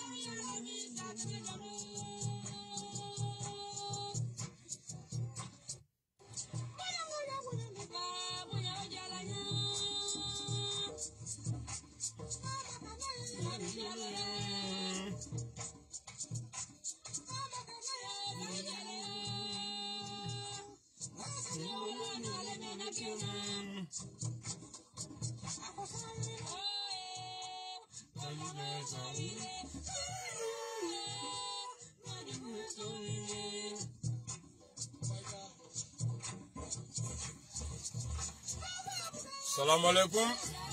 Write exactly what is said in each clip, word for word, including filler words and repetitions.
Salam alaikum.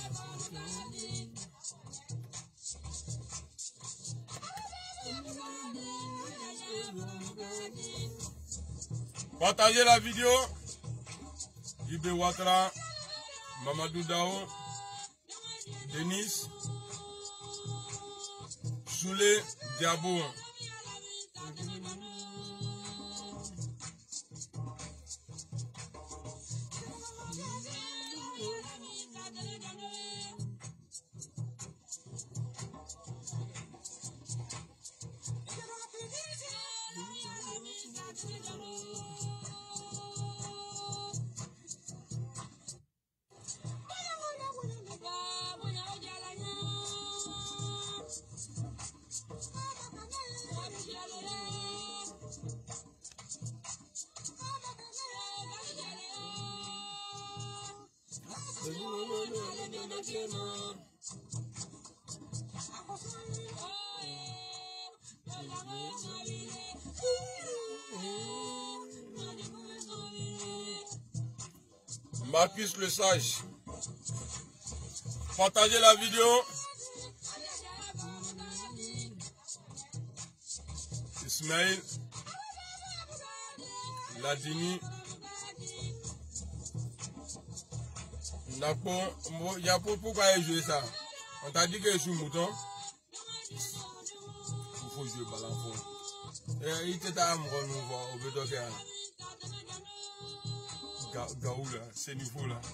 Partagez la vidéo. Ibé Ouattara, Mamadou Dao, Denis, Soulé Diabo. Marcus le Sage. Partagez la vidéo. Ismaël. Ladini. Napo. Il y a pourquoi jouer ça? On t'a dit que je suis mouton. Il faut jouer ballon. Il était à me renouveler au bédouin. Gaou là, c'est nouveau là.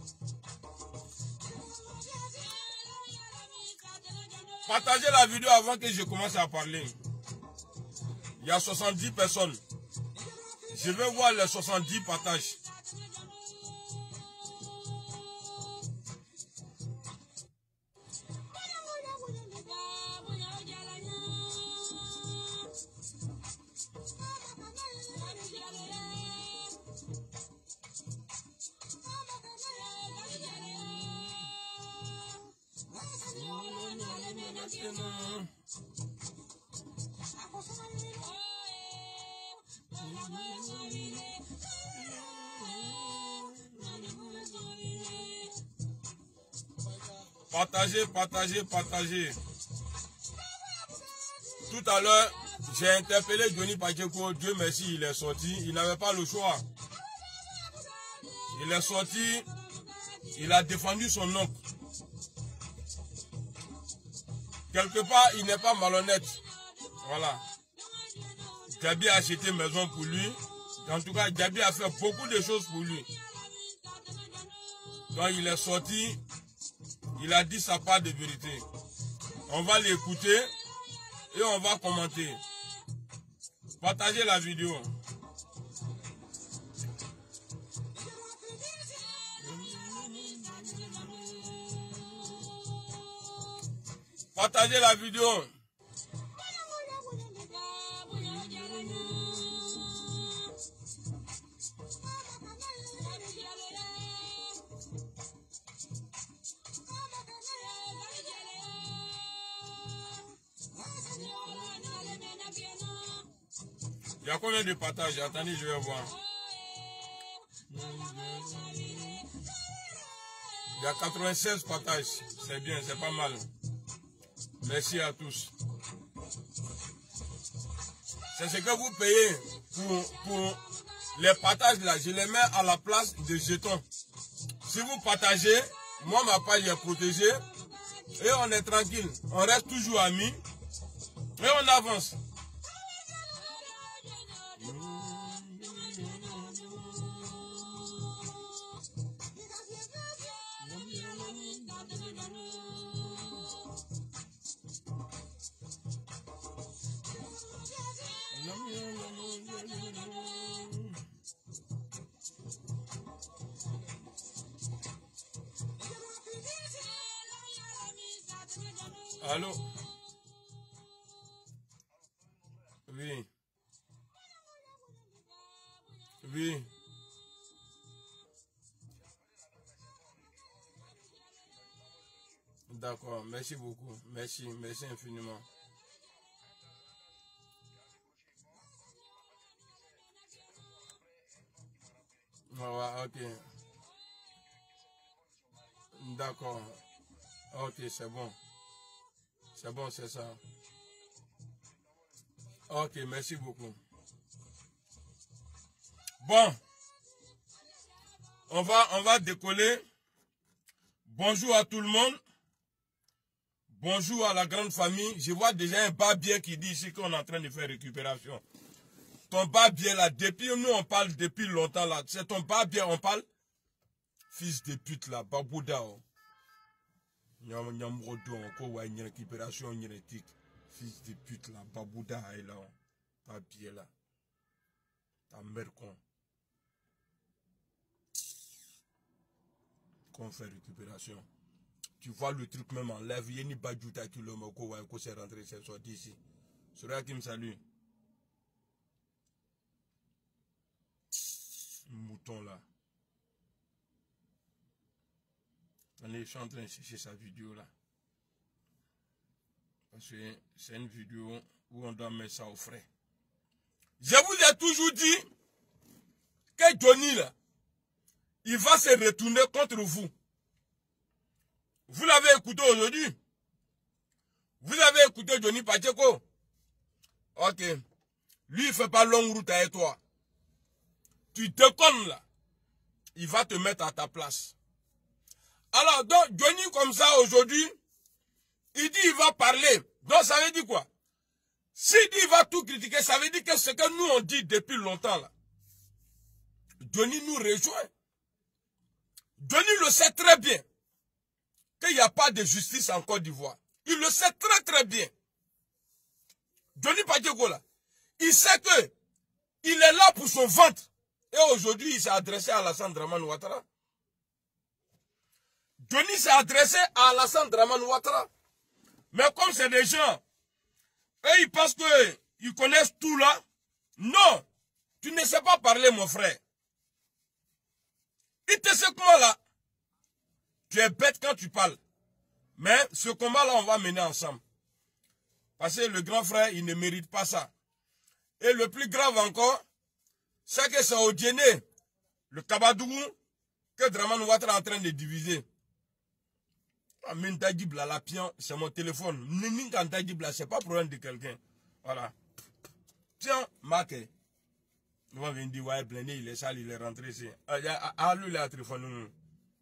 Partagez la vidéo avant que je commence à parler. Il y a soixante-dix personnes. Je vais voir les soixante-dix partages. Partagez, partagez, partagez. Tout à l'heure, j'ai interpellé Johnny Pacheco. Dieu merci, il est sorti. Il n'avait pas le choix. Il est sorti. Il a défendu son oncle. Quelque part, il n'est pas malhonnête. Voilà. Gabi a acheté maison pour lui. En tout cas, Gabi a fait beaucoup de choses pour lui. Donc, il est sorti. Il a dit sa part de vérité. On va l'écouter et on va commenter. Partagez la vidéo. Partagez la vidéo. Il y a combien de partages? Attendez, je vais voir. Il y a quatre-vingt-seize partages. C'est bien, c'est pas mal. Merci à tous. C'est ce que vous payez pour, pour les partages là. Je les mets à la place de jetons. Si vous partagez, moi ma page est protégée et on est tranquille. On reste toujours amis et on avance. Allô? Oui. Oui. D'accord, merci beaucoup. Merci, merci infiniment. Ouais, ok. D'accord. Ok, c'est bon. C'est bon, c'est ça. Ok, merci beaucoup. Bon. On va, on va décoller. Bonjour à tout le monde. Bonjour à la grande famille. Je vois déjà un barbier qui dit ici qu'on est en train de faire récupération. Ton barbier là, depuis nous on parle depuis longtemps là. C'est ton barbier, on parle. Fils de pute là, babouda. Nyam nyam rodo, ko wa une récupération génétique. Fils de pute là, babouda est là. Barbier là. Ta mère con. Qu'on fait récupération. Tu vois le truc même en lève, il y a ni badjouta qui le moko wa ko c'est rentré c'est sorti ici. Sera qui me salue. Mouton là. Allez, je suis en train de chercher sa vidéo là. Parce que c'est une vidéo où on doit mettre ça au frais. Je vous ai toujours dit que Johnny là, il va se retourner contre vous. Vous l'avez écouté aujourd'hui. Vous avez écouté Johnny Pacheco. Ok. Lui, il ne fait pas longue route avec toi. Tu déconnes là. Il va te mettre à ta place. Alors, donc, Johnny comme ça aujourd'hui, il dit il va parler. Donc, ça veut dire quoi? S'il dit il va tout critiquer, ça veut dire que ce que nous on dit depuis longtemps là. Johnny nous rejoint. Johnny le sait très bien qu'il n'y a pas de justice en Côte d'Ivoire. Il le sait très très bien. Johnny Pacheco là, il sait que il est là pour son ventre. Et aujourd'hui, il s'est adressé à Alassane Dramane Ouattara. Johnny s'est adressé à Alassane Dramane Ouattara. Mais comme c'est des gens, et ils pensent qu'ils connaissent tout là. Non, tu ne sais pas parler mon frère. Il te sait comment là. Tu es bête quand tu parles. Mais ce combat-là, on va mener ensemble. Parce que le grand frère, il ne mérite pas ça. Et le plus grave encore, c'est que c'est au Djéné, le Kabadougou, que Dramane Ouattara est en train de diviser. C'est mon téléphone. C'est pas problème de quelqu'un. Voilà. Tiens, Marc. Il va venir dire, ouais, Blené, il est sale, il est rentré ici. Ah, lui, il a téléphone.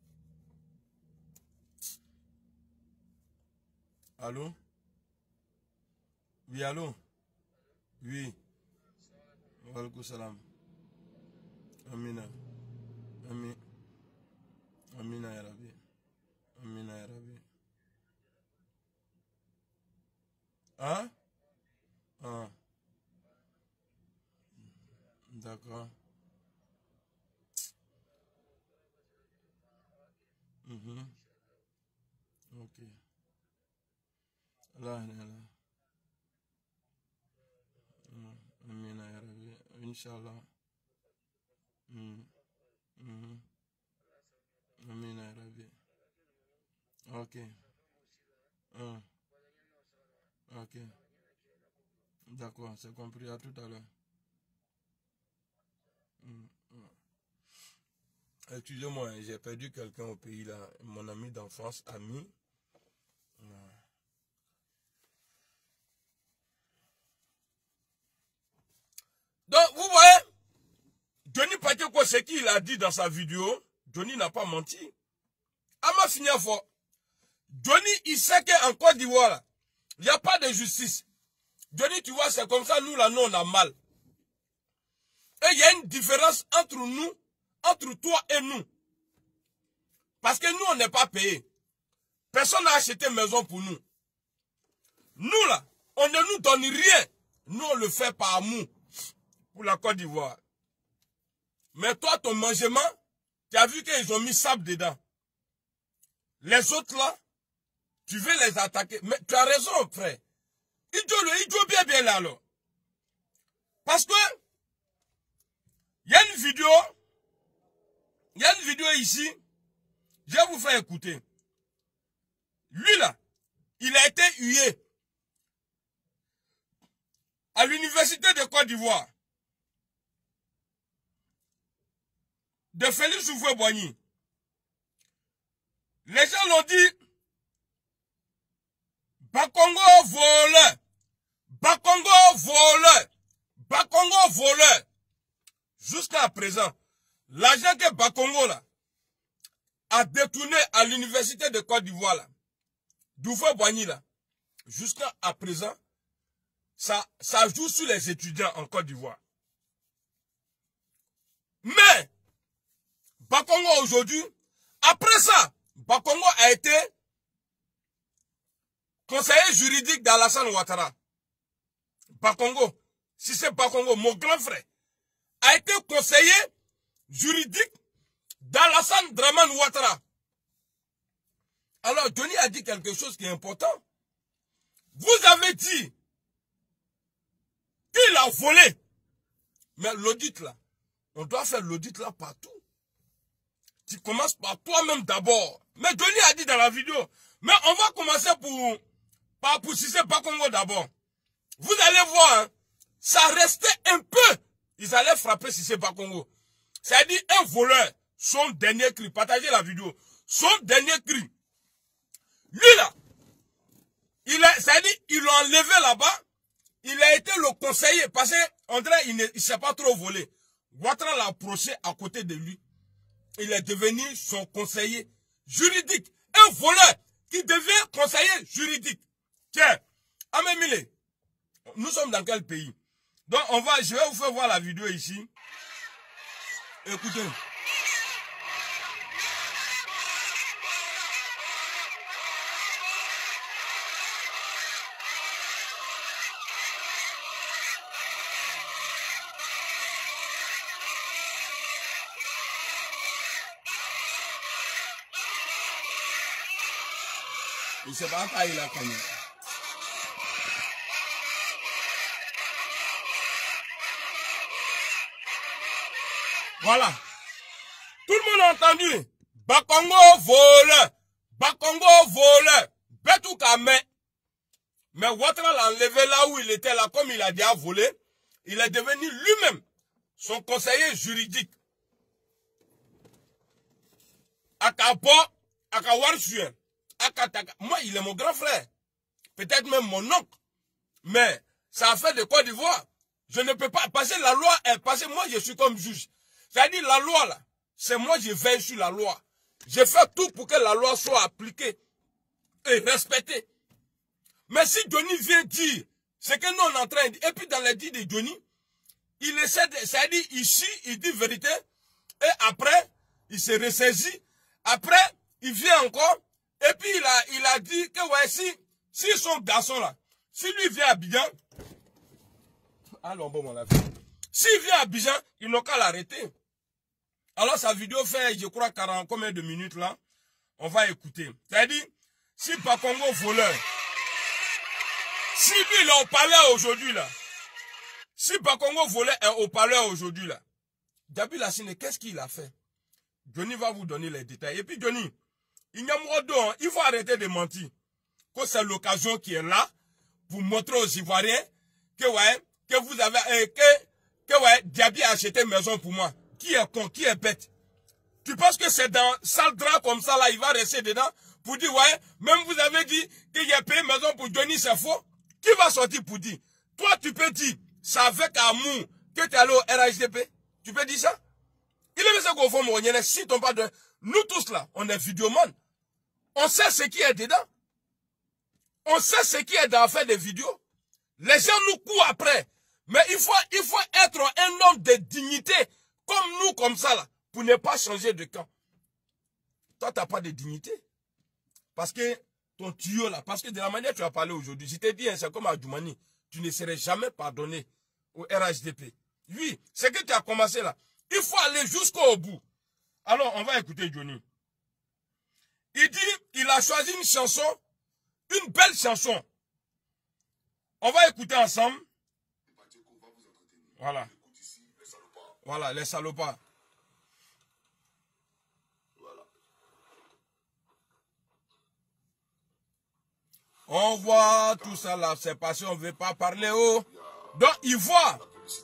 Allô? Oui, allô? Oui. Wa alaikum salam. Amina. Amin. Amina ya Rabbi. Amina ya Rabbi. Hein? Ah. D'accord. Mhm. Ok. Allah Allah. Amina ya Rabbi. Inch'Allah. Mm. Mm. Amina ya Rabbi. Ok. Ah. Ok. D'accord, c'est compris. À tout à l'heure. Mm. Mm. Excusez-moi, j'ai perdu quelqu'un au pays là. Mon ami d'enfance, ami. Mm. Donc, vous voyez, Johnny Pacheco, ce qu'il a dit dans sa vidéo, Johnny n'a pas menti. À ma fini fort. Johnny, il sait qu'en Côte d'Ivoire, il n'y a pas de justice. Johnny, tu vois, c'est comme ça, nous, là, nous, on a mal. Et il y a une différence entre nous, entre toi et nous. Parce que nous, on n'est pas payé. Personne n'a acheté maison pour nous. Nous, là, on ne nous donne rien. Nous, on le fait par amour pour la Côte d'Ivoire. Mais toi, ton mangement, tu as vu qu'ils ont mis sable dedans. Les autres, là, Tu veux les attaquer. Mais tu as raison, frère. Idiot, le idiot bien bien là, alors. Parce que, il y a une vidéo, il y a une vidéo ici, je vais vous faire écouter. Lui là, il a été hué à l'université de Côte d'Ivoire de Félix Houphouët-Boigny. Les gens l'ont dit, Bakongo voleur, Bakongo voleur, Bakongo voleur. Jusqu'à présent, l'argent que Bakongo là a détourné à l'université de Côte d'Ivoire là, d'Houphouët-Boigny là, jusqu'à présent, ça, ça joue sur les étudiants en Côte d'Ivoire. Mais, Bakongo aujourd'hui, après ça, Bakongo a été conseiller juridique d'Alassane Ouattara. Bakongo, si c'est Bakongo, mon grand frère, a été conseiller juridique d'Alassane Dramane Ouattara. Alors, Johnny a dit quelque chose qui est important. Vous avez dit qu'il a volé. Mais l'audit là, on doit faire l'audit là partout. Tu commences par toi-même d'abord. Mais Johnny a dit dans la vidéo, mais on va commencer pour, par pour Cissé Bakongo d'abord. Vous allez voir, hein, ça restait un peu. Ils allaient frapper Cissé Bakongo. C'est-à-dire un voleur, son dernier cri. Partagez la vidéo. Son dernier cri. Lui là, il a, c'est-à-dire ils l'ont enlevé là-bas. Il a été le conseiller parce qu'André, il ne il s'est pas trop volé. Ouattara l'a approché à côté de lui. Il est devenu son conseiller juridique. Un voleur qui devient conseiller juridique. Tiens, Amémile, nous sommes dans quel pays? Donc on va, je vais vous faire voir la vidéo ici. Écoutez. Il ne sait pas quand il a connu. Voilà. Tout le monde a entendu. Bakongo voleur. Bakongo voleur. Betou Kame. Mais Ouattara l'a enlevé là où il était là, comme il a déjà volé. Il est devenu lui-même son conseiller juridique. Akabo, Akawarsuen. Moi, il est mon grand frère. Peut-être même mon oncle. Mais ça a fait de Côte d'Ivoire. Je ne peux pas passer la loi. Parce que moi, je suis comme juge. C'est-à-dire la loi, là, c'est moi, je veille sur la loi. Je fais tout pour que la loi soit appliquée et respectée. Mais si Johnny vient dire ce que nous on est en train de dire, et puis dans les dits de Johnny, il essaie de, c'est-à-dire ici, il dit vérité, et après, il se ressaisit. Après, il vient encore. Et puis il a, il a dit que ouais, si, si son garçon là, si lui vient à Abidjan, allons bon mon avis. S'il vient à Abidjan, ils n'ont qu'à l'arrêter. Alors sa vidéo fait, je crois, quarante combien de minutes là, on va écouter. C'est-à-dire, si Bakongo voleur, si lui il est au palais aujourd'hui là, si Bakongo voleur est au palais aujourd'hui là, Dabi Lassine, qu'est-ce qu'il a fait? Johnny va vous donner les détails. Et puis Johnny, il y a un il faut arrêter de mentir. Que c'est l'occasion qui est là pour montrer aux Ivoiriens que, ouais, que vous avez, euh, que, que ouais, Diaby a acheté une maison pour moi. Qui est con, qui est bête? Tu penses que c'est dans sale drap comme ça là, il va rester dedans pour dire, ouais, même vous avez dit qu'il a payé une maison pour Johnny, c'est faux? Qui va sortir pour dire? Toi, tu peux dire, c'est avec amour que tu es allé au R H D P? Tu peux dire ça? Il est ça qu'on fait, mon yéne, si ton pas de, nous tous là, on est vidéoman. On sait ce qui est dedans. On sait ce qui est dans faire des vidéos. Les gens nous courent après. Mais il faut, il faut être un homme de dignité, comme nous, comme ça là, pour ne pas changer de camp. Toi, tu n'as pas de dignité. Parce que ton tuyau là, parce que de la manière que tu as parlé aujourd'hui, je t'ai dit, hein, c'est comme à Djoumani, tu ne serais jamais pardonné au R H D P. Oui, c'est que tu as commencé là. Il faut aller jusqu'au bout. Alors, on va écouter Johnny. Il dit, il a choisi une chanson Une belle chanson. On va écouter ensemble. Voilà. Voilà, les salopards. Voilà. On voit tout ça là, c'est parce qu'on ne veut pas parler haut. Donc, il voit.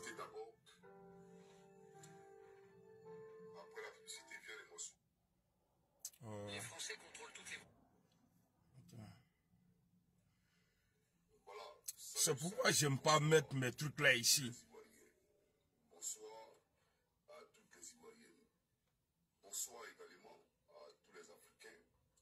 C'est pourquoi je n'aime pas mettre mes trucs là ici. Bonsoir à toutes les Ivoiriennes. Bonsoir également à tous les Africains.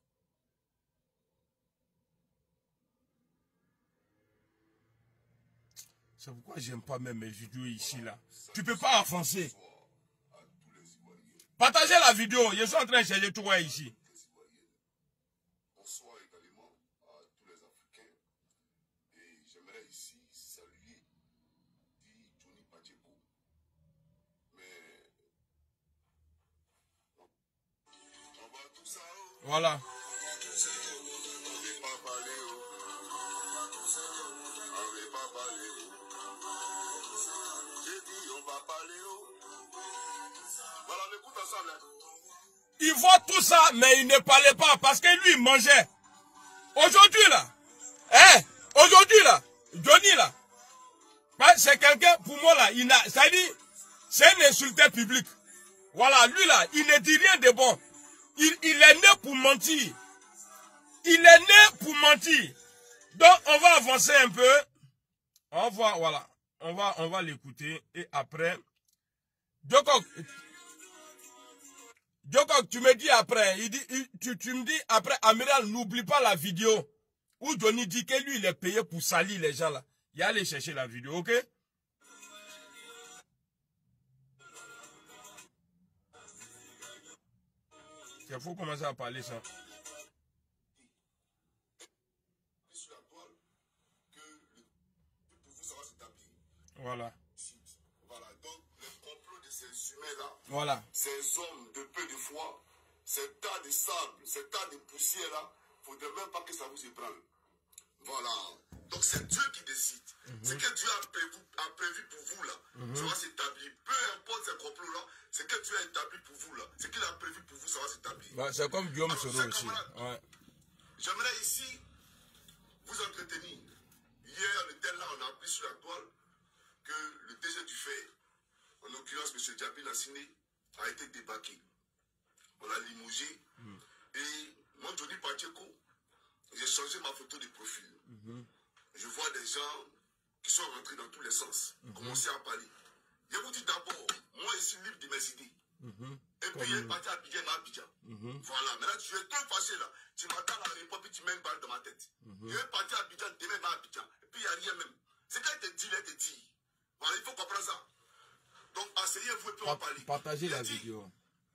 C'est pourquoi je n'aime pas mettre mes vidéos ici là. Tu ne peux pas avancer. Partagez la vidéo. Je suis en train de chercher tout ici. Bonsoir également à tous les Africains. Et j'aimerais ici saluer dit Johnny Pacheco. Mais on va tout ça. Voilà. On ne veut pas parler. On ne veut pas parler. J'ai dit on va parler. Voilà, on écoute ensemble. Il voit tout ça, mais il ne parlait pas parce que lui, il mangeait. Aujourd'hui, là, hein, aujourd'hui, là, Johnny, là, c'est quelqu'un, pour moi, là, il a, ça dit, c'est un insulteur public. Voilà, lui, là, il ne dit rien de bon. Il, il est né pour mentir. Il est né pour mentir. Donc, on va avancer un peu. On va, voilà, on va, on va l'écouter. Et après, Jokok, Jokok, tu me dis après, il dit, il, tu, tu me dis après, Amiral, n'oublie pas la vidéo où Johnny dit que lui, il est payé pour salir les gens là. Il a allé chercher la vidéo, ok? Il faut commencer à parler ça. Voilà. Voilà, donc le complot de ces humains-là, voilà. Ces hommes de peu de foi, ces tas de sable, ces tas de poussière-là, il ne faudrait même pas que ça vous ébranle. Voilà. Donc c'est Dieu qui décide. Mm-hmm. Ce que Dieu a prévu, a prévu pour vous là, mm-hmm. ça va s'établir. Peu importe ces complots-là, ce que Dieu a établi pour vous là, ce qu'il a prévu pour vous, ça va s'établir. Bah, c'est comme Guillaume Soro aussi. Ouais. J'aimerais ici vous entretenir. Hier, on était là, on a appris sur la toile que le D G du F E R, en l'occurrence M. Djabil Lassine, a été débarqué. On l'a limogé. Mm. Et moi, Johnny Pacheco, j'ai changé ma photo de profil. Mm-hmm. Je vois des gens qui sont rentrés dans tous les sens, mm-hmm. commencer à parler. Je vous dis d'abord, moi, je suis libre de mes idées. Mm-hmm. Et puis, il est parti à Abidjan, à Abidjan. Mm-hmm. Voilà, maintenant, tu es trop fâché là. Tu m'attends à l'aéroport, puis tu mets une balle dans ma tête. Mm-hmm. Je vais partir à Abidjan, demain, à Abidjan. Et puis, il n'y a rien même. C'est qu'elle te dit, elle te dit. Voilà, il faut comprendre ça. Donc, asseyez-vous et puis on parler. Partagez la dit, vidéo.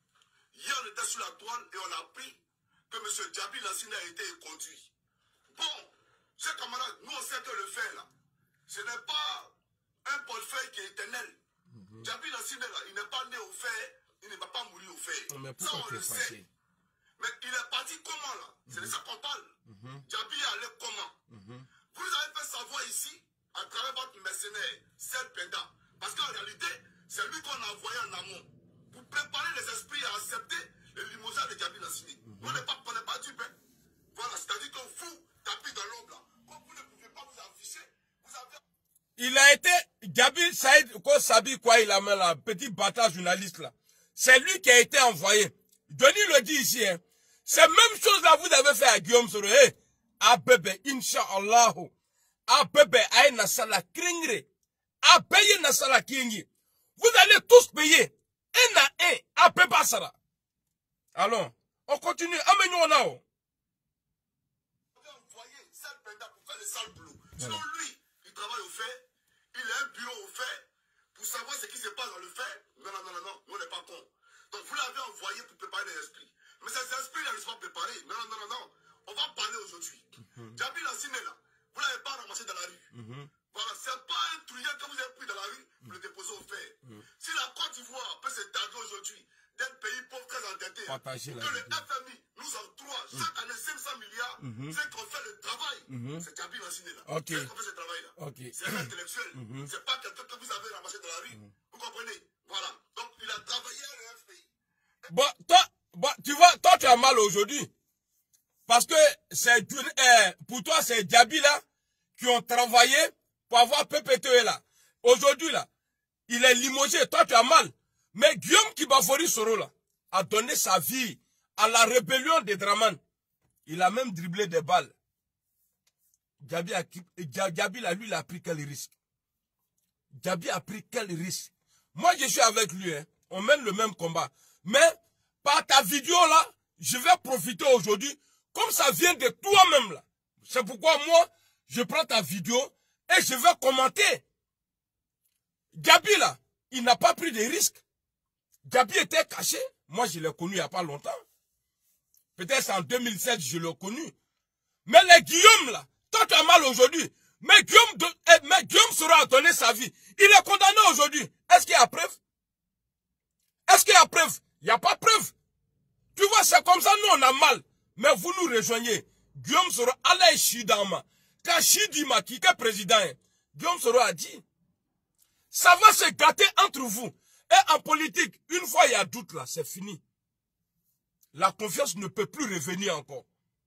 Hier, on était sur la toile et on a appris que M. Djabil Lassine a été conduit. Bon, chers camarades, nous on sait que le fait là, ce n'est pas un portefeuille qui est éternel. Mm-hmm. Djabil Lassine là, il n'est pas né au fait, il ne va pas mourir au fait. Non, mais ça on le sait. Passé? Mais il est parti comment là? Mm-hmm. C'est de ça qu'on parle. Mm-hmm. Djabil est allé comment? Mm-hmm. Vous avez fait savoir ici, à travers votre mercenaire, Sel Penda. Parce qu'en réalité, c'est lui qu'on a envoyé en amont pour préparer les esprits à accepter le limogeage de Djabil Lassine. Mm-hmm. On n'est pas, pas du pain. Voilà, c'est-à-dire que vous, tapis dans l'ombre là, comme vous ne pouvez pas vous afficher, vous avez... Il a été, Djabil Saïd Sabi quoi il a mis là, petit bâtard journaliste là. C'est lui qui a été envoyé. Johnny le dit ici, hein. C'est même chose là vous avez fait à Guillaume Soro. Eh, à bébé, Inch'Allah. À bébé, à Nasala Kringre. À payer Nasala Kingi. Vous allez tous payer. Un à un, à Pébasara. Allons, on continue. Amenez-nous là. Vous avez envoyé Sel Penda pour faire le sale boulot. Sinon lui, il travaille au fait. Il a un bureau au fait. Pour savoir ce qui se passe dans le fait. Non, non, non, non, non, on n'est pas con. Donc vous l'avez envoyé pour préparer les esprits. Mais ces esprits-là ne sont pas préparés. Non, non, non, non, non. On va parler aujourd'hui. Djabil Lassine là, vous ne l'avez pas ramassé dans la rue. Mm-hmm. Voilà, ce n'est pas un truand que vous avez pris dans la rue pour le déposer au fait. Mm-hmm. Si la Côte d'Ivoire peut se targuer aujourd'hui d'un pays pauvre très endetté, que le F M I nous octroie chaque année cinq cents milliards, mm-hmm. c'est qu'on fait le travail Mm-hmm. C'est Djabi Lassine là. Ok. Qui a fait ce travail-là. Okay. C'est un intellectuel. Mm-hmm. C'est pas quelqu'un que vous avez ramassé dans la rue. Mm-hmm. Vous comprenez? Voilà. Donc il a travaillé à le F P I. Bon, toi, bon, tu vois, toi tu as mal aujourd'hui. Parce que c'est euh, pour toi, c'est Djabi là qui ont travaillé pour avoir P P T E là. Aujourd'hui là, il est limogé, toi tu as mal. Mais Guillaume Kibafori Soro là, a donné sa vie à la rébellion des Draman. Il a même dribblé des balles. Djabi, a, Djabi là, lui, il a pris quel risque? Djabi a pris quel risque? Moi, je suis avec lui, hein. On mène le même combat. Mais, par ta vidéo là, je vais profiter aujourd'hui, comme ça vient de toi-même là. C'est pourquoi moi, je prends ta vidéo et je vais commenter. Djabi là, il n'a pas pris de risques. Djabi était caché. Moi, je l'ai connu il n'y a pas longtemps. Peut-être en deux mille sept, je l'ai connu. Mais les Guillaume là, toi tu as mal aujourd'hui. Mais Guillaume, de, eh, mais Guillaume sera donné sa vie. Il est condamné aujourd'hui. Est-ce qu'il y a preuve? Est-ce qu'il y a preuve? Il n'y a pas preuve. Tu vois, c'est comme ça, nous on a mal. Mais vous nous rejoignez. Guillaume sera allé Shidama. Quand Shidima, qui est président, Guillaume sera a dit, ça va se gâter entre vous. Et en politique, une fois il y a doute là, c'est fini. La confiance ne peut plus revenir encore.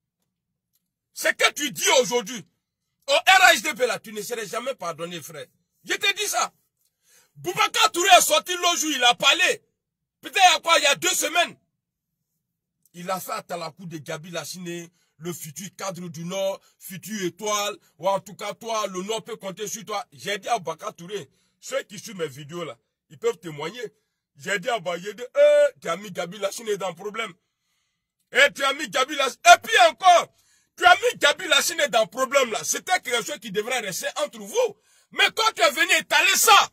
Ce que tu dis aujourd'hui, au R H D P là, tu ne serais jamais pardonné, frère. Je te dis ça. Boubacar Touré est sorti l'autre jour, il a parlé. Peut-être il y a quoi, il y a deux semaines. Il a fait à Talakou de Djabi Lassine, le futur cadre du Nord, futur étoile, ou en tout cas toi, le Nord peut compter sur toi. J'ai dit à Boubacar Touré, ceux qui suivent mes vidéos là, ils peuvent témoigner. J'ai dit à Boubacar Touré, eh, tu as mis Djabi Lassine dans le problème. Et tu as mis Djabi Lassine. Et puis encore, tu as mis Djabi Lassine dans le problème là. C'était quelque chose qui devrait rester entre vous. Mais quand tu es venu étaler ça,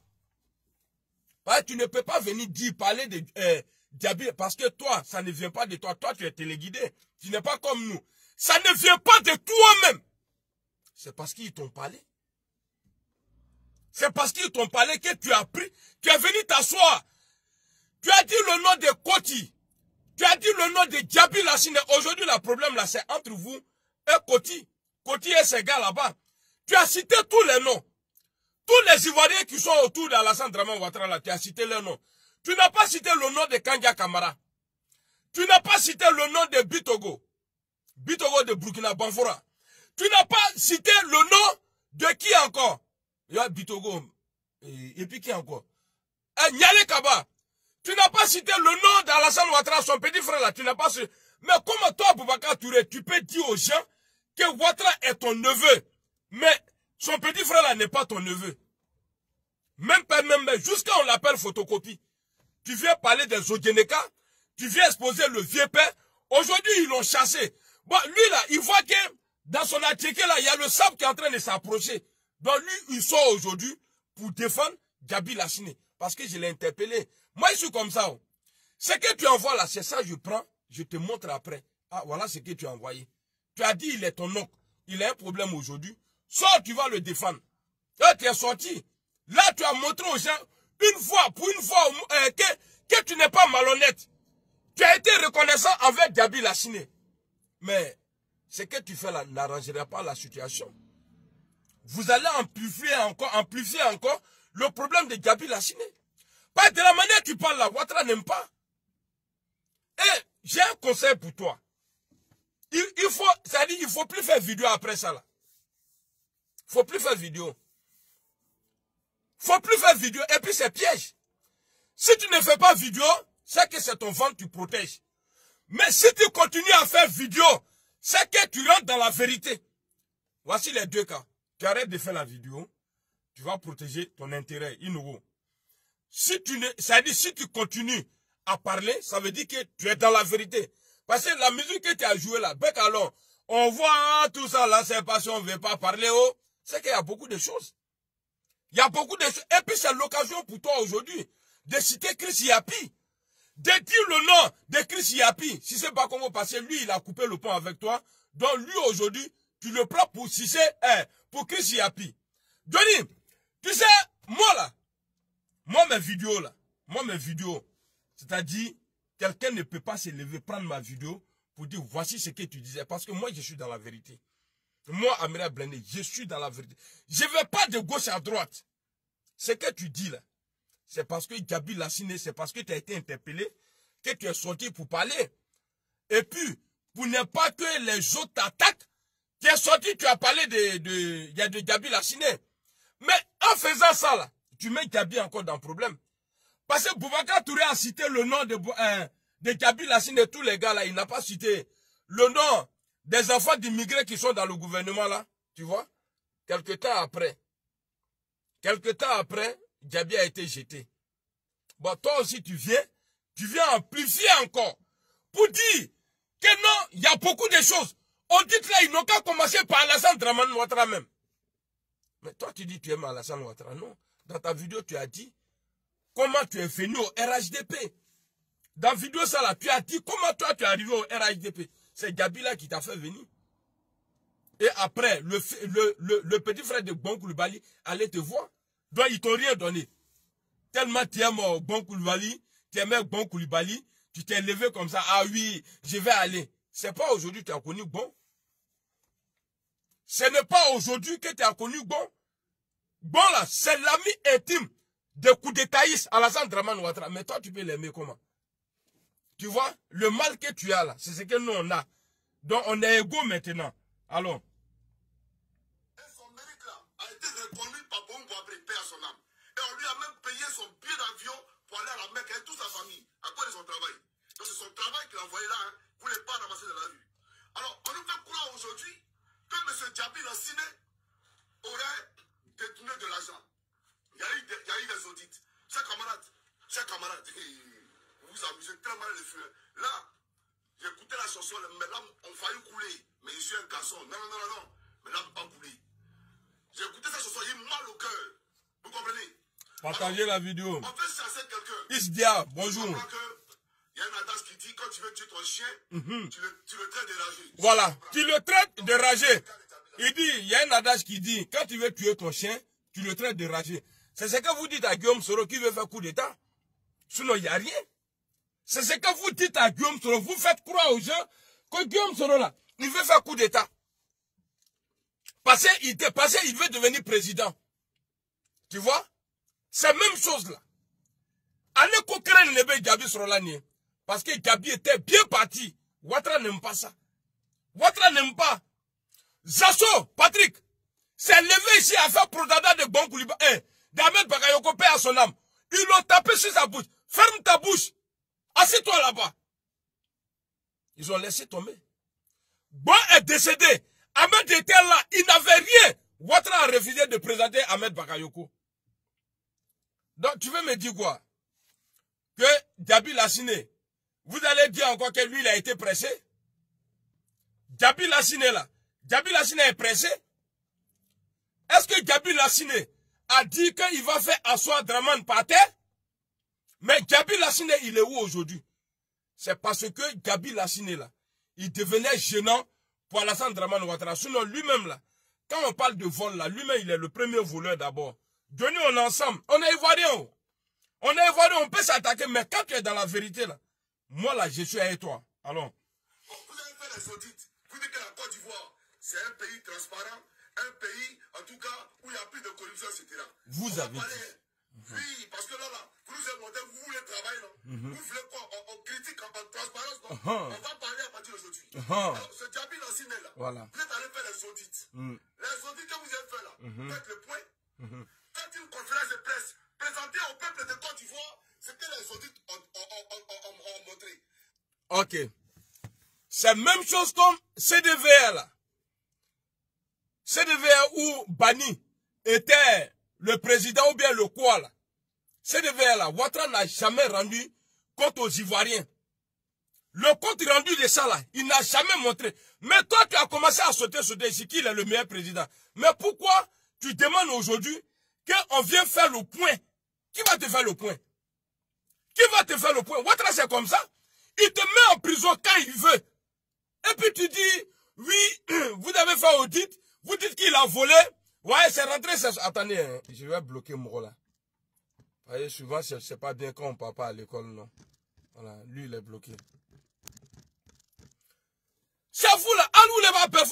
bah, tu ne peux pas venir dire, parler de euh, Djabi, parce que toi, ça ne vient pas de toi. Toi, tu es téléguidé. Tu n'es pas comme nous. Ça ne vient pas de toi-même. C'est parce qu'ils t'ont parlé. C'est parce qu'ils t'ont parlé que tu as pris. Tu es venu t'asseoir. Tu as dit le nom de Koti. Tu as dit le nom de Djabi Lassine. Aujourd'hui, le problème là, c'est entre vous et Koti. Koti et ces gars là-bas. Tu as cité tous les noms. Tous les Ivoiriens qui sont autour d'Alassane Draman Ouattara là, tu as cité leurs noms. Tu n'as pas cité le nom de Kandia Kamara. Tu n'as pas cité le nom de Bitogo. Bitogo de Burkina Banfora. Tu n'as pas cité le nom de qui encore? Il y a Bitogo. Et, et puis qui encore? Eh, Nyale Kaba. Tu n'as pas cité le nom d'Alassane Ouattara, son petit frère là. Tu n'as pas cité. Mais comment toi, Boubacar Touré, tu peux dire aux gens que Ouattara est ton neveu. Mais son petit frère là n'est pas ton neveu. Même pas, même, même jusqu'à on l'appelle photocopie. Tu viens parler des Ogeneka, tu viens exposer le vieux père. Aujourd'hui, ils l'ont chassé. Bon, lui là, il voit que dans son attiqué là, il y a le sable qui est en train de s'approcher. Donc lui, il sort aujourd'hui pour défendre Djabi Lassine. Parce que je l'ai interpellé. Moi, je suis comme ça. Oh. Ce que tu envoies là, c'est ça, je prends, je te montre après. Ah, voilà ce que tu as envoyé. Tu as dit, il est ton oncle. Il a un problème aujourd'hui. Sors, tu vas le défendre. Là, tu es sorti. Là, tu as montré aux gens, une fois, pour une fois, euh, que, que tu n'es pas malhonnête. Tu as été reconnaissant envers Djabi Lassine. Mais, ce que tu fais là n'arrangerait pas la situation. Vous allez amplifier encore, amplifier encore le problème de Djabi Lassine. Pas de la manière que tu parles là, Ouattara n'aime pas. Et j'ai un conseil pour toi. Il, il faut, ça dit, il faut plus faire vidéo après ça là. Il faut plus faire vidéo. Faut plus faire vidéo. Et puis c'est piège. Si tu ne fais pas vidéo, c'est que c'est ton ventre que tu protèges. Mais si tu continues à faire vidéo, c'est que tu rentres dans la vérité. Voici les deux cas. Tu arrêtes de faire la vidéo, tu vas protéger ton intérêt. Inouï. Si tu ne, ça veut dire si tu continues à parler, ça veut dire que tu es dans la vérité. Parce que la musique que tu as jouée là, bec alors, on voit tout ça là, c'est pas si on ne veut pas parler, oh, c'est qu'il y a beaucoup de choses. Il y a beaucoup de choses. Et puis c'est l'occasion pour toi aujourd'hui de citer Chris Yapi. De dire le nom de Chris Yapi. Si c'est pas comment passer, lui il a coupé le pont avec toi. Donc lui aujourd'hui, tu le prends pour si c'est eh, pour Chris Yapi. Johnny, tu sais, moi là, moi mes vidéos là, moi mes vidéos, c'est-à-dire, quelqu'un ne peut pas se lever, prendre ma vidéo pour dire voici ce que tu disais. Parce que moi je suis dans la vérité. Moi, Amira Blindé, je suis dans la vérité. Je ne vais pas de gauche à droite. Ce que tu dis là, c'est parce que Gabi Lassiné, c'est parce que tu as été interpellé que tu es sorti pour parler. Et puis, pour ne pas que les autres t'attaquent, tu es sorti, tu as parlé de, de, de, de Gabi Lassiné. Mais en faisant ça là, tu mets Gabi encore dans le problème. Parce que Boubacar Touré a cité le nom de, euh, de Gabi Lassiné, tous les gars là, il n'a pas cité le nom des enfants d'immigrés qui sont dans le gouvernement là, tu vois. Quelque temps après, quelque temps après, Gabi a été jeté. Bon, toi aussi tu viens, tu viens amplifier encore pour dire que non, il y a beaucoup de choses. On dit que là, ils n'ont qu'à commencer par Alassane Dramane Ouattara même. Mais toi, tu dis que tu aimes Alassane Ouattara. Non. Dans ta vidéo, tu as dit comment tu es venu au R H D P. Dans la vidéo, ça là, tu as dit comment toi, tu es arrivé au R H D P. C'est Gabi là qui t'a fait venir. Et après, le, le, le, le petit frère de Bon Koulibaly allait te voir. Donc, ils t'ont rien donné. Tellement tu aimes Bon Koulibaly, tu aimais Bon Koulibaly, tu t'es levé comme ça. Ah oui, je vais aller. C'est pas aujourd'hui que tu as connu Bon. Ce n'est pas aujourd'hui que tu as connu Bon. Bon là, c'est l'ami intime de coup d'étaïs Alassane Dramane Ouattara. Mais toi, tu peux l'aimer comment? Tu vois, le mal que tu as là, c'est ce que nous on a. Donc on est égaux maintenant. Allons. Son mérite là a été reconnu par Bon Boabré, paix à son âme. Et on lui a même payé son billet d'avion pour aller à la Mecque avec toute sa famille, à cause de son travail. Donc c'est son travail qu'il a envoyé là, hein, pour les pas ramasser de la rue. Alors on nous fait croire aujourd'hui que M. Gabi Lassiné aurait détourné de l'argent. Il y a eu des, il y a eu des audits. Chers camarades, chers camarades, vous vous amusez très mal les feux. Là, j'ai écouté la chanson, mes larmes ont failli couler. Mais je suis un garçon. Non, non, non, non, non. Mes larmes n'ont pas coulé. J'ai écouté cette chanson, il a mal au cœur. Vous comprenez? Partagez la vidéo. On peut chasser quelqu'un. Isdia, bonjour. Il y a un adage qui dit quand tu veux tuer ton chien, mm-hmm. tu, le, tu le traites de ragé. Voilà, tu le traites de ragé. Il dit, il y a un adage qui dit, quand tu veux tuer ton chien, tu le traites de ragé. C'est ce que vous dites à Guillaume Soro qui veut faire coup d'état. Sinon, il n'y a rien. C'est ce que vous dites à Guillaume Soro. Vous faites croire aux gens que Guillaume Soro là, il veut faire coup d'état. Parce qu'il veut devenir président. Tu vois? C'est la même chose là. Allez qu'on craigne les bébés Gabi Soro là. Parce que Gabi était bien parti. Ouattara n'aime pas ça. Ouattara n'aime pas. Zasso, Patrick, s'est levé ici à faire Prodada de Bon Koulibaly. Eh, d'Ahmed Bakayoko, paix à son âme. Ils l'ont tapé sur sa bouche. Ferme ta bouche. Assieds-toi là-bas. Ils ont laissé tomber. Bon est décédé. Ahmed était là. Il n'avait rien. Ouattara a refusé de présenter Ahmed Bakayoko. Donc, tu veux me dire quoi? Que Gabi Lassiné, vous allez dire encore que lui, il a été pressé? Gabi Lassiné là. Gabi Lassiné est pressé? Est-ce que Gabi Lassiné a dit qu'il va faire asseoir Dramane par terre? Mais Gabi Lassiné, il est où aujourd'hui? C'est parce que Gabi Lassiné là, il devenait gênant pour Alassane Dramane Ouattara. Sinon lui-même là, quand on parle de vol là, lui-même il est le premier voleur d'abord. Denis, on est ensemble, on est ivoirien. On est ivoirien, on peut s'attaquer, mais quand tu es dans la vérité là, moi là, je suis avec toi. Allons. Bon, vous avez fait les audits. Vous dites que la Côte d'Ivoire, c'est un pays transparent, un pays, en tout cas, où il n'y a plus de corruption, et cetera. Vous on avez parler, dit. Oui, parce que là, là, vous nous avez montré, vous voulez travailler, non? Mm-hmm. Vous voulez quoi? On, on critique en, en transparence, non? Uh-huh. On va parler à partir d'aujourd'hui. Uh-huh. Alors, ce Gabi Lassiné là, voilà. Vous êtes allé faire les audits. Mm. Les audits que vous avez fait là, mm-hmm. faites le point. Mm-hmm. Faites une conférence de presse. Présentez au peuple de Côte d'Ivoire ce que les audits ont, ont, ont, ont, ont montré. Ok. C'est la même chose comme C D V R là. C D V R où Bani était le président ou bien le quoi là. C D V R là, Ouattara n'a jamais rendu compte aux Ivoiriens. Le compte rendu de ça là, il n'a jamais montré. Mais toi tu as commencé à sauter sauter ici qu'il est le meilleur président. Mais pourquoi tu demandes aujourd'hui qu'on vient faire le point? Qui va te faire le point? Qui va te faire le point? Ouattara c'est comme ça. Il te met en prison quand il veut. Et puis tu dis, oui, vous avez fait audit, vous dites qu'il a volé. Ouais, c'est rentré, c'est... Attendez, hein, je vais bloquer mon là. Vous voyez, souvent, c'est pas bien quand on part pas à l'école, non. Voilà, lui, il est bloqué. C'est vous là, à nous les va là.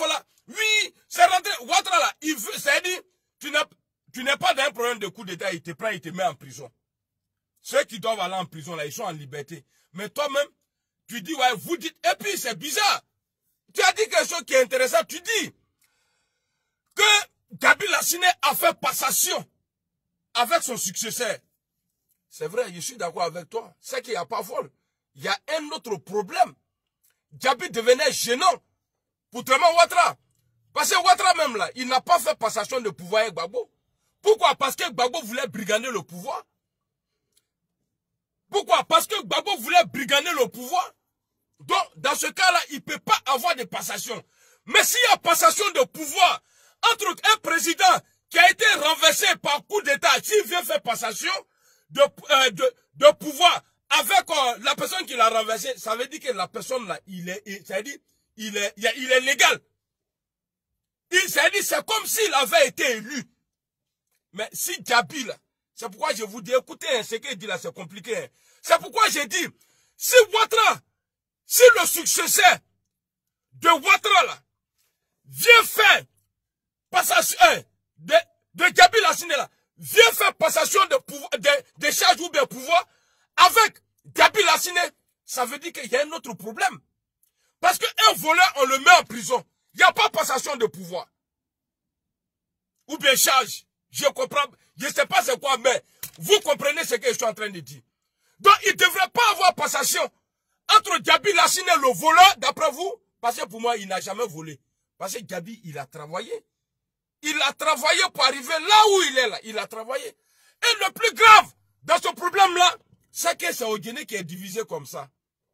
Oui, c'est rentré. Ouattara là, il veut, c'est-à-dire, tu n'es tu n'es pas dans un problème de coup d'État, il te prend, il te met en prison. Ceux qui doivent aller en prison là, ils sont en liberté. Mais toi-même, tu dis, ouais, vous dites, et puis c'est bizarre. Tu as dit quelque chose qui est intéressant, tu dis que Gabi Lassiné a fait passation avec son successeur. C'est vrai, je suis d'accord avec toi. C'est qu'il n'y a pas vol. Il y a un autre problème. Gabi devenait gênant pour Tréman Ouattara. Parce que Ouattara même là, il n'a pas fait passation de pouvoir avec Gbagbo. Pourquoi? Parce que Gbagbo voulait brigander le pouvoir. Pourquoi? Parce que Gbagbo voulait brigander le pouvoir. Donc, dans ce cas-là, il ne peut pas avoir de passation. Mais s'il y a passation de pouvoir entre un président qui a été renversé par coup d'État, s'il vient faire passation de, euh, de, de pouvoir avec euh, la personne qui l'a renversé, ça veut dire que la personne là, il est, il, ça veut dire, il est, il est, il est légal. Il, ça veut dire, c'est comme s'il avait été élu. Mais si Gabi là, c'est pourquoi je vous dis, écoutez, hein, ce qu'il dit là, c'est compliqué. Hein. C'est pourquoi j'ai dit, si Ouattara, si le successeur de Ouattara là, vient faire passation, hein, de, de Gabi Lassiné là, vient faire passation de, pouvoir, de, de charges ou de pouvoir avec Gabi Lassiné, ça veut dire qu'il y a un autre problème. Parce qu'un voleur, on le met en prison. Il n'y a pas passation de pouvoir. Ou bien charge. Je comprends. Je ne sais pas c'est quoi, mais vous comprenez ce que je suis en train de dire. Donc, il ne devrait pas avoir passation entre Gabi Lassiné, le voleur, d'après vous. Parce que pour moi, il n'a jamais volé. Parce que Gabi, il a travaillé. Il a travaillé pour arriver là où il est là. Il a travaillé. Et le plus grave dans ce problème-là, c'est que c'est Odiene qui est divisé comme ça.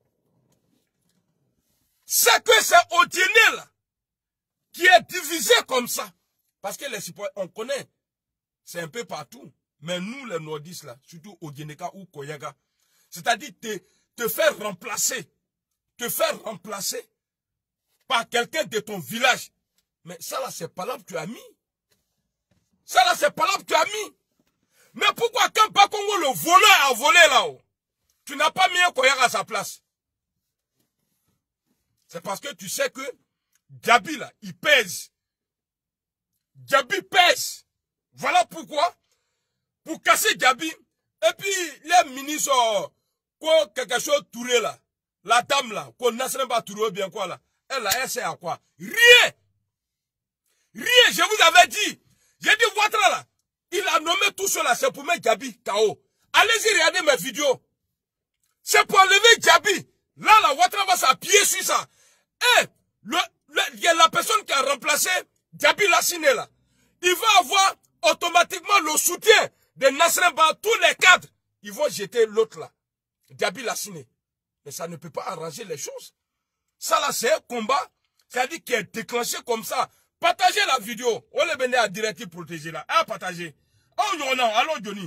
C'est que c'est Odiene là qui est divisé comme ça. Parce que les supporters, on connaît. C'est un peu partout. Mais nous, les nordistes, là, surtout Odieneka ou Koyaga, c'est-à-dire te, te faire remplacer, te faire remplacer par quelqu'un de ton village. Mais ça, là, c'est pas là que tu as mis. Ça, là, c'est pas là que tu as mis. Mais pourquoi quand Bakongo, le voleur, a volé là-haut, tu n'as pas mis un Koyaga à sa place? C'est parce que tu sais que Gabi, là, il pèse. Gabi pèse. Voilà pourquoi, pour casser Gabi, et puis les ministres, quoi, quelque chose touré là, la dame là, qu'on n'a pas touré bien quoi là, elle là, elle sait à quoi? Rien! Rien, je vous avais dit. J'ai dit, Ouattara là, il a nommé tout cela, c'est pour mettre Gabi K O. Allez-y, regardez mes vidéos. C'est pour enlever Gabi. Là, là, Ouattara va s'appuyer sur ça. Et, le, le, la personne qui a remplacé Gabi Lassiné là, il va avoir automatiquement le soutien de Nasrin Ba, tous les cadres. Ils vont jeter l'autre là, Gabi Lassiné. Mais ça ne peut pas arranger les choses. Ça là, c'est un combat, c'est-à-dire qui est déclenché comme ça. Partagez la vidéo. On les venait à directive protégée là. À partager. Oh non, non, allons Johnny.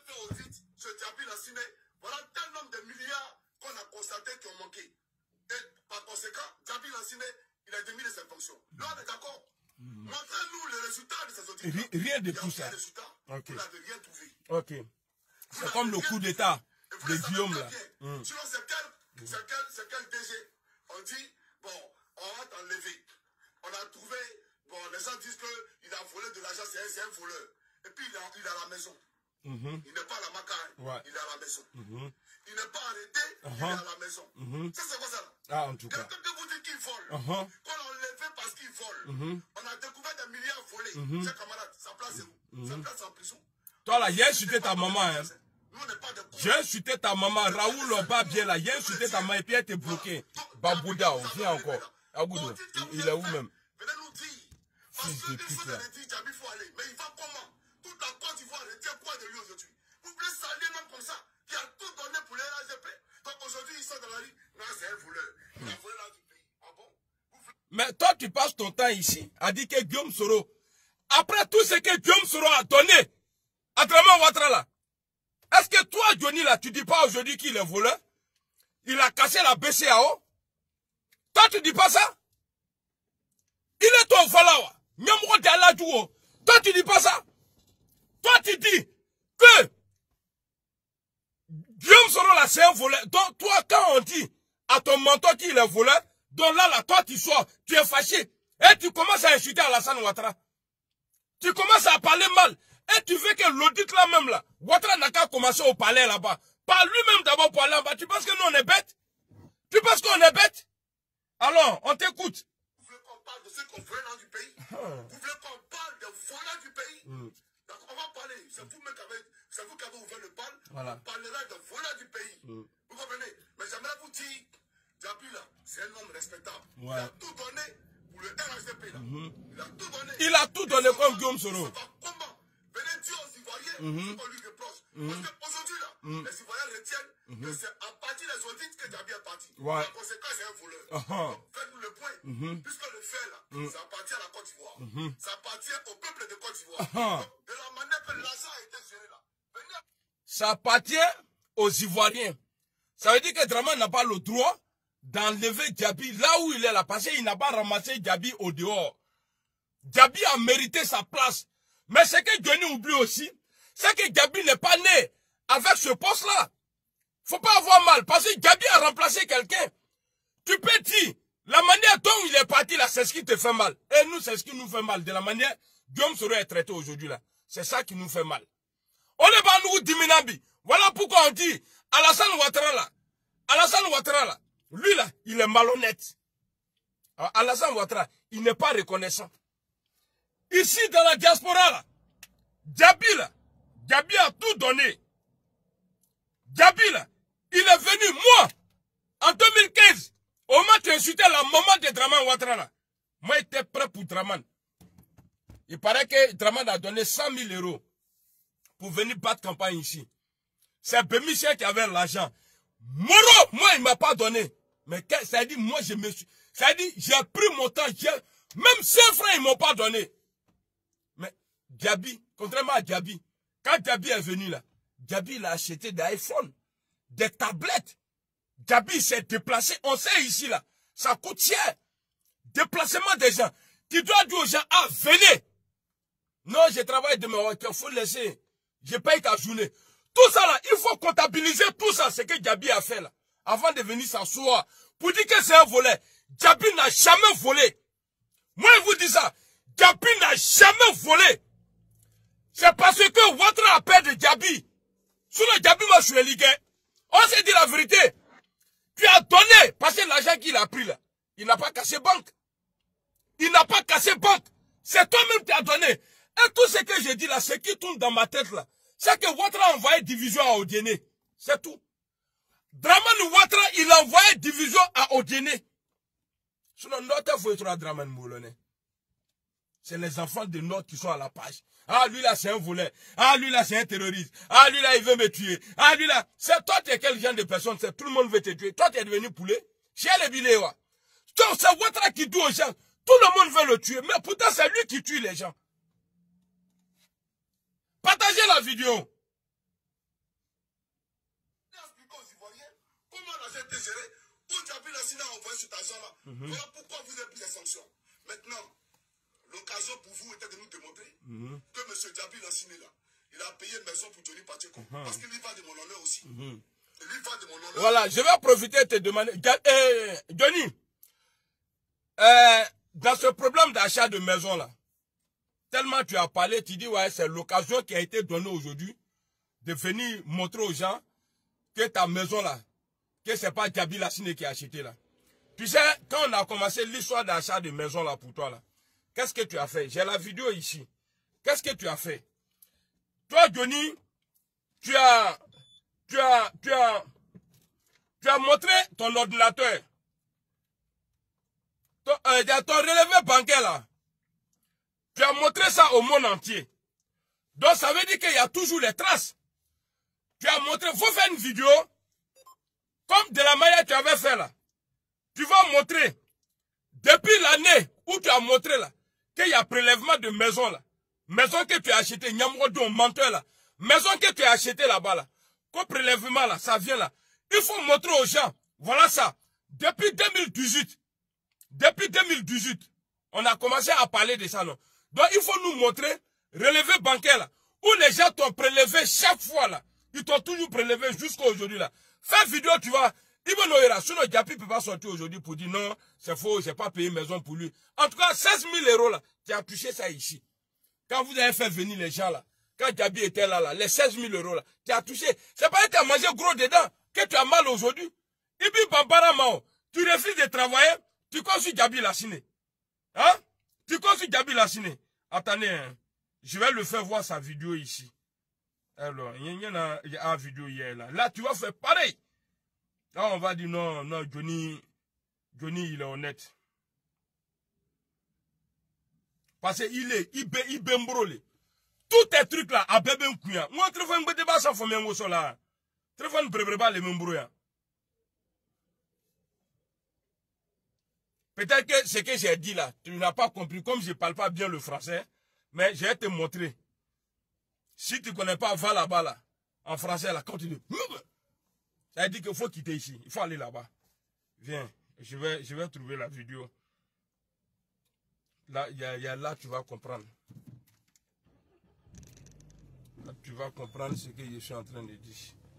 Voilà tel nombre de milliards qu'on a constaté qui ont manqué. Et par conséquent, Gabi Lassiné, il a démis de ses fonctions. Là, on est d'accord. Mmh. Montrez-nous les résultats de ces audits. Rien de tout ça. Okay. Vous n'avez rien trouvé. Ok. C'est comme le coup d'État de Guillaume là. Mmh. Sinon, c'est quel, mmh. quel, quel D G? On dit, bon, on va t'enlever. On a trouvé, bon, les gens disent qu'il a volé de l'argent, c'est un, un voleur. Et puis il est il à la maison. Mmh. Il n'est pas à la macaille, ouais. Il est à la maison. Mmh. Il n'est pas arrêté, uh -huh. Il est à la maison. Mmh. Ça, c'est quoi ça là? Ah, en tout cas. Quelqu'un que vous dites qu'il vole, uh -huh. Qu'on l'a enlevé parce qu'il vole. Mmh. On a découvert des milliards volés. Mmh. Ses camarades, sa place est où? Mmh. Sa place est en prison. Toi là, j'ai insulté ta maman. Hein. J'ai insulté ta maman. Raoul Loba bien là. J'ai insulté ta maman et puis elle était bloquée. Babouda, viens encore. Agoudou, il est où même? Venez nous dire. Fils de pute là. Mais il va comment? Toute la Côte d'Ivoire retient quoi de lui aujourd'hui? Vous voulez saluer même comme ça, qui a tout donné pour les R G P. Donc aujourd'hui, ils sont dans la rue. Non, c'est un voleur. Il a volé l'argent du pays. Ah bon? Mais toi, tu passes ton temps ici à dire que Guillaume Soro, après tout ce que Guillaume Soro a donné à Tréman Ouattara là, est-ce que toi, Johnny là, tu dis pas aujourd'hui qu'il est voleur? Il a cassé la B C A O? Toi, tu dis pas ça? Il est ton follower. Toi, tu dis pas ça? Toi, tu dis que Guillaume Soro là, c'est un voleur. Donc, toi, quand on dit à ton mentor qu'il est voleur, donc là, là, toi, tu sors, tu es fâché. Et tu commences à insulter Alassane Ouattara. Tu commences à parler mal. Et tu veux que l'audit là même là, Ouattara n'a qu'à commencer au palais là-bas. Par lui-même d'abord pour aller là-bas. Tu penses que nous on est bêtes? Tu penses qu'on est bêtes? Alors, on t'écoute. Vous voulez qu'on parle de ceux qu'on volait du pays? Vous voulez qu'on parle des voleurs du pays? mm. Donc on va parler. C'est vous-même qui avez, c'est vous qui avez ouvert le bal. Voilà. On parlera des voleurs du pays. Mm. Vous comprenez? Mais j'aimerais vous dire, Djaby là, c'est un homme respectable. Ouais. Il a tout donné pour le R H D P là. Mm-hmm. Il a tout donné. Il a tout donné comme Guillaume Soro. Comment? Venez dire aux Ivoiriens mm-hmm. qu'on lui reproche. Mm-hmm. Parce qu'aujourd'hui là, mm-hmm. les Ivoiriens retiennent mm-hmm. que c'est à partir des audits que Djaby est parti. Ouais. La conséquence c'est un voleur. Uh-huh. Donc faites-nous le point. Mm-hmm. Puisque le fait là, mm-hmm. ça appartient à la Côte d'Ivoire. Mm-hmm. Ça appartient au peuple de Côte d'Ivoire. Uh-huh. Donc, de la manière que l'argent a été géré là. Venez... Ça appartient aux Ivoiriens. Ça veut dire que Dramane n'a pas le droit d'enlever Djaby là où il est là. Parce qu'il n'a pas ramassé Djaby au dehors. Djaby a mérité sa place. Mais ce que Johnny oublie aussi, c'est que Djaby n'est pas né avec ce poste-là. Faut pas avoir mal, parce que Djaby a remplacé quelqu'un. Tu peux dire, la manière dont il est parti là, c'est ce qui te fait mal. Et nous, c'est ce qui nous fait mal. De la manière Guillaume Soro est traité aujourd'hui là. C'est ça qui nous fait mal. On est pas nous Diminabi. Voilà pourquoi on dit, Alassane Ouattara là, Alassane Ouattara là, lui là, il est malhonnête. Alors, Alassane Ouattara, il n'est pas reconnaissant. Ici, dans la diaspora, là, Djaby, là, Djaby a tout donné. Djaby, là, il est venu, moi, en deux mille quinze, au moment où tu insultais la maman de Dramane Ouattara, là, moi, j'étais prêt pour Dramane. Il paraît que Dramane a donné cent mille euros pour venir battre campagne ici. C'est Bémichel qui avait l'argent. Moro, moi, il ne m'a pas donné. Mais ça a dit, moi, je me suis... Ça a dit, j'ai pris mon temps, même ses frères, ils ne m'ont pas donné. Mais Djaby, contrairement à Djaby, quand Djaby est venu là, Djaby il a acheté des iPhones, des tablettes. Djaby s'est déplacé, on sait ici là, ça coûte cher. Déplacement des gens. Tu dois dire aux gens, ah venez. Non, je travaille demain, il faut laisser. Je paye ta journée. Tout ça là, il faut comptabiliser tout ça, ce que Djaby a fait là, avant de venir s'asseoir. Pour dire que c'est un volet. Djaby n'a jamais volé. Moi je vous dis ça. Djaby n'a jamais volé. C'est parce que Ouattara a peur de Djaby. Sous le Djaby, moi, je suis éligué. On s'est dit la vérité. Tu as donné, parce que l'argent qu'il a pris là, il n'a pas cassé banque. Il n'a pas cassé banque. C'est toi-même qui as donné. Et tout ce que je dis là, ce qui tourne dans ma tête là, c'est que Ouattara a envoyé division à Odiéné. C'est tout. Dramane Ouattara, il a envoyé division à Odiéné. Sinon, notre faut être à Dramane Moulone. C'est les enfants de Nord qui sont à la page. Ah, lui là, c'est un voleur. Ah, lui là, c'est un terroriste. Ah, lui là, il veut me tuer. Ah, lui là, c'est toi, tu es quel genre de personne? C'est tout le monde veut te tuer. Toi, tu es devenu poulet. Chez les billets, donc, c'est Ouattara qui dit aux gens. Tout le monde veut le tuer. Mais pourtant, c'est lui qui tue les gens. Partagez la vidéo. Comment l'argent a été géré? Où Djaby Lassina a envoyé cet argent-là? Voilà pourquoi vous avez pris les sanctions. Maintenant, l'occasion pour vous était de nous démontrer mm-hmm. que M. Djaby Lassina, là, il a payé une maison pour Johnny Pacheco. Mm-hmm. Parce qu'il y va de mon honneur aussi. Mm-hmm. Il y va de mon honneur. Voilà, je vais profiter de te demander. Eh, Johnny, euh, dans ce problème d'achat de maison là, tellement tu as parlé, tu dis ouais, c'est l'occasion qui a été donnée aujourd'hui de venir montrer aux gens que ta maison là, que c'est pas Djaby Lassina qui a acheté là. Tu sais, quand on a commencé l'histoire d'achat de maison là pour toi là, qu'est-ce que tu as fait? J'ai la vidéo ici. Qu'est-ce que tu as fait? Toi, Johnny, tu as, tu as, tu as, tu as montré ton ordinateur. Ton, euh, ton relevé bancaire là. Tu as montré ça au monde entier. Donc ça veut dire qu'il y a toujours les traces. Tu as montré, il faut faire une vidéo, comme de la manière que tu avais fait là. Tu vas montrer, depuis l'année où tu as montré là, qu'il y a prélèvement de maison là. Maison que tu as acheté, Nyamrodon, menteur là. Maison que tu as acheté là-bas là. Qu'au prélèvement là, ça vient là. Il faut montrer aux gens, voilà ça. Depuis deux mille dix-huit, depuis deux mille dix-huit, on a commencé à parler de ça non. Donc il faut nous montrer, relevé bancaire là, où les gens t'ont prélevé chaque fois là. Ils t'ont toujours prélevé jusqu'à aujourd'hui là. Fais vidéo, tu vois, Ibn Noïra, sinon Djapi ne peut pas sortir aujourd'hui pour dire non, c'est faux, je n'ai pas payé maison pour lui. En tout cas, seize mille euros là, tu as touché ça ici. Quand vous avez fait venir les gens là, quand Djabi était là, là, les seize mille euros là, tu as touché. C'est pas que tu as mangé gros dedans, que tu as mal aujourd'hui. Et puis, Bambara Mao, tu refuses de travailler, tu construis Djabi Lassine. Hein? Tu construis Djabi Lassine. Attendez, hein. Je vais le faire voir sa vidéo ici. Alors, il y en a une vidéo hier là. Là, tu vas faire pareil. Là, on va dire non, non, Johnny, Johnny, il est honnête. Parce qu'il est, il est, il est tous tes trucs là, à bébé un couillard. Moi, je téléphone, je ne pas ça, faut un là. Téléphone, je ne prépare pas les mêmes brouillards. Peut-être que ce que j'ai dit là, tu n'as pas compris, comme je ne parle pas bien le français, mais je vais te montrer. Si tu ne connais pas, va là-bas là, en français là, continue. Ça veut dire qu'il faut quitter ici, il faut aller là-bas. Viens, je vais, je vais trouver la vidéo. Là, il y a, y a là, tu vas comprendre. Là, tu vas comprendre ce que je suis en train de dire.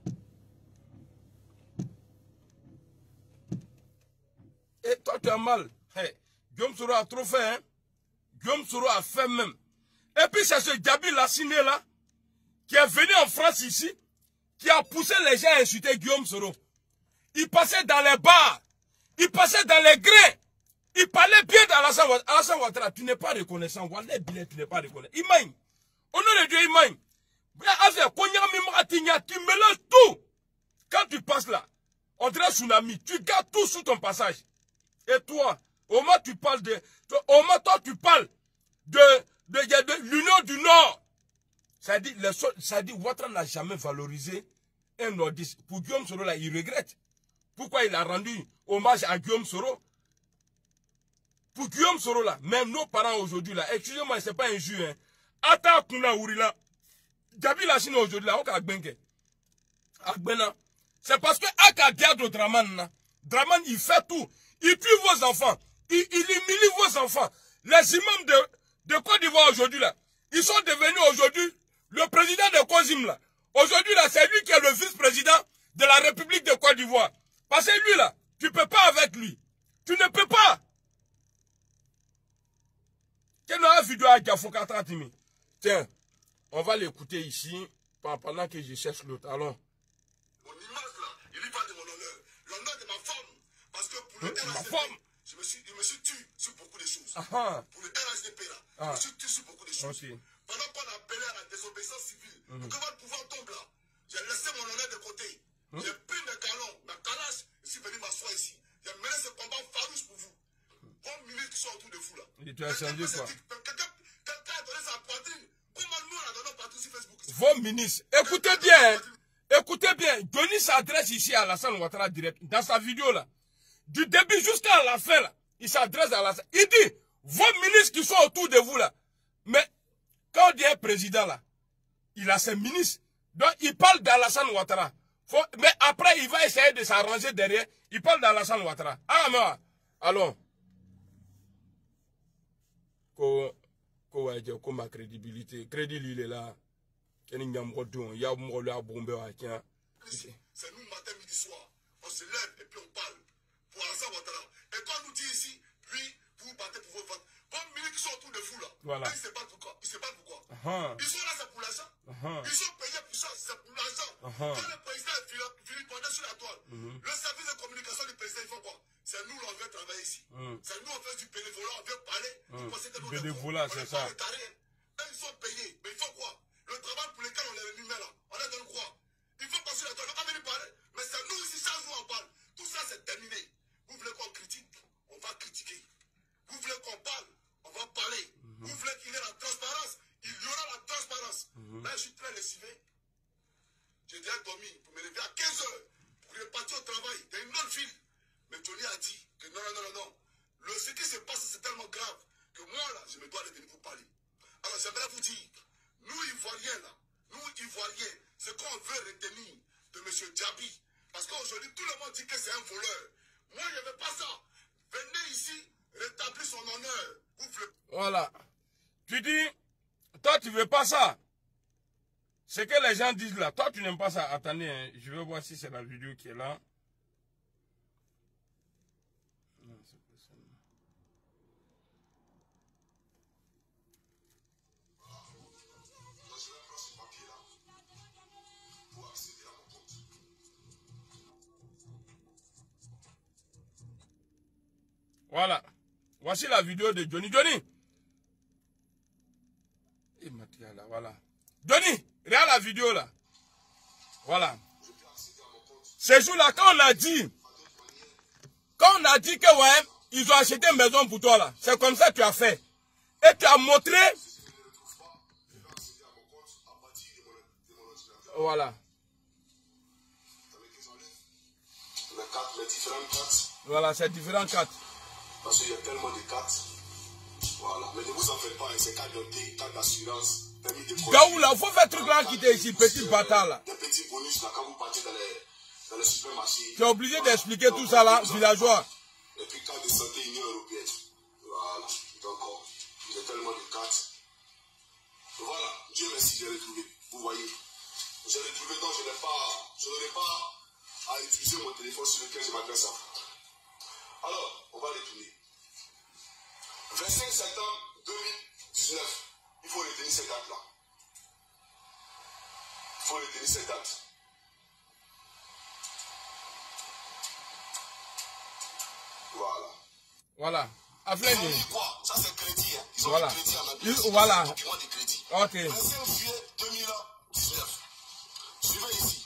Et toi, tu as mal. Hey, Guillaume Soro a trop fait, hein. Guillaume Soro a fait même. Et puis, c'est ce Djabi Lassine là, qui est venu en France ici, qui a poussé les gens à insulter Guillaume Soro. Il passait dans les bars, il passait dans les grains, il parlait bien d'Alassane Ouattara. Alassane Ouattara, tu n'es pas reconnaissant. Voilà, tu n'es pas reconnaissant. Imagine. Au nom de Dieu, imagine. Tu mélanges tout. Quand tu passes là, on dirait tsunami, tu gardes tout sous ton passage. Et toi, au moins tu parles de, au moins toi tu parles de, de, de, de l'Union du Nord. Ça dit, le, ça dit, Ouattara n'a jamais valorisé un nordiste. Pour Guillaume Soro là, il regrette. Pourquoi il a rendu hommage à Guillaume Soro? Pour Guillaume Soro là, même nos parents aujourd'hui là, excusez-moi, c'est pas injure, hein. Ata kuna urila. Djabi Lassine aujourd'hui là, on a bengue. C'est parce que Aka garde Draman. Draman, il fait tout. Il tue vos enfants. Il, il humilie vos enfants. Les imams de, de Côte d'Ivoire aujourd'hui là, ils sont devenus aujourd'hui le président de Kozim là. Aujourd'hui là, c'est lui qui est le vice-président de la République de Côte d'Ivoire. Parce que lui là, tu ne peux pas avec lui. Tu ne peux pas. Quelle est la vidéo à Diafokatra Timi? Tiens, on va l'écouter ici pendant que je cherche l'autre. Allons. Mon image là, il lui parle de mon honneur. L'honneur de ma femme. Parce que pour le hein, R H D P, ma femme. Je me suis, je me suis tué sur beaucoup de choses. Ah, ah. Pour le R H D P là, Ah. je me suis tué sur beaucoup de choses. Okay. Pendant qu'on appelait à la désobéissance civile, mm -hmm. pour que votre pouvoir tombe là, j'ai laissé mon honneur de côté. Mm -hmm. J'ai pris mes galons, ma calache, je suis venu m'asseoir ici. J'ai mené ce combat farouche pour vous. Vos ministres qui sont autour de vous là. Et tu as changé quoi? Quelqu'un a donné sa poitrine. Comment nous on a donné partout sur Facebook? Vos ministres, écoutez bien, écoutez bien, Johnny s'adresse ici à Alassane Ouattara direct, dans sa vidéo là. Du début jusqu'à la fin là, il s'adresse à Alassane. Il dit, vos ministres qui sont autour de vous là, mais quand on dit un président là, il a ses ministres, donc il parle d'Alassane Ouattara. Faut, mais après il va essayer de s'arranger derrière, il parle d'Alassane Ouattara. Ah mais, allons. Ko, ko waje ko ma crédibilité, crédit il est là. C'est nous matin, midi, soir. On se lève et puis on parle. Pour Alassane Ouattara. Et quand on nous dit ici, lui, vous vous battez pour vos votes. Vos ministres qui sont autour de vous là. Voilà. Ils ne savent pas pourquoi. Ils ne savent pas pourquoi. Uh -huh. Ils sont là, c'est pour l'argent. Uh -huh. Ils sont payés pour ça, c'est pour l'argent. Uh -huh. Quand le président est vilipendé sur la toile, uh -huh. le service de communication du président, ils font quoi? C'est nous, on vient travailler ici. Uh -huh. C'est nous, on fait du bénévolat, on vient parler. Uh -huh. Vous que bénévolat, c'est ça. Eux, ils sont payés. Mais il faut quoi? Le travail pour lequel on les met là, on les donne quoi? Il faut passer la toile, on va venir parler. Mais c'est nous ici, chaque jour on parle. Tout ça, c'est terminé. Vous voulez qu'on critique? On va critiquer. Vous voulez qu'on parle? On va parler. Mm -hmm. Vous voulez qu'il y ait la transparence? Il y aura la transparence. Mm -hmm. Là, je suis très lessivé. J'ai déjà dormi pour me lever à quinze heures pour repartir au travail. Il y a une autre ville. Mais Johnny a dit que non, non, non, non. Le, ce qui se passe, c'est tellement grave que moi, là, je me dois de venir vous parler. Alors, j'aimerais vous dire, nous, Ivoiriens, là, nous, Ivoiriens, ce qu'on veut retenir de M. Djabi, parce qu'aujourd'hui, tout le monde dit que c'est un voleur. Moi, je ne veux pas ça. Venez ici, rétablir son honneur. Vous voulez... Voilà. Tu dis, toi, tu ne veux pas ça. Ce que les gens disent là, toi, tu n'aimes pas ça. Attendez, hein, je vais voir si c'est la vidéo qui est là. Voilà. Voici la vidéo de Johnny. Johnny. Et Mathias là, voilà. Johnny, regarde la vidéo là. Voilà. Ces jours-là, quand on a dit, quand on a dit que ouais, ils ont acheté une maison pour toi là, c'est comme ça que tu as fait. Et tu as montré. Voilà. Voilà, c'est différentes cartes. Parce qu'il y a tellement de cartes. Voilà. Mais ne vous en faites pas, c'est cartes d'identité, cartes d'assurance, permis de conduire. Gaou là, il faut faire truc là qui t'est ici, petit bâtard là. Des petits bonus là, quand vous partez dans les, dans les supermarchés. Tu es obligé d'expliquer tout ça là, villageois. Et puis carte de santé Union Européenne. Voilà. Donc, il y a tellement de cartes. Voilà. Dieu merci, j'ai retrouvé. Vous voyez. J'ai retrouvé, donc je n'ai pas, je n'aurai pas à utiliser mon téléphone sur lequel je m'adresse. Alors, on va retourner. vingt-cinq septembre deux mille dix-neuf, il faut retenir cette date-là. Il faut retenir cette date. Voilà. Voilà. Ils ont dit quoi? Ça c'est crédit. Hein. Ils ont voilà. dit crédit en Ils, voilà. document de crédit. Ok. vingt-cinq juillet deux mille dix-neuf. Suivez ici.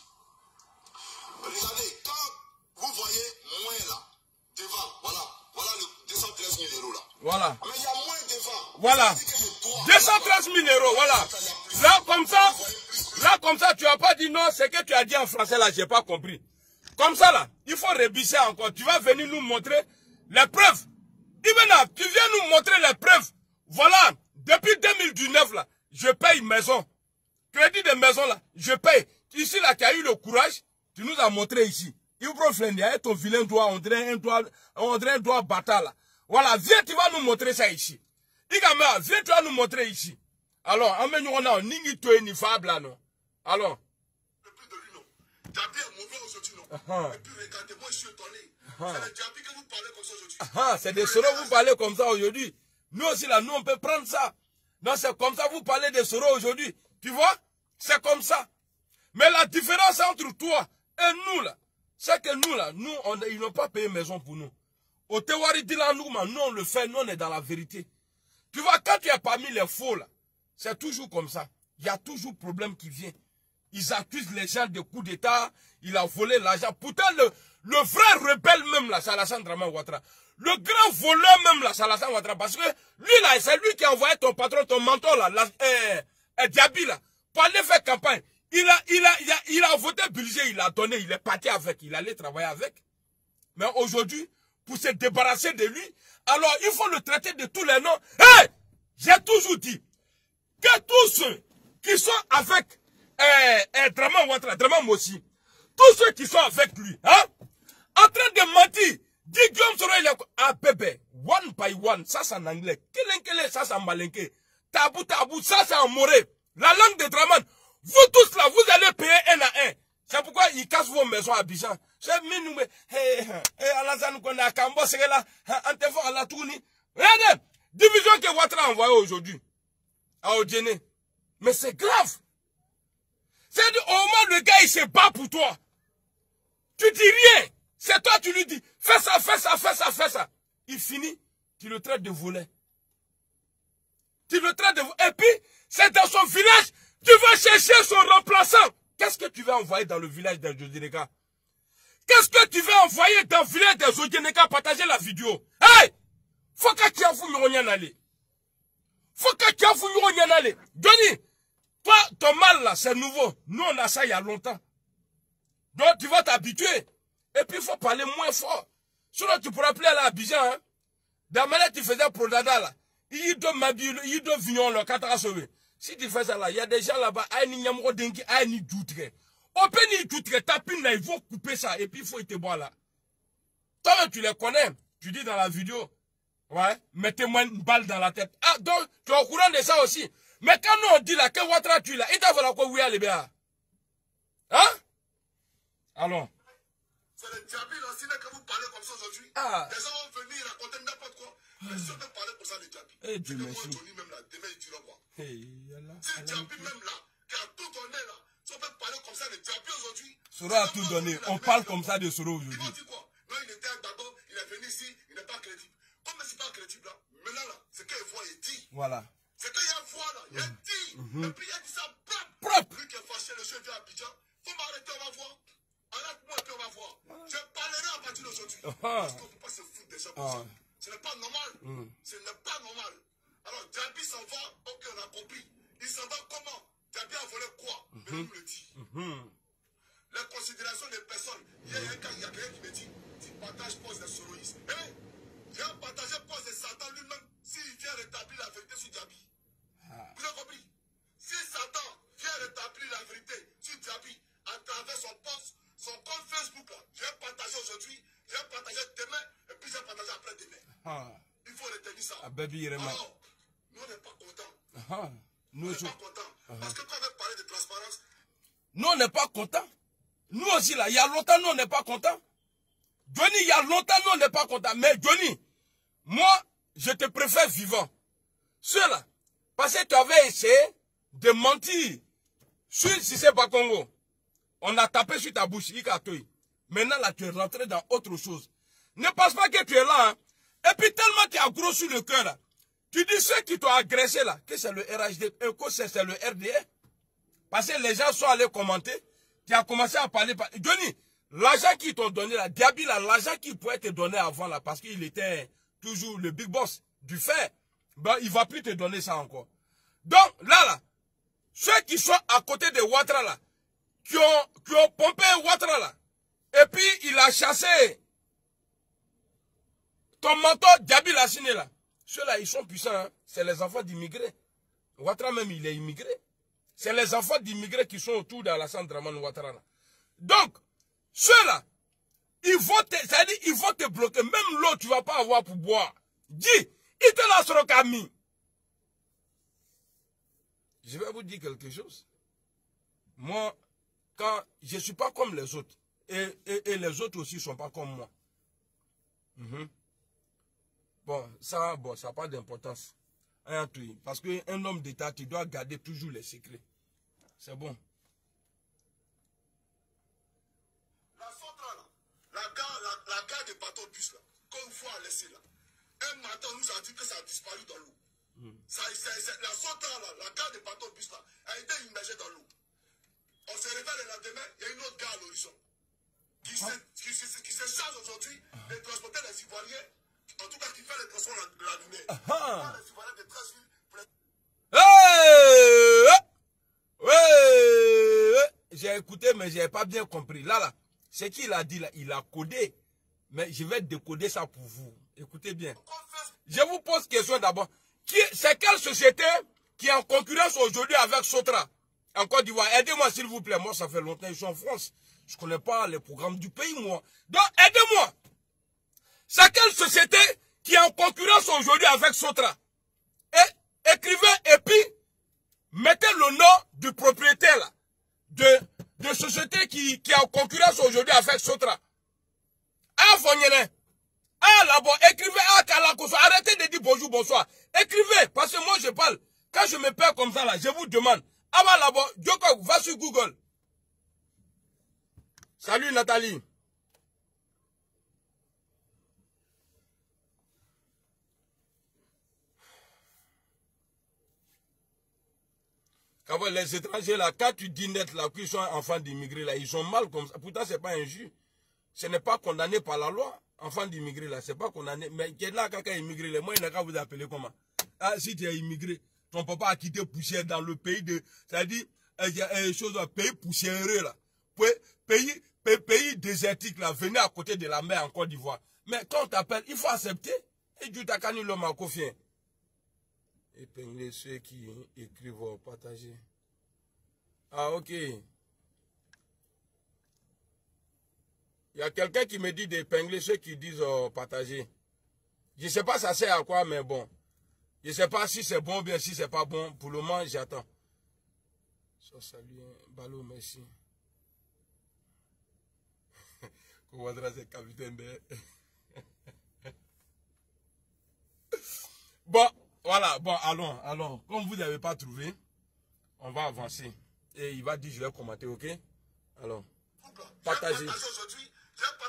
Regardez, quand vous voyez moins là, devant, voilà, voilà le deux cent treize mille euros là. Voilà. Mais il y a moins devant. Voilà. deux cent treize mille euros, voilà. Là, comme ça, là, comme ça, tu n'as pas dit non, c'est que tu as dit en français là, je n'ai pas compris. Comme ça là, il faut rebisser encore. Tu vas venir nous montrer les preuves. Ibena, tu viens nous montrer les preuves. Voilà, depuis deux mille dix-neuf là, je paye maison. Crédit de maison là, je paye. Ici là, tu as eu le courage, tu nous as montré ici. Il faut prendre ton vilain doigt, on dirait un doigt, on dirait un doigt bâtard là. Voilà, viens, tu vas nous montrer ça ici. Igama, viens, tu vas nous montrer ici. Alors, emmène-nous là, ningi toi ni fable là, non. Alors. Le plus de lui, non. Diaby est mauvais aujourd'hui, non. Uh -huh. Et puis, regardez, moi, je suis étonné. Uh -huh. C'est le Diaby que vous parlez comme ça aujourd'hui. Uh -huh. C'est des soros, vous parlez comme ça aujourd'hui. Nous aussi, là, nous, on peut prendre ça. Non, c'est comme ça, vous parlez des soros aujourd'hui. Tu vois? C'est comme ça. Mais la différence entre toi et nous, là, c'est que nous, là, nous, on, ils n'ont pas payé maison pour nous. Au Tewari Dila Nouma, nous, on le fait, nous, on est dans la vérité. Tu vois, quand tu es parmi les faux, là, c'est toujours comme ça. Il y a toujours problème qui vient. Ils accusent les gens de coup d'État, il a volé l'argent. Pourtant, le, le vrai rebelle même, là, c'est Alassane Dramane Ouattara. Le grand voleur même, là, c'est Alassane Ouattara. Parce que lui, là, c'est lui qui a envoyé ton patron, ton mentor, là, la, euh, euh, Diaby, là, pour aller faire campagne. Il a, il a, il a, il a voté budget, il a donné, il est parti avec, il allait travailler avec. Mais aujourd'hui, pour se débarrasser de lui, alors il faut le traiter de tous les noms. Hé, hey, j'ai toujours dit que tous ceux qui sont avec euh, euh, Dramane Ouattara, Dramane Mossi, tous ceux qui sont avec lui, hein, en train de mentir, dit Guillaume Soro, il est ah bébé, one by one, ça c'est en anglais, kelenkele, ça c'est en malinké, tabou tabou, ça c'est en moré, la langue de Dramane. Vous tous là, vous allez payer un à un. C'est pourquoi ils cassent vos maisons à Abidjan. C'est minoué. Hé, hé, Alassane Konde à Kambo, c'est là, en te à la tournie. Regardez, division que Ouattara a envoyée aujourd'hui à Odjene. Mais c'est grave. C'est au moins le gars, il se bat pour toi. Tu dis rien. C'est toi, tu lui dis, fais ça, fais ça, fais ça, fais ça. Il finit, tu le traites de volet. Tu le traites de volet. Et puis, c'est dans son village. Tu vas chercher son remplaçant. Qu'est-ce que tu vas envoyer dans le village des Odjeneka? Qu'est-ce que tu vas envoyer dans le village des Odjeneka? Partager la vidéo. Hey! Faut que tu en fous yon aller. Faut que tu en fous yon aller. Johnny, toi, ton mal là, c'est nouveau. Nous, on a ça il y a longtemps. Donc, tu vas t'habituer. Et puis, il faut parler moins fort. Sinon, tu pourras plus aller à Abidjan. Hein? Dans la tu faisais Prodada là. Il doit m'habiller, il doit venir le quatre à sauver. Si tu fais ça là, il y a des gens là-bas, ils vont couper ça et puis il faut te boire là. Toi, tu les connais. Tu dis dans la vidéo, ouais, mettez-moi une balle dans la tête. Ah, donc, tu es au courant de ça aussi. Mais quand nous on dit là, que Ouattara tu là, il t'a fallu quoi, oui, allez bien. Hein? Allons. C'est le Diaby l'ancien que vous parlez comme ça aujourd'hui. Ah. Les gens vont venir raconter n'importe quoi. Mais si on peut parler pour ça de Diaby. Eh, Dieu merci. Même là, demain, il dira quoi? Hey, Allah, si Diaby même là, qui a tout donné là, si on peut parler comme ça de Diaby aujourd'hui. Soro a tout donné. On parle comme ça de Soro aujourd'hui. Ils vont dire quoi? Non, il était d'abord, il est venu ici, il n'est pas crédible. Voilà. C'est qu'il y a une voix là, il y a un tir, Mm-hmm. et puis il y a dit ça, bam. Propre. Lui qui est fâché, le chef vient à Abidjan, faut m'arrêter, on va voir. Arrête-moi et puis on va voir. Je parlerai à partir d'aujourd'hui. Ah. Parce qu'on ne peut pas se foutre des gens comme Ah. ça. Ce n'est pas normal. Mm. Ce n'est pas normal. Alors, Djabi s'en va, ok, on a compris. Il s'en va comment? Djabi a volé quoi? Mais il nous le dit. Mm-hmm. La considération des personnes. Il y a un cas, il y a quelqu'un qui me dit, tu partages poste des soloïstes. Eh, j'ai partagé poste de Satan lui-même s'il vient rétablir la vérité sur Djabi. Ah. Vous avez compris? Si Satan vient rétablir la vérité sur Djabi à travers son poste, son compte Facebook, là, j'ai partagé aujourd'hui, j'ai partagé demain, et puis j'ai partagé après-demain. Ah. Il faut retenir ça. Ah, baby, il remarque. Alors, nous on n'est pas contents. Ah. Nous On aussi. n'est pas contents. Parce que quand on veut parler de transparence, Nous, on n'est pas contents. Nous aussi, là, il y a longtemps, nous, on n'est pas contents. Johnny, il y a longtemps, nous, on n'est pas contents. Mais Johnny, moi, je te préfère vivant. Ceux-là, parce que tu avais essayé de mentir sur Cissé Bakongo. On a tapé sur ta bouche, Ikatoy. Maintenant, là, tu es rentré dans autre chose. Ne pense pas que tu es là. Hein. Et puis, tellement tu as gros sur le cœur, là. Tu dis ceux qui t'ont agressé, là, que c'est le R H D, et que c'est le R D A. Parce que les gens sont allés commenter. Tu as commencé à parler. Johnny, l'argent qu'ils t'ont donné, là, Djabi, là, l'argent qu'il pouvait te donner avant, là, parce qu'il était toujours le big boss du fait, ben, il ne va plus te donner ça encore. Donc, là, là, ceux qui sont à côté de Ouattara, là, qui ont, qui ont pompé Ouattara, là, et puis il a chassé ton mentor Djabi Lassine, là. Ceux-là, ils sont puissants, hein. C'est les enfants d'immigrés. Ouattara même, il est immigré. C'est les enfants d'immigrés qui sont autour de Alassane Dramane Ouattara. Là. Donc, ceux-là, ils vont te, c'est-à-dire, ils vont te bloquer. Même l'eau, tu ne vas pas avoir pour boire. Dis, il te lance le camion. Je vais vous dire quelque chose. Moi, quand je ne suis pas comme les autres, et, et, et les autres aussi ne sont pas comme moi. Mm-hmm. Bon, ça, bon, ça n'a pas d'importance. Parce qu'un homme d'État, tu dois garder toujours les secrets. C'est bon. la centrale, là, la gare, la, la gare de bateau bus, là, qu'on faut en laisser là. Un matin, on nous a dit que ça a disparu dans l'eau. Mm. La centrale, là, la gare de bateau bus, là, a été immergée dans l'eau. On se réveille le lendemain, il y a une autre gare à l'horizon. Qui, ah. se, qui, se, qui se charge aujourd'hui ah. de transporter les Ivoiriens. En tout cas, qui fait les transports de la Guinée. Ah. Les Ivoiriens de treize villes. Hey! Ouais! J'ai écouté, mais je n'ai pas bien compris. Là, là, ce qu'il a dit, là, il a codé. Mais je vais décoder ça pour vous. Écoutez bien. Je vous pose question d'abord. C'est quelle société qui est en concurrence aujourd'hui avec Sotra en Côte d'Ivoire? Aidez-moi, s'il vous plaît. Moi, ça fait longtemps que je suis en France. Je ne connais pas les programmes du pays, moi. Donc, aidez-moi. C'est quelle société qui est en concurrence aujourd'hui avec Sotra? Et écrivez et puis mettez le nom du propriétaire là, de, de société qui, qui est en concurrence aujourd'hui avec Sotra. Ah, Fonyene. Ah, là-bas, écrivez. Ah, Kalakoso. Arrêtez de dire bonjour, bonsoir. Écrivez, parce que moi je parle. Quand je me perds comme ça là, je vous demande. Ah, bah là-bas, Djoko, va sur Google. Salut Nathalie. Les étrangers là, quand tu dis net là, qu'ils sont enfants d'immigrés là, ils sont mal comme ça. Pourtant, c'est pas injuste. Ce n'est pas condamné par la loi. Enfants d'immigrés là, c'est pas condamné. Mais là, quand il est immigré, là, moi, il n'a qu'à vous appeler comment? Ah, si tu es immigré, ton papa a quitté poussière dans le pays de. C'est-à-dire, il y a une chose, un pays poussiéreux là. Pays, pays, pays désertique là, venez à côté de la mer en Côte d'Ivoire. Mais quand on t'appelle, il faut accepter. Et Dieu t'a connu l'homme à confier. Épingler ceux qui écrivent, partager. Ah, ok. Il y a quelqu'un qui me dit d'épingler ceux qui disent oh, partager. Je ne sais pas ça sert à quoi, mais bon. Je ne sais pas si c'est bon ou bien si c'est pas bon. Pour le moment, j'attends. So, salut, Balo, merci. Kouadra, c'est capitaine de... Bon. Voilà, bon, allons, allons. Comme vous n'avez pas trouvé, on va avancer. Et il va dire, je vais commenter, ok? Alors, partagez.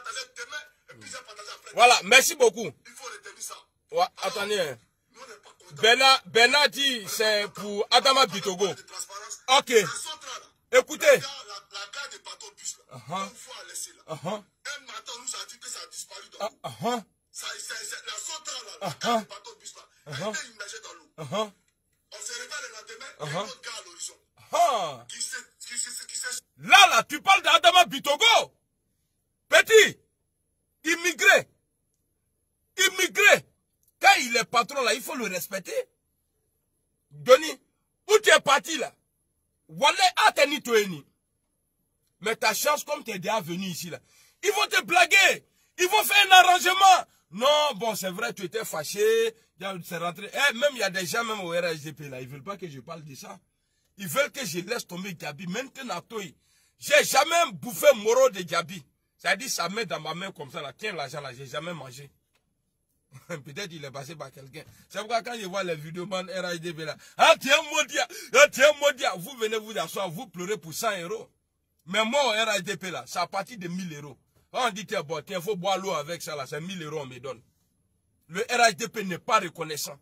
Voilà, merci beaucoup. Il faut retenir ça. Ouais, attendez. Bernard, Bernard dit c'est pour Adama Bitogo. Ok. Écoutez. La gare de bateau bus là, Uh-huh. une fois laissé là. Uh-huh. Un matin, on nous a dit que ça a disparu dans l'eau. Uh-huh. Ça, c'est, c'est, la centrale là, la Uh-huh. gare de bateau bus là, Uh-huh. a été immergée dans l'eau. Uh-huh. On se réveille le lendemain, il y a Uh-huh. une autre gare à l'horizon. Ah. Qui s'est, qui s'est, qui s'est... Là, là, tu parles d'Adama Bitogo. Petit. Immigré. Immigré. Quand il est patron là, il faut le respecter. Denis, où tu es parti là? Wallah, ateni toeni. Mais ta chance, comme tu es déjà venu ici là, ils vont te blaguer. Ils vont faire un arrangement. Non, bon, c'est vrai, tu étais fâché. C'est rentré. Eh, même il y a des gens, même au R H D P là, ils veulent pas que je parle de ça. Ils veulent que je laisse tomber Gabi. Maintenant, j'ai jamais bouffé Moro de Gabi. Ça dit, ça met dans ma main comme ça là. Tiens l'argent là, j'ai jamais mangé. Peut-être il est passé par quelqu'un. C'est pourquoi quand je vois les vidéos man R H D P là, ah tiens Modia, ah tiens Modia, vous venez vous asseoir, vous pleurez pour cent euros. Mais moi au R H D P là, c'est à partir de mille euros. On dit tiens bon, tiens faut boire l'eau avec ça là, c'est mille euros on me donne. Le R H D P n'est pas reconnaissant.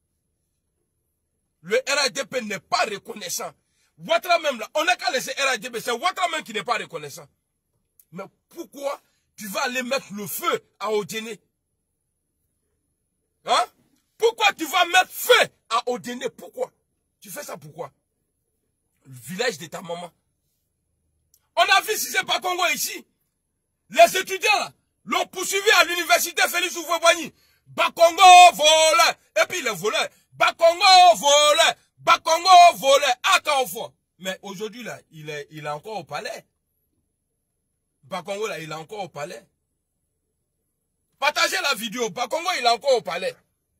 Le R H D P n'est pas reconnaissant. Ouattara même là, on n'a qu'à laisser R H D P, c'est Ouattara même qui n'est pas reconnaissant. Mais pourquoi tu vas aller mettre le feu à Odéné? Hein? Pourquoi tu vas mettre feu à Odéné? Pourquoi? Tu fais ça pourquoi? Le village de ta maman. On a vu si c'est pas Congo ici. Les étudiants là, l'ont poursuivi à l'université Félix Houphouët-Boigny. Bakongo voleur. Et puis les voleurs. Bakongo voleur. Bakongo voleur. Akaofo. Mais aujourd'hui là, il est, il est encore au palais. Bakongo là, il est encore au palais. Partagez la vidéo. Bakongo, il est encore au palais.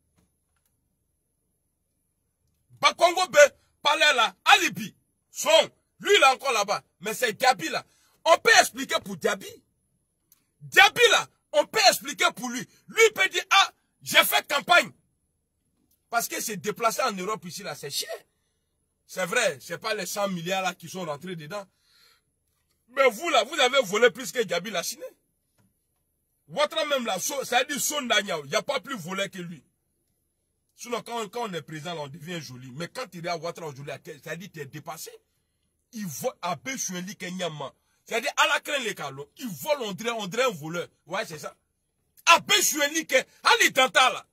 Bakongo, be, palais là, alibi. Son, lui, il est encore là-bas. Mais c'est Gabi là. On peut expliquer pour Gabi. Gabi là, on peut expliquer pour lui. Lui, il peut dire, ah, j'ai fait campagne. Parce que c'est déplacé en Europe ici là, c'est cher. C'est vrai, c'est pas les cent milliards là qui sont rentrés dedans. Mais vous là, vous avez volé plus que Gabi l'a signé. Ouattara même là, ça veut dire son Daniel, il n'y a pas plus volé que lui. Sinon, quand, quand on est présent, là, on devient joli. Mais quand il est à Ouattara aujourd'hui, ça veut dire que tu es dépassé. Il vole à Béchoueli Kenyama. C'est-à-dire, à la crainte les calons, il vole, on dirait, on dirait un voleur. Ouais, c'est ça. À Béchoueli Kenyama, allez, tanta là.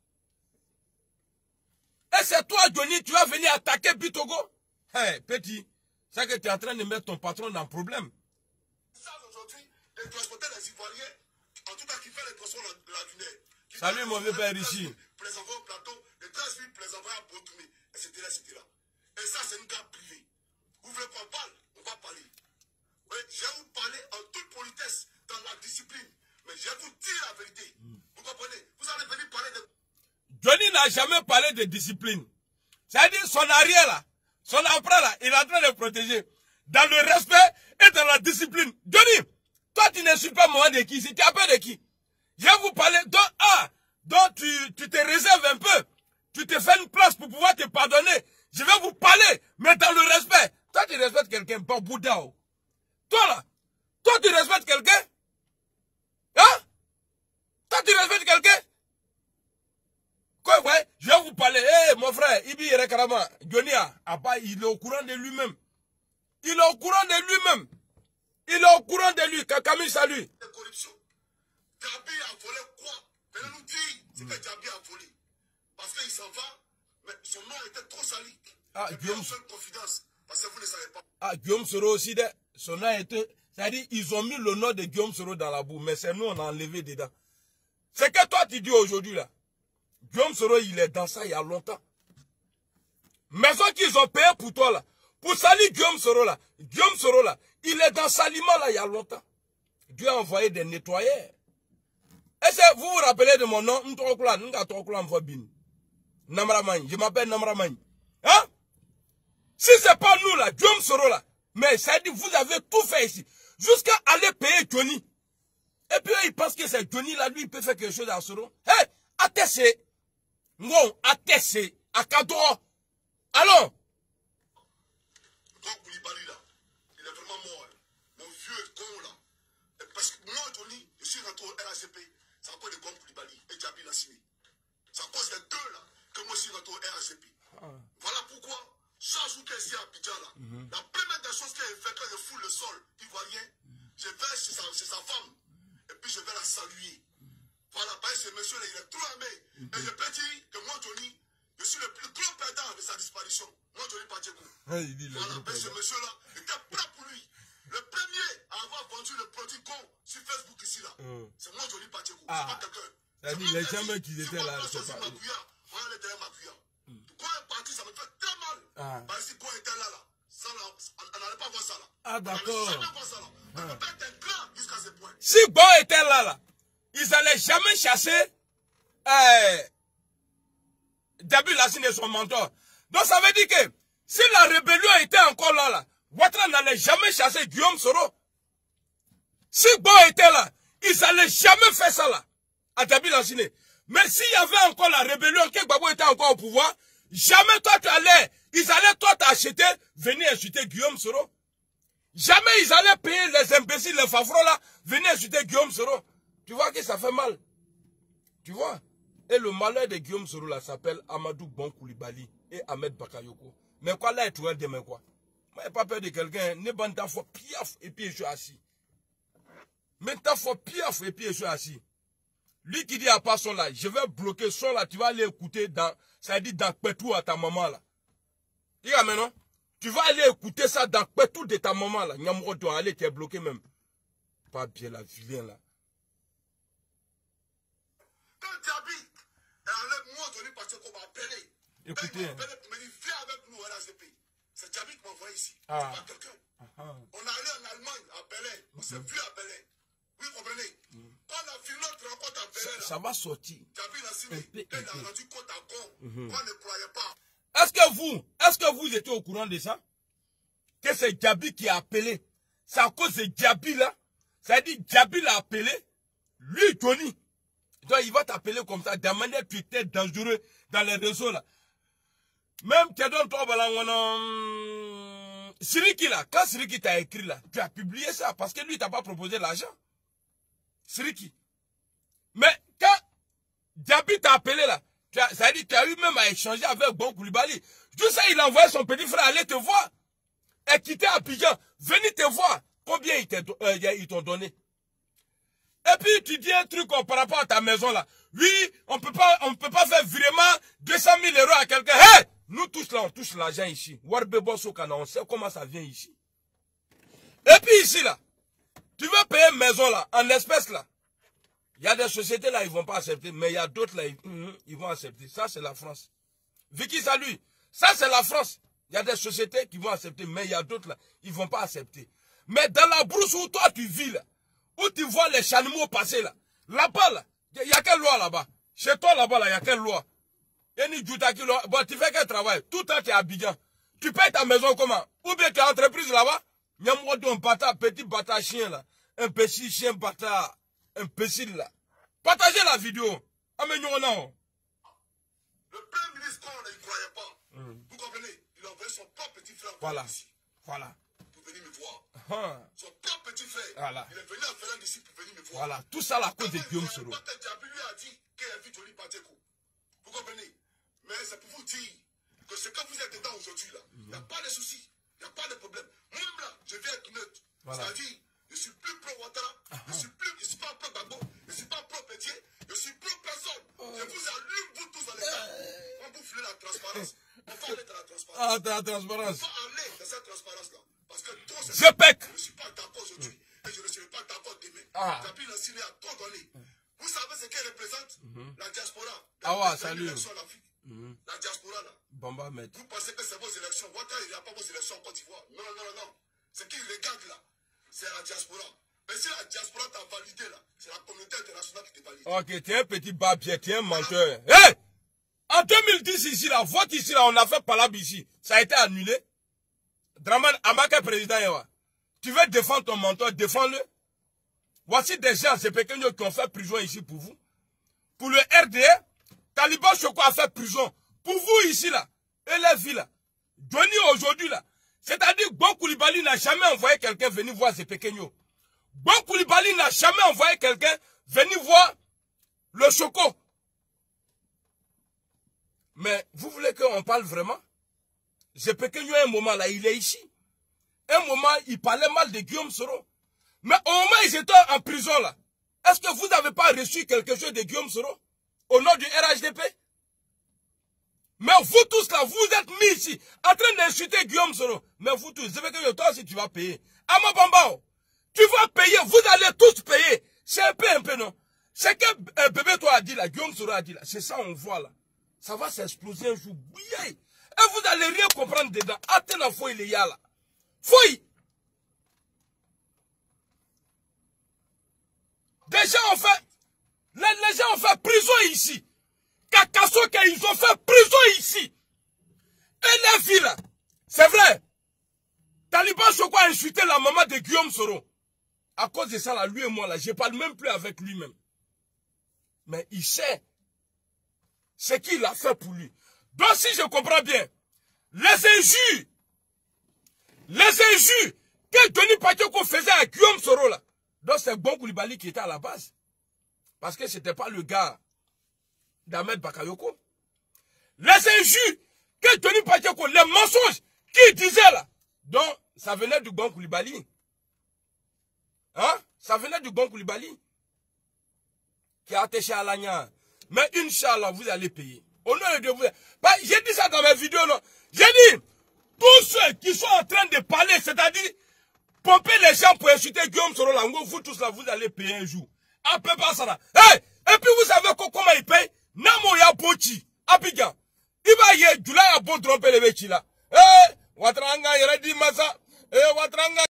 Et c'est toi, Johnny, tu vas venir attaquer Bitogo? Hé, hey, petit, c'est que tu es en train de mettre ton patron dans le problème. Ça, aujourd'hui, les transporteurs des Ivoiriens, en tout cas qui fait les transports lagunaires. Salut mon vieux père ici. Plaisant-Vain au plateau, les transferts Plaisant-Vain à Botoumé, et cetera, et cetera. Et ça, c'est une gare privée. Vous voulez qu'on parle? On va parler. Oui, je vais vous parler en toute politesse, dans la discipline. Mais je vais vous dire la vérité. Mm. Vous comprenez? Vous allez venir parler de... Johnny n'a jamais parlé de discipline. C'est-à-dire son arrière là, son après là, il est en train de protéger. Dans le respect et dans la discipline. Johnny, toi tu n'insultes pas moi de qui? Si tu as peur de qui? Je vais vous parler. Donc, ah, donc tu, tu te réserves un peu. Tu te fais une place pour pouvoir te pardonner. Je vais vous parler, mais dans le respect. Toi tu respectes quelqu'un, pas Bouddha. Toi là, toi tu respectes quelqu'un? Hein? Toi tu respectes quelqu'un? Quoi, ouais? Je vais vous parler. Hé, hey, mon frère, Ibi Yerekarama, Johnny, il est au courant de lui-même. Il est au courant de lui-même. Il est au courant de lui. Kakami, salut. Corruption. Gabi a volé quoi? Venez nous dire ce que Gabi a volé. Parce qu'il s'en va, mais son nom était trop sali. Ah, Guillaume. Confidence. Parce que vous ne savez pas. Ah, Guillaume Soro aussi, de, son nom était. C'est-à-dire, ils ont mis le nom de Guillaume Soro dans la boue, mais c'est nous, on a enlevé dedans. C'est que toi, tu dis aujourd'hui, là. Guillaume Soro, il est dans ça il y a longtemps. Maison qu'ils ont payé pour toi, là. Pour salir Guillaume Soro, là. Guillaume Soro, là. Il est dans Salima, là, il y a longtemps. Dieu a envoyé des nettoyeurs. Est-ce que vous vous rappelez de mon nom? Je m'appelle Namramani. Hein? Si c'est pas nous, là, Guillaume Soro, là. Mais ça dit, vous avez tout fait ici. Jusqu'à aller payer Johnny. Et puis, il pense que c'est Johnny, là, lui, il peut faire quelque chose à Soro. Hé! Hey, attessé. Non, attessé. Akado. Allons. Quand Koulibaly là, il est vraiment mort. Mon vieux con là. Et parce que moi, Johnny, je suis rentré au R H C P. C'est à cause de Gon Koulibaly et Djabi Nassimi. C'est à cause des deux là que moi je suis rentré au R H C P. monsieur là, il est trop aimé. Et je peux dire que moi, Johnny, je suis le plus gros perdant de sa disparition. Moi, Johnny Pacheco. Il dit le voilà, gros mais ce perdant. monsieur-là était prêt pour lui. Le premier à avoir vendu le produit Go sur Facebook ici, là, mm. c'est moi, Johnny Pacheco. Ah. C'est pas quelqu'un. C'est-à-dire, les jamais qu'ils étaient là, c'est pas... On est derrière ma cuillère. Quand elle est partie, ça me fait très mal. Ah. Parce que quand elle était là, là, ça, là on n'allait pas voir ça, là. Ah, d'accord. On n'allait jamais voir ça, là. On ne peut pas être grand jusqu'à ce point. Si Bon était là, là, ils n'allaient jamais chasser euh, Djabi Lassine et son mentor. Donc ça veut dire que si la rébellion était encore là, là, Ouattara n'allait jamais chasser Guillaume Soro. Si Bon était là, ils n'allaient jamais faire ça là, à Djabi Lassine. Mais s'il y avait encore la rébellion, que Gbagbo était encore au pouvoir, jamais toi tu allais, ils allaient toi t'acheter, venir insulter Guillaume Soro. Jamais ils allaient payer les imbéciles, les fafros là, venir insulter Guillaume Soro. Tu vois que ça fait mal. Tu vois. Et le malheur de Guillaume Soro là s'appelle Amadou Bon Koulibaly et Ahmed Bakayoko. Mais quoi là, tu vois demain quoi. Moi, j'ai pas peur de quelqu'un, ne bande ta fois piaf et puis je suis assis. Mais ta fois piaf et puis je suis assis. Lui qui dit à part son là, je vais bloquer son là, tu vas aller écouter dans, ça dit dans Pétou à ta maman là. Tu vois maintenant? Tu vas aller écouter ça dans Pétou de ta maman là. Nyamro doit aller, tu es bloqué même. Pas bien la vilain là. Quand Djabi, elle enlève moi, Johnny Pacheco m'a appelé. Écoutez. Il m'a appelé pour me dire, viens avec nous à la C P I. C'est Djabi qui m'a envoyé ici. Ah. C'est pas quelqu'un. Ah. On est allé en Allemagne à Berlin. On s'est vu à Berlin. Oui, vous comprenez? Quand on a fini notre rencontre à Berlin, Ça, ça va sortir. Djabi l'a signé. Il a rendu compte à Con. On ne croyait pas. Est-ce que vous, est-ce que vous étiez au courant de ça? Que c'est Djabi qui a appelé. C'est à cause de Djabi là. Ça veut dire Djabi l'a appelé. Lui, Johnny. Donc il va t'appeler comme ça. De manière tu étais dangereux dans les réseaux là. Même tu donnes toi, Siriki là. Quand Siriki t'a écrit là, tu as publié ça parce que lui t'a pas proposé l'argent. Siriki. Mais quand Djabi t'a appelé là, tu as, ça veut dire que tu as eu même à échanger avec Bon Koulibaly. Juste ça, il a envoyé son petit frère aller te voir. Et quitter Abidjan. Venir te voir. Combien ils t'ont euh, donné. Et puis tu dis un truc par rapport à ta maison là. Oui, on peut pas, on peut pas faire virement deux cent mille euros à quelqu'un. Hey! Nous tous là, on touche l'argent ici. Warbebo Sokana, on sait comment ça vient ici. Et puis ici là, tu veux payer une maison là, en espèces là. Il y a des sociétés là, ils vont pas accepter, mais il y a d'autres là, ils, ils vont accepter. Ça, c'est la France. Vicky, salut. Ça, c'est la France. Il y a des sociétés qui vont accepter, mais il y a d'autres là, ils vont pas accepter. Mais dans la brousse où toi tu vis là, où tu vois les chalumeaux passer là, là-bas là, il y a quelle loi là-bas? Chez toi là-bas là, il y a quelle loi? Bon, tu fais quel travail? Tout le temps tu es à Abidjan. Tu payes ta maison comment? Ou bien tu as entreprise là-bas? Il y a un bâtard, petit bâtard chien là. Un petit chien bâtard. Imbécile là. Partagez la vidéo. Amenons non. Le premier ministre, on ne croyait pas. Mm. Vous comprenez? Il a envoyé son propre petit frère. Voilà. Ici. Voilà. Pour venir me voir. Ah. Son propre petit frère. Voilà. Il est venu à Finlande ici pour venir me voir. Voilà. Tout ça à cause de Guillaume Soro. Quand Djabi lui a dit qu'il a vu Johnny Pacheco. Vous comprenez? Mais c'est pour vous dire que ce que vous êtes dedans aujourd'hui là, il mm. n'y a pas de soucis. Il n'y a pas de problème. Moi-même là, je viens être neutre. Voilà. C'est-à-dire, je suis plus pro-Ouattara, uh -huh. je suis plus, je suis pas pro-Gbagbo, je suis pas pro-Pétier, je suis pro-personne. Uh. Je vous allume vous tous dans l'état. Uh. On vous fait la transparence. On va aller dans la transparence. Ah, dans la transparence. On va aller dans cette transparence-là. Parce que trop c'est... Je pèque. Je ne suis pas d'accord aujourd'hui. Mm. Et je ne serai pas d'accord demain. Ah. Djabi Lassine a trop donné. Mm. Vous savez ce qu'elle représente? Mm -hmm. La diaspora. La ah ouais, salut. Mm -hmm. La diaspora là. Bamba met. Vous pensez que c'est vos élections? Ouattara, il n'y a pas vos élections en Côte d'Ivoire. Non, non, non, non. Ce qui regarde là, c'est la diaspora. Mais si la diaspora t'a validé là, c'est la communauté internationale qui te valide. Ok, t'es un petit babier, t'es un menteur. Hé! Hey! En deux mille dix ici là, vote ici là, on a fait Palab ici. Ça a été annulé. Draman Amaka président Ewa. Tu veux défendre ton mentor, défends-le. Voici des gens, ces pequeños qui ont fait prison ici pour vous. Pour le R D A, Taliban Choko a fait prison. Pour vous ici là, et les filles là. Johnny aujourd'hui là. C'est-à-dire que Bon Koulibaly n'a jamais envoyé quelqu'un venir voir ces pequeños. Bon Koulibaly n'a jamais envoyé quelqu'un venir voir le Choko. Mais vous voulez qu'on parle vraiment? Ce pequeño, un moment là, il est ici. Un moment, il parlait mal de Guillaume Soro. Mais au moment où ils étaient en prison là, est-ce que vous n'avez pas reçu quelque chose de Guillaume Soro? au nom du R H D P. Mais vous tous là, vous êtes mis ici, en train d'insulter Guillaume Soro. Mais vous tous, je veux que toi aussi tu vas payer. Ama Bambao, tu vas payer, vous allez tous payer. C'est un peu, un peu non. C'est que euh, bébé toi a dit là, Guillaume Soro a dit là, c'est ça on voit là. Ça va s'exploser un jour. Et vous allez rien comprendre dedans. Attends la fouille les gars là. Fouille. Des gens ont fait, les, les gens ont fait prison ici. Kakasso, ils ont fait prison ici. Et la ville, c'est vrai. Taliban Soko a insulté la maman de Guillaume Soro. À cause de ça, là, lui et moi, là, je ne parle même plus avec lui-même. Mais il sait ce qu'il a fait pour lui. Donc, si je comprends bien, les injures, les injures que Johnny Pacheco faisait à Guillaume Soro, là, donc c'est Bon Koulibaly qui était à la base. Parce que ce n'était pas le gars d'Ahmed Bakayoko. Les injures que Johnny Pacheco, les mensonges qu'il disait là, donc ça venait du Bon Koulibaly. Hein? Ça venait du Bon Koulibaly. Qui a attaché à l'agna. Mais Inch'Allah, vous allez payer. Au nom de vous. Bah, j'ai dit ça dans mes vidéos, non? J'ai dit, tous ceux qui sont en train de parler, c'est-à-dire, pomper les gens pour insulter Guillaume Soro, là, vous tous là, vous allez payer un jour. Un peu pas ça là. Hey! Et puis vous savez comment il paye? Namo ya bochi. Abidjan. Il va y avoir du là à bon tromper les bêtis là. Eh! Watranga, il a dit massa. Eh, Watranga.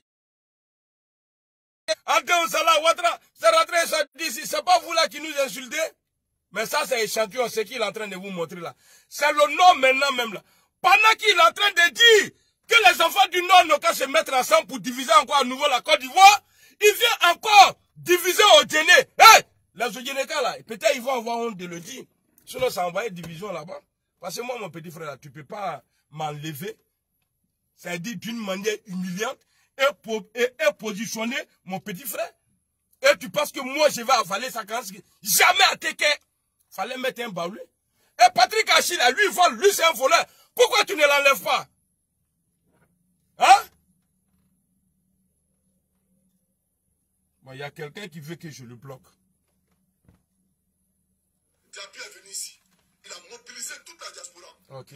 Attends, ça là, Watra. C'est rentré ça d'ici. C'est pas vous là qui nous insultez? Mais ça, c'est échantillon, ce qu'il est en train de vous montrer là. C'est le nom maintenant même là. Pendant qu'il est en train de dire que les enfants du Nord n'ont qu'à se mettre ensemble pour diviser encore à nouveau la Côte d'Ivoire, il vient encore diviser au Djéné. Hey! Les Odjenékas là, peut-être ils vont avoir honte de le dire. Sinon, ça envoie une division là-bas. Parce que moi, mon petit frère là, tu ne peux pas m'enlever. Ça dit d'une manière humiliante et, pour, et, et positionner mon petit frère. Et tu penses que moi, je vais avaler sa carence. Jamais à Teke. Fallait mettre un baoulé. Et Patrick Achille, lui, il vole. Lui, c'est un voleur. Pourquoi tu ne l'enlèves pas? Hein? Bon, il y a quelqu'un qui veut que je le bloque. Diaby est venu ici. Il a mobilisé toute la diaspora. Ok.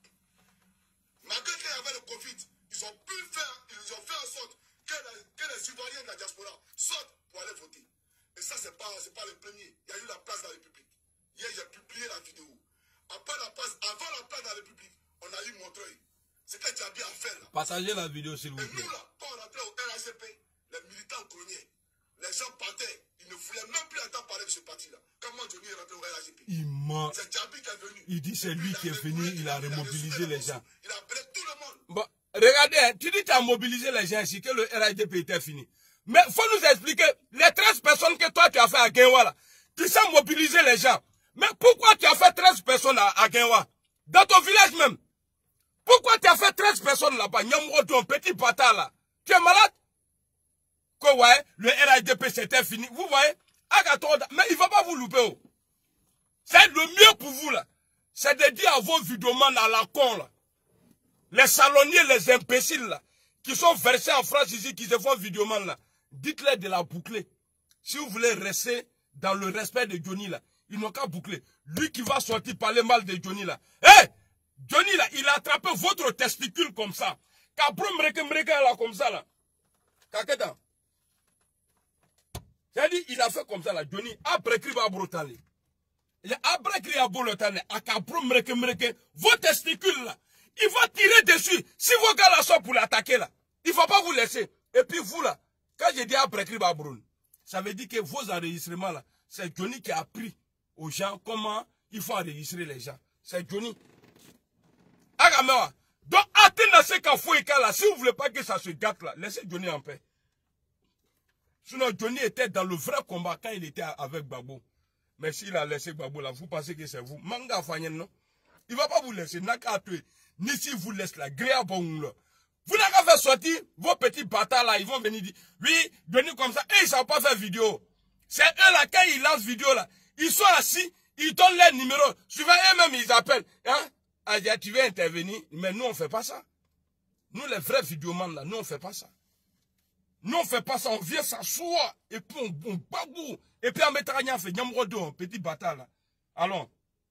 Malgré qu'il y avait le Covid, ils ont pu faire, ils ont fait en sorte que, la, que les Ivoiriens de la diaspora sortent pour aller voter. Et ça, c'est pas, c'est pas le premier. Il y a eu la place de la République. Hier, j'ai publié la vidéo. Après la place, avant la place de la République, on a eu Montreuil. C'est que Diaby a fait là. Partagez la vidéo, s'il vous plaît. Et nous, là, quand on rentrait au R H D P, les militants cognaient. Les gens partaient. Ils ne voulaient même plus entendre parler de ce parti-là. Comment Johnny est rentré au R H D P? Il ment. C'est Diaby qui est venu. Il dit c'est lui qui est venu, il a remobilisé les gens. Il a appelé tout le monde. Bon, regardez, tu dis que tu as mobilisé les gens ici, que le R H D P était fini. Mais il faut nous expliquer, les treize personnes que toi tu as fait à Genwa, là, tu sais mobiliser les gens. Mais pourquoi tu as fait treize personnes à, à Genwa? Dans ton village même. Pourquoi tu as fait treize personnes là-bas? Nyamro, ton petit bâtard là. Tu es malade? Quoi, ouais, le R H D P c'était fini. Vous voyez? Mais il ne va pas vous louper. C'est le mieux pour vous là. C'est de dire à vos vidéomans à la con là. Les salonniers, les imbéciles là, qui sont versés en France ici, qui se font vidéoman là. Dites-leur de la boucler. Si vous voulez rester dans le respect de Johnny là, ils n'ont qu'à boucler. Lui qui va sortir parler mal de Johnny là. Hé! Hey! Johnny là, il a attrapé votre testicule comme ça. Kabro mreke mreke là comme ça là. Kaketa. C'est-à-dire, il a fait comme ça là. Johnny, après qu'il va brutaler. Après qu'il va brutaler, à Kabro mreke mreke, vos testicules là, il va tirer dessus. Si vos gars là sont pour l'attaquer là, il ne va pas vous laisser. Et puis vous là, quand je dis après qu'il va brûler, ça veut dire que vos enregistrements là, c'est Johnny qui a appris aux gens comment il faut enregistrer les gens. C'est Johnny. Agamewa. Donc, attendez ce qu'a fait là. Si vous ne voulez pas que ça se gâte là, laissez Johnny en paix. Sinon, Johnny était dans le vrai combat quand il était avec Gbagbo. Mais s'il a laissé Gbagbo là, vous pensez que c'est vous. Manga Fanyen, non? Il ne va pas vous laisser. Naka tuer. Ni si vous laisse la gré à bon là. Vous n'avez qu'à faire sortir vos petits bâtards là. Ils vont venir dire, oui, Johnny comme ça. Et ils ne savent pas faire vidéo. C'est eux là, quand ils lancent vidéo là, ils sont assis, ils donnent leur numéro. Suivant eux-mêmes, ils appellent. Hein? Ah, tu veux intervenir, mais nous on ne fait pas ça. Nous les vrais vidéomans là, nous on ne fait pas ça. Nous on ne fait pas ça, on vient s'asseoir, et puis on, on bagou, et puis on met rien fait, nyamrodo, petit bâtard là. Allons.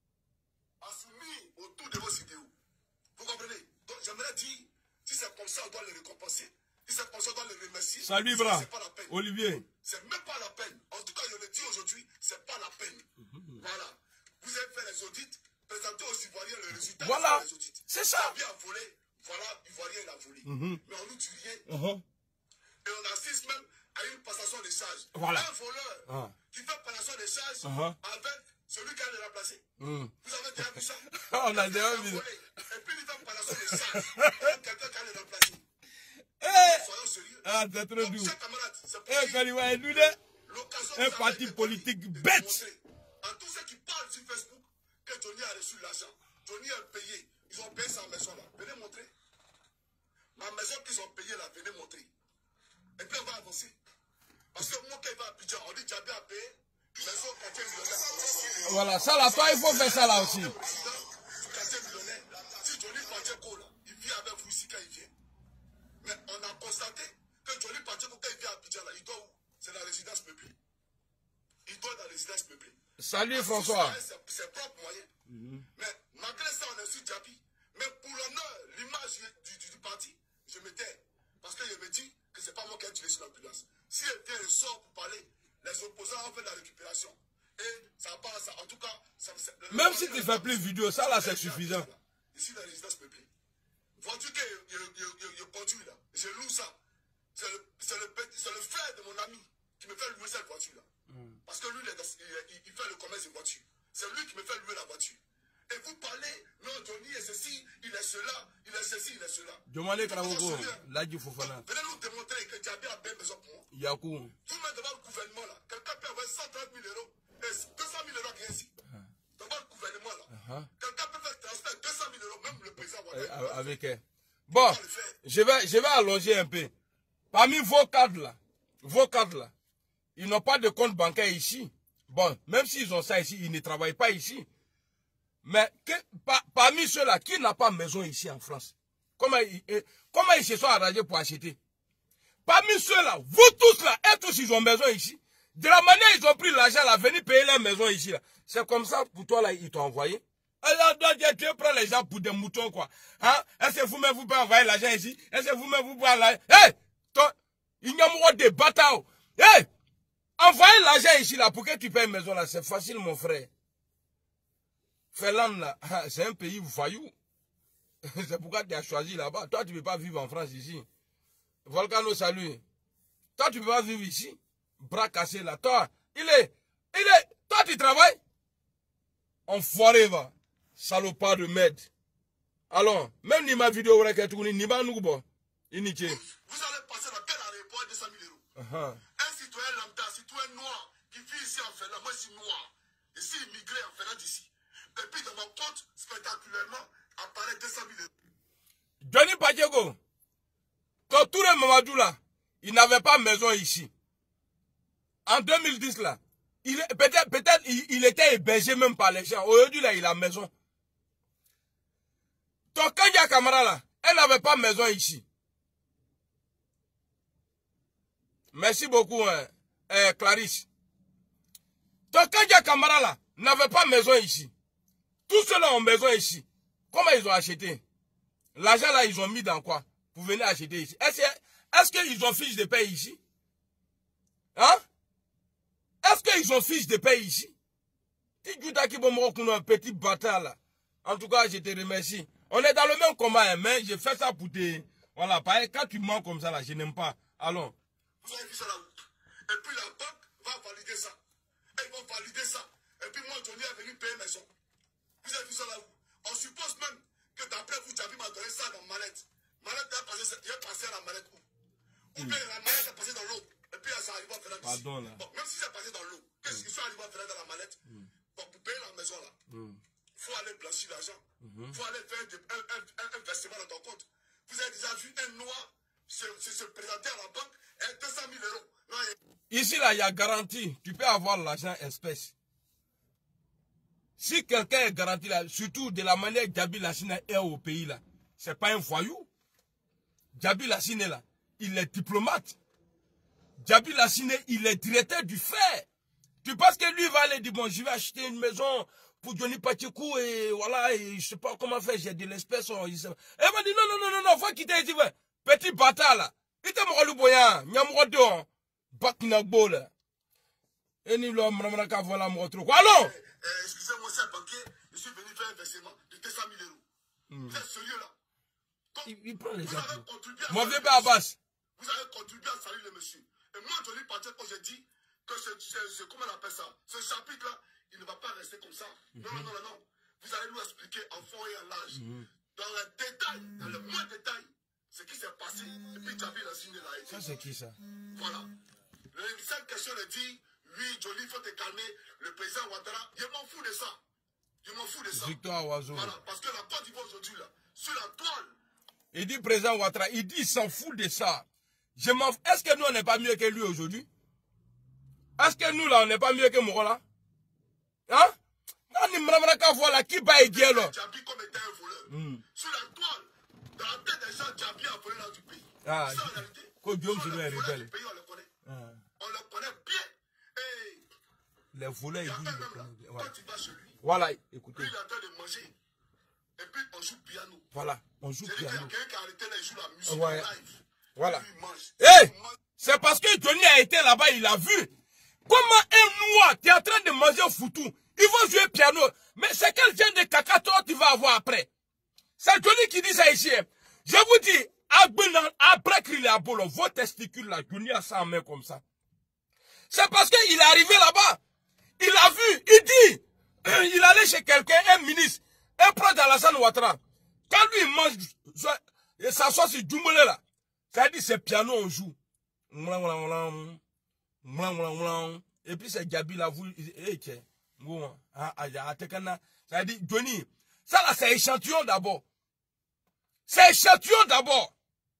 A soumis autour de vos idéaux. Vous comprenez? Donc j'aimerais dire, si c'est comme ça, on doit les récompenser. Si c'est comme ça, on doit les remercier. Salut, bras. Olivier. C'est même pas la peine. En tout cas, je le dis aujourd'hui, c'est pas la peine. Mm-hmm. Voilà. Vous avez fait les audits, présentez aux Ivoiriens le résultat voilà. des audits. C'est ça. Bien volé. Voilà, Ivoirien il a volé. Mm-hmm. Mais on nous dit rien. Mm-hmm. Et on assiste même à une passation des charges. Voilà. Un voleur uh-huh. qui fait passation des charges uh-huh. avec celui qui a le remplacé. Mm. Vous avez déjà vu ça? On a déjà vu. Et puis il fait passation des charges avec quelqu'un qui a le remplacé. Eh! Soyons sérieux. Ah, c'est trop doux. Eh, Kaliwa, nous, un parti politique bête. En tous ceux qui parlent sur Facebook que Johnny a reçu l'argent, Johnny a payé, ils ont payé sa maison là. Venez montrer. Ma maison qu'ils ont payé là, venez montrer. Et puis on va avancer. Parce que moi, quand il va à Abidjan, on dit Djabé a payé, maison quartier millionnaire. Voilà, ça là, toi, il faut faire ça là aussi. Quartier millionnaire, si Johnny Pacheco là, il vit avec vous ici quand il vient. Mais on a constaté que Johnny Pacheco, quand il vient à Abidjan là, il doit où? C'est la résidence peuplée. Il doit dans la résidence peuplée. Salut parce François. C'est propre moyen. Mm-hmm. Mais malgré ça, on est sur Djabi. Mais pour l'honneur, l'image du, du, du parti, je me tais. Parce que je me dis que c'est pas moi qui ai tiré sur l'ambulance. Si elle vient et sort pour parler, les opposants ont fait la récupération. Et ça part, ça, en tout cas, ça, même si tu fais plus de vidéos, ça là c'est suffisant. Ici, la résidence peuplée. Vois-tu que je conduis là? Je loue ça. C'est le, le, le frère de mon ami qui me fait louer cette voiture là. Mm. Parce que lui, il, il, il fait le commerce de voiture. C'est lui qui me fait louer la voiture. Et vous parlez, non, Johnny est ceci, il est cela, il est ceci, il est cela. Demandez Karagogo, là du Fofana. Venez nous démontrer que Djabé a bien besoin pour moi. Yakou. Vous-même devant le gouvernement là, quelqu'un peut avoir cent trente mille euros et deux cent mille euros qui est ici. Uh-huh. Devant le gouvernement là, uh-huh. Quelqu'un peut faire transfert deux cent mille euros, même le président. Euh, avec elle. Bon, je vais, je vais allonger un peu. Parmi vos cadres là, vos cadres là, ils n'ont pas de compte bancaire ici. Bon, même s'ils ont ça ici, ils ne travaillent pas ici. Mais que, par, parmi ceux-là, qui n'a pas maison ici en France? Comment ils, comment ils se sont arrangés pour acheter? Parmi ceux-là, vous tous là, et tous ils ont maison ici. De la manière ils ont pris l'argent là, venir payer leur maison ici là. C'est comme ça pour toi là, ils t'ont envoyé. Alors, tu prends les gens pour des moutons quoi. Hein? Est-ce que vous-même vous pouvez envoyer l'argent ici? Est-ce que vous-même vous pouvez envoyer l'argent? Hé! Il y a moins de bâtards. Hé! Hey! Envoyez l'argent ici là pour que tu payes une maison là. C'est facile mon frère. Finlande là, c'est un pays voyou. C'est pourquoi tu as choisi là-bas. Toi tu ne peux pas vivre en France ici. Volcano salut. Toi tu ne peux pas vivre ici. Bras cassés là. Toi, il est, il est, toi tu travailles. Enfoiré va. Salopard de merde. Alors, même ni ma vidéo ni ma noubo. Initié. Vous allez passer dans quel aéroport de cent mille euros? Uh-huh. Un citoyen lambda, citoyen noir, qui vit ici en Finlande, moi je suis noir, ici immigré en Finlande ici. Et puis dans mon compte, spectaculairement, apparaît deux cent mille euros. Johnny Pacheco, quand tout le Mamadou là, il n'avait pas maison ici. En deux mille dix là, peut-être peut il, il était hébergé même par les gens. Aujourd'hui là, il a maison. Ton Kanya Kamara là, elle n'avait pas maison ici. Merci beaucoup, hein, euh, Clarisse. Donc, Kanya Kamara là, n'avait pas maison ici. Tous ceux-là ont maison ici. Comment ils ont acheté? L'argent là, ils ont mis dans quoi? Pour venir acheter ici. Est-ce est qu'ils ont fiche de paie ici? Hein? Est-ce qu'ils ont fiche de paie ici? Un petit bâtard là. En tout cas, je te remercie. On est dans le même combat, hein, mais je fais ça pour te... Voilà, pareil, quand tu mens comme ça là, je n'aime pas. Allons. Vous avez vu ça là. Et puis la banque va valider ça. Ils vont valider ça. Et puis moi, Johnny est venu payer maison. Vous avez vu ça là. On suppose même que d'après vous, Djabi m'a donné ça dans la mallette. Mallette est passée, il est passé à la mallette où? Ou bien la mallette est passée dans l'eau. Et puis ça arrive à faire dans Pardon là. Bon, même si c'est passé dans l'eau, qu'est-ce qu'ils sont arrivés à faire dans la mallette? Mm. Bon, pour payer la maison là, il mm. faut aller blanchir l'argent. Il mm-hmm. faut aller faire de, un, un, un investissement dans ton compte. Vous avez déjà vu un noir se, se, se présenter à la banque et deux cent mille euros. Non, il... Ici, là, il y a garantie. Tu peux avoir l'argent espèce. Si quelqu'un est garanti là, surtout de la manière que Djabi Lassina est au pays là, c'est pas un voyou. Djabi Lassina là, il est diplomate. Djabi Lassina, il est directeur du fer. Tu penses que lui va aller dire, bon, je vais acheter une maison pour Johnny Pacheco et voilà, et je sais pas comment faire, j'ai de l'espèce. Oh, il elle m'a dit non, non, non, non, non, faut quitter ici. Petit bâtard là. Il était mort le boyan, Nyamro Don, Baknagbo là. Et ni l'homme, Ramaka, voilà mon truc. Allons! Excusez-moi, c'est un banquier, je suis venu faire un versement de deux cent mille euros. Mm. Vous êtes sérieux là? Donc, il, il prend les vous avez contribué à Moi, saluer à Abbas. Vous avez contribué à saluer le monsieur. Et moi, Johnny Pacheco, j'ai dit que c'est, comment on appelle ça? Ce chapitre-là, il ne va pas rester comme ça. Mm -hmm. Non, non, non, non. Vous allez nous expliquer en fond et en large, mm -hmm. dans le détail, dans le moins détail, ce qui s'est passé. Et puis, tu as vu la signe là. Ça, c'est qui ça? Voilà. Cette question est dit, oui, Johnny, il faut te calmer. Le président Ouattara, je m'en fous de ça. Je m'en fous de ça. Victoire Oiseau. Voilà, parce que la Côte d'Ivoire aujourd'hui, là, sur la toile. Il dit président Ouattara, il dit il s'en fout de ça. Je m'en fous. Est-ce que nous, on n'est pas mieux que lui aujourd'hui? Est-ce que nous, là, on n'est pas mieux que Mourola? Hein? Non, ni Mramaka, voilà, qui va aider là? Djabi comme était un voleur. Mm. Sur la toile, dans la tête des gens, Djabi a volé dans du pays. Ah, c'est la réalité. Quand Dieu me est rebelle. On le connaît. Ah. On le connaît bien. Et les volets, il dit. Même là, voilà. Quand tu vas chez lui, voilà, écoutez. Lui, il est en train de manger. Et puis, on joue piano. Voilà, on joue piano. C'est-à-dire qu'il y a quelqu'un qui a arrêté là, il joue la musique ouais. en live. Voilà. Hé, hey, c'est parce que Johnny a été là-bas, il a vu. Comment un noir, tu es en train de manger foutu, il va jouer piano. Mais c'est quel genre de caca toi tu vas avoir après? C'est Johnny qui dit ça ici. Je vous dis, après qu'il est à Bolo, vos testicules là, Johnny a ça en main comme ça. C'est parce qu'il est arrivé là-bas. Il a vu, il dit, il allait chez quelqu'un, un ministre, un proche d'Alassane Ouattara. Quand lui il mange, il s'assoit sur Djoumoulé là. Ça dit c'est piano on joue. Et puis c'est Gabi là, vous, eh tiens, ça dit Johnny, ça là c'est échantillon d'abord. C'est échantillon d'abord.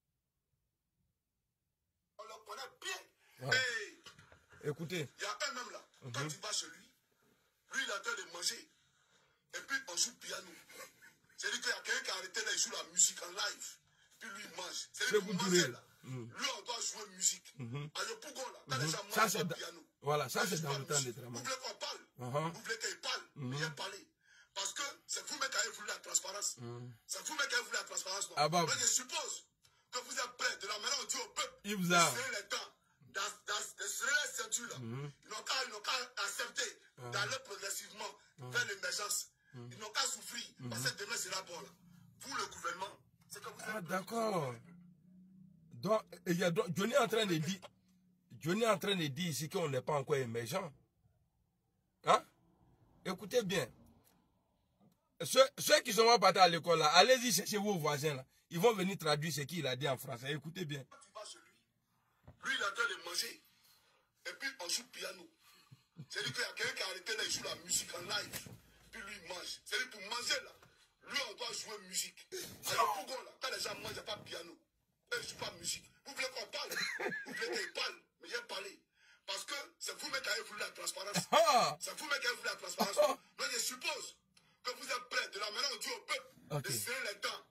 On le connaît bien. Ouais. Hey. Écoutez. Il y a un même là, mm -hmm. quand tu vas chez lui, lui il est en train de manger, et puis on joue piano. C'est-à-dire qu'il y a quelqu'un qui a arrêté là, il joue la musique en live, puis lui il mange. C'est-à-dire qu'il mange là. Mm. Lui on doit jouer musique. Mm -hmm. À Yopougon là, quand mm -hmm. les gens mangent le piano. Voilà, ça c'est dans le temps de travail. Vous voulez qu'on parle? Uh -huh. Vous voulez qu'il parle? Mm -hmm. Viens parler. Parce que c'est vous-même qui avez voulu la transparence. Mm. C'est vous-même qui avez voulu la transparence. Ah bah. Donc je suppose que vous êtes prêts de la manière on dit au peuple. Il vous a. C'est le temps. Dans, dans, dans les ceintures là, mm -hmm. ils n'ont qu'à accepter mm -hmm. d'aller progressivement mm -hmm. vers l'émergence. Mm -hmm. Ils n'ont qu'à souffrir mm -hmm. parce que demain c'est la bonne. Vous le gouvernement, c'est que vous ah d'accord. Donc il y a donc, Johnny est en train de dire, Johnny est en train de dire ici qu'on n'est pas encore émergent. Hein? Écoutez bien. Ceux, ceux qui sont pas partis à l'école là, allez-y chercher vos voisins là. Ils vont venir traduire ce qu'il a dit en français. Écoutez bien. Lui, il est en train de manger. Et puis, on joue piano. C'est-à-dire qu'il y a quelqu'un qui a arrêté là, il joue la musique en live. Puis lui, il mange. C'est-à-dire pour manger là, lui, on doit jouer musique. Alors, pourquoi là, quand les gens mangent, il n'y a pas de piano. Eux, ils ne jouent pas de musique. Vous voulez qu'on parle? Vous voulez qu'il parle? Mais il a parlé. Parce que c'est vous-même qui avez voulu la transparence. C'est vous-même qui avez voulu la transparence. Donc, je suppose que vous êtes prêts de la manière on dit au peuple okay. de serrer les temps.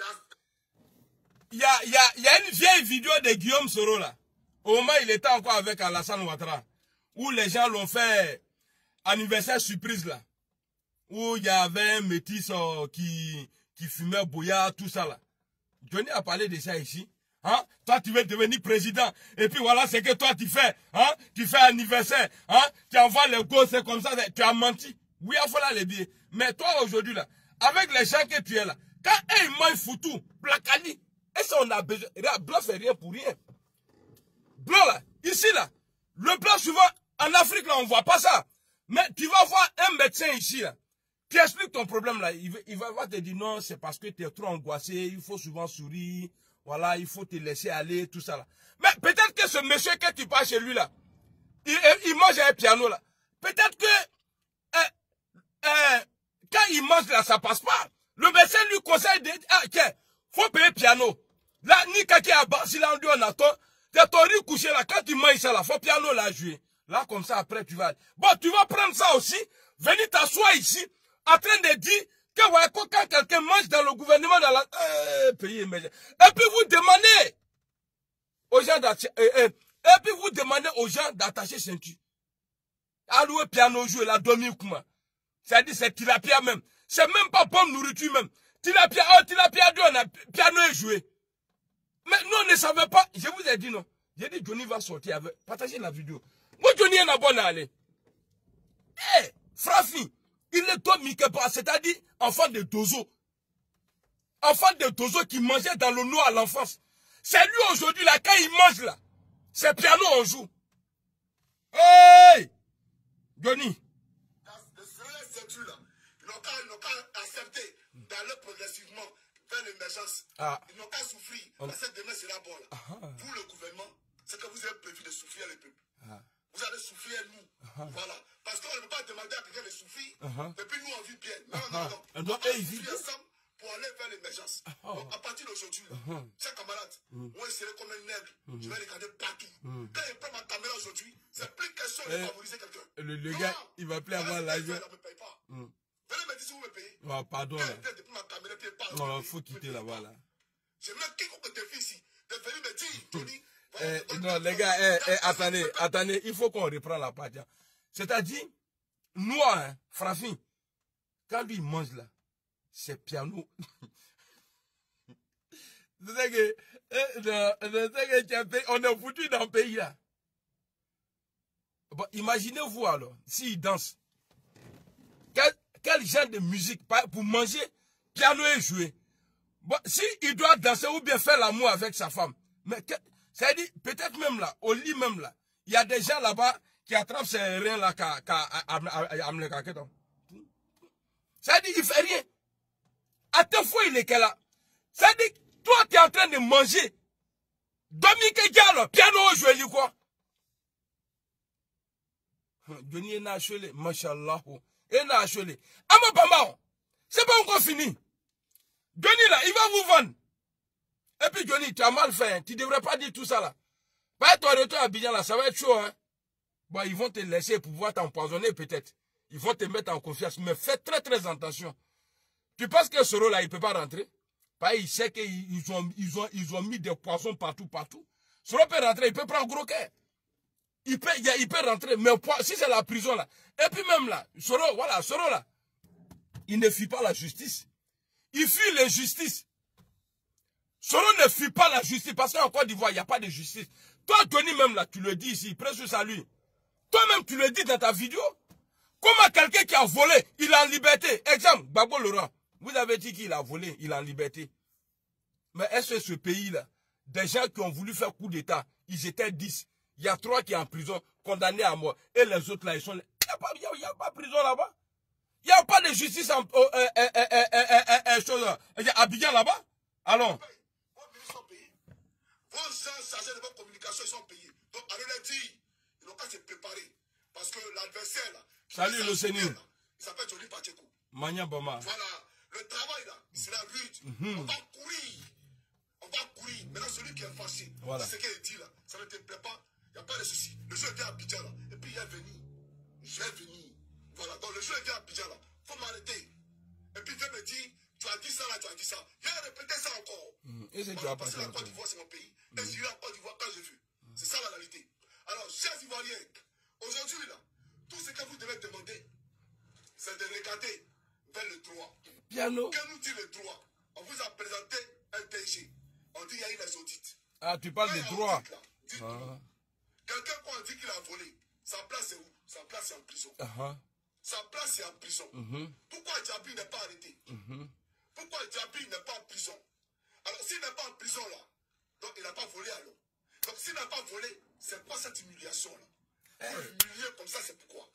Il y a, il y, a, il y a une vieille vidéo de Guillaume Soro là. Au moment il était encore avec Alassane Ouattara, où les gens l'ont fait anniversaire surprise là, où il y avait un métis euh, qui, qui fumait Boya, tout ça là. Johnny a parlé de ça ici. Hein? Toi tu veux devenir président, et puis voilà ce que toi tu fais. Hein? Tu fais anniversaire, hein? Tu envoies les gosses comme ça, tu as menti. Oui, il faut là les billets. Mais toi aujourd'hui là, avec les gens que tu es là, quand ils mangent foutu, placali, est-ce qu'on a besoin? Blanc fait rien pour rien. Blanc là, ici là, le blanc souvent, en Afrique là, on ne voit pas ça. Mais tu vas voir un médecin ici là, qui explique ton problème là, il va, il va te dire non, c'est parce que tu es trop angoissé, il faut souvent sourire, voilà, il faut te laisser aller, tout ça là. Mais peut-être que ce monsieur que tu passes chez lui là, il, il mange un piano là, peut-être que euh, euh, quand il mange là, ça passe pas. Le médecin lui conseille de dire, ah, tiens, faut payer piano. Là, ni kaki à Barsi, là, on dit, on attend. T'es ton riz couché là, quand tu manges ça là, faut piano là jouer. Là, comme ça, après, tu vas. Bon, tu vas prendre ça aussi, venir t'asseoir ici, en train de dire que, ouais, quand quelqu'un mange dans le gouvernement, dans la, euh, pays émergent. Et puis vous demandez aux gens d'attacher, euh, euh, et puis vous demandez aux gens d'attacher ceinture. Allouer piano jouer, la demi-kouma. C'est-à-dire, c'est tilapia même. C'est même pas bonne nourriture même. Tilapia, oh, tilapia deux, on a piano est joué. Mais nous, on ne savait pas. Je vous ai dit non. J'ai dit, Johnny va sortir avec. Partagez la vidéo. Moi, Johnny est bon à aller. Eh, hey, Frafi, il est toi, Mikepa, c'est-à-dire, enfant de Dozo. Enfant de Dozo qui mangeait dans le noir à l'enfance. C'est lui aujourd'hui, là, quand il mange, là. C'est piano, on joue. Hey! Johnny. Ils n'ont qu'à accepter d'aller progressivement vers l'émergence. Ah. Ils n'ont qu'à souffrir. On... Parce que demain, c'est la bonne. Ah. Vous, le gouvernement, c'est que vous avez prévu de souffrir les peuples. Ah. Vous allez souffrir nous. Ah. Voilà. Parce qu'on ne peut pas demander à quelqu'un de souffrir. Ah. Et puis nous, on vit bien. Non, non, non. On doit souffrir ensemble pour aller vers l'émergence. Ah. Donc, à partir d'aujourd'hui, ah. chers camarades, mm. moi, je serai comme un nègre. Mm. Je vais regarder partout. Mm. Quand je prends ma caméra aujourd'hui, c'est plus question de eh, favoriser quelqu'un. Le, le gars, il va plus avoir l'argent. Mm. Venez me dire si vous me payez. Oh, pardon. Non, il faut quitter là-bas. Là. J'aimerais quiconque te fait ici de venir me dire, Johnny. Eh, non, les gars, eh, eh, attendez, attendez, il faut qu'on reprenne la page. C'est-à-dire, nous, hein, Frafi, quand lui mange là, c'est piano. C'est que, eh, que on est foutu dans le pays là. Bon, imaginez-vous alors, s'il danse. Quel, quel genre de musique pour manger, piano et jouer. Bon, s'il doit danser ou bien faire l'amour avec sa femme. Mais ça dit, peut-être même là, au lit même là, il y a des gens là-bas qui attrapent ces reins là, ça dit, il fait rien. À tes fois, il est là. Ça dit, toi, tu es en train de manger. Dominique Diallo, piano jouer, quoi. Johnny n'a acheté, machallah. Et n'a acheté. Ama c'est pas encore fini. Johnny là, il va vous vendre. Et puis Johnny, tu as mal fait. Hein. Tu ne devrais pas dire tout ça là. Pas ton retour à Abidjan là, ça va être chaud. Hein. Bon, ils vont te laisser pour pouvoir t'empoisonner peut-être. Ils vont te mettre en confiance. Mais fais très très attention. Tu penses que ce rôle là, il ne peut pas rentrer? Pas, il sait qu'ils ont, ils ont, ils ont mis des poissons partout, partout. Ce rôle peut rentrer, il peut prendre gros cœur. Il peut, il peut rentrer. Mais si c'est la prison là. Et puis même là, Soro, voilà, Soro là, il ne fuit pas la justice. Il fuit l'injustice. Soro ne fuit pas la justice parce qu'en Côte d'Ivoire, il n'y a pas de justice. Toi, Tony, même là, tu le dis ici, presse à lui. Toi-même, tu le dis dans ta vidéo. Comment quelqu'un qui a volé, il est en liberté? Exemple, Gbagbo Laurent. Vous avez dit qu'il a volé, il est en liberté. Mais est-ce que ce pays-là, des gens qui ont voulu faire coup d'État, ils étaient dix. Il y a trois qui sont en prison, condamnés à mort. Et les autres là, ils sont... Il n'y a, a, a pas de prison là-bas. Il n'y a pas de justice en... Euh, euh, euh, euh, euh, euh, euh, chose, il y a Abidjan là-bas. Allons. Vos ministres sont payés. Vos gens chargés de votre communication, ils sont payés. Donc, allez leur dire, ils n'ont qu'à se préparer. Parce que l'adversaire là... Salut le Seigneur. Il s'appelle Johnny Pacheco. Mania Bama. Voilà. Le travail là, c'est la lutte. Mm-hmm. On va courir. On va courir. Maintenant, celui qui est fâché, voilà. Ce qu'il dit là, ça ne te plaît pas. Il n'y a pas de souci. Le jeu était à Abidjan là. Et puis il est venu. Je vais venir. Voilà. Donc le jeu était à Abidjan là. Il faut m'arrêter. Et puis il vient me dire, tu as dit ça là, tu as dit ça. Il a répété ça encore. Mm. Et c'est voilà, parce que la Côte d'Ivoire, c'est mon pays. Mm. Et j'irai à Côte d'Ivoire quand je veux. Mm. C'est ça la réalité. Alors, chers Ivoiriens, aujourd'hui là, tout ce que vous devez demander, c'est de regarder vers le droit. Piano. Quand nous dit le droit, on vous a présenté un D G. On dit qu'il y a eu les audits. Ah, tu parles des droits. Ah. Quelqu'un qu'on dit qu'il a volé, sa place est où? Sa place est en prison. Uh -huh. Sa place est en prison. Uh -huh. Pourquoi Djabi n'est pas arrêté? Uh -huh. Pourquoi Djabi n'est pas en prison? Alors, s'il n'est pas en prison là, donc il n'a pas volé alors. Donc, s'il n'a pas volé, c'est quoi cette humiliation là? Hey. Humilier comme ça, c'est pourquoi?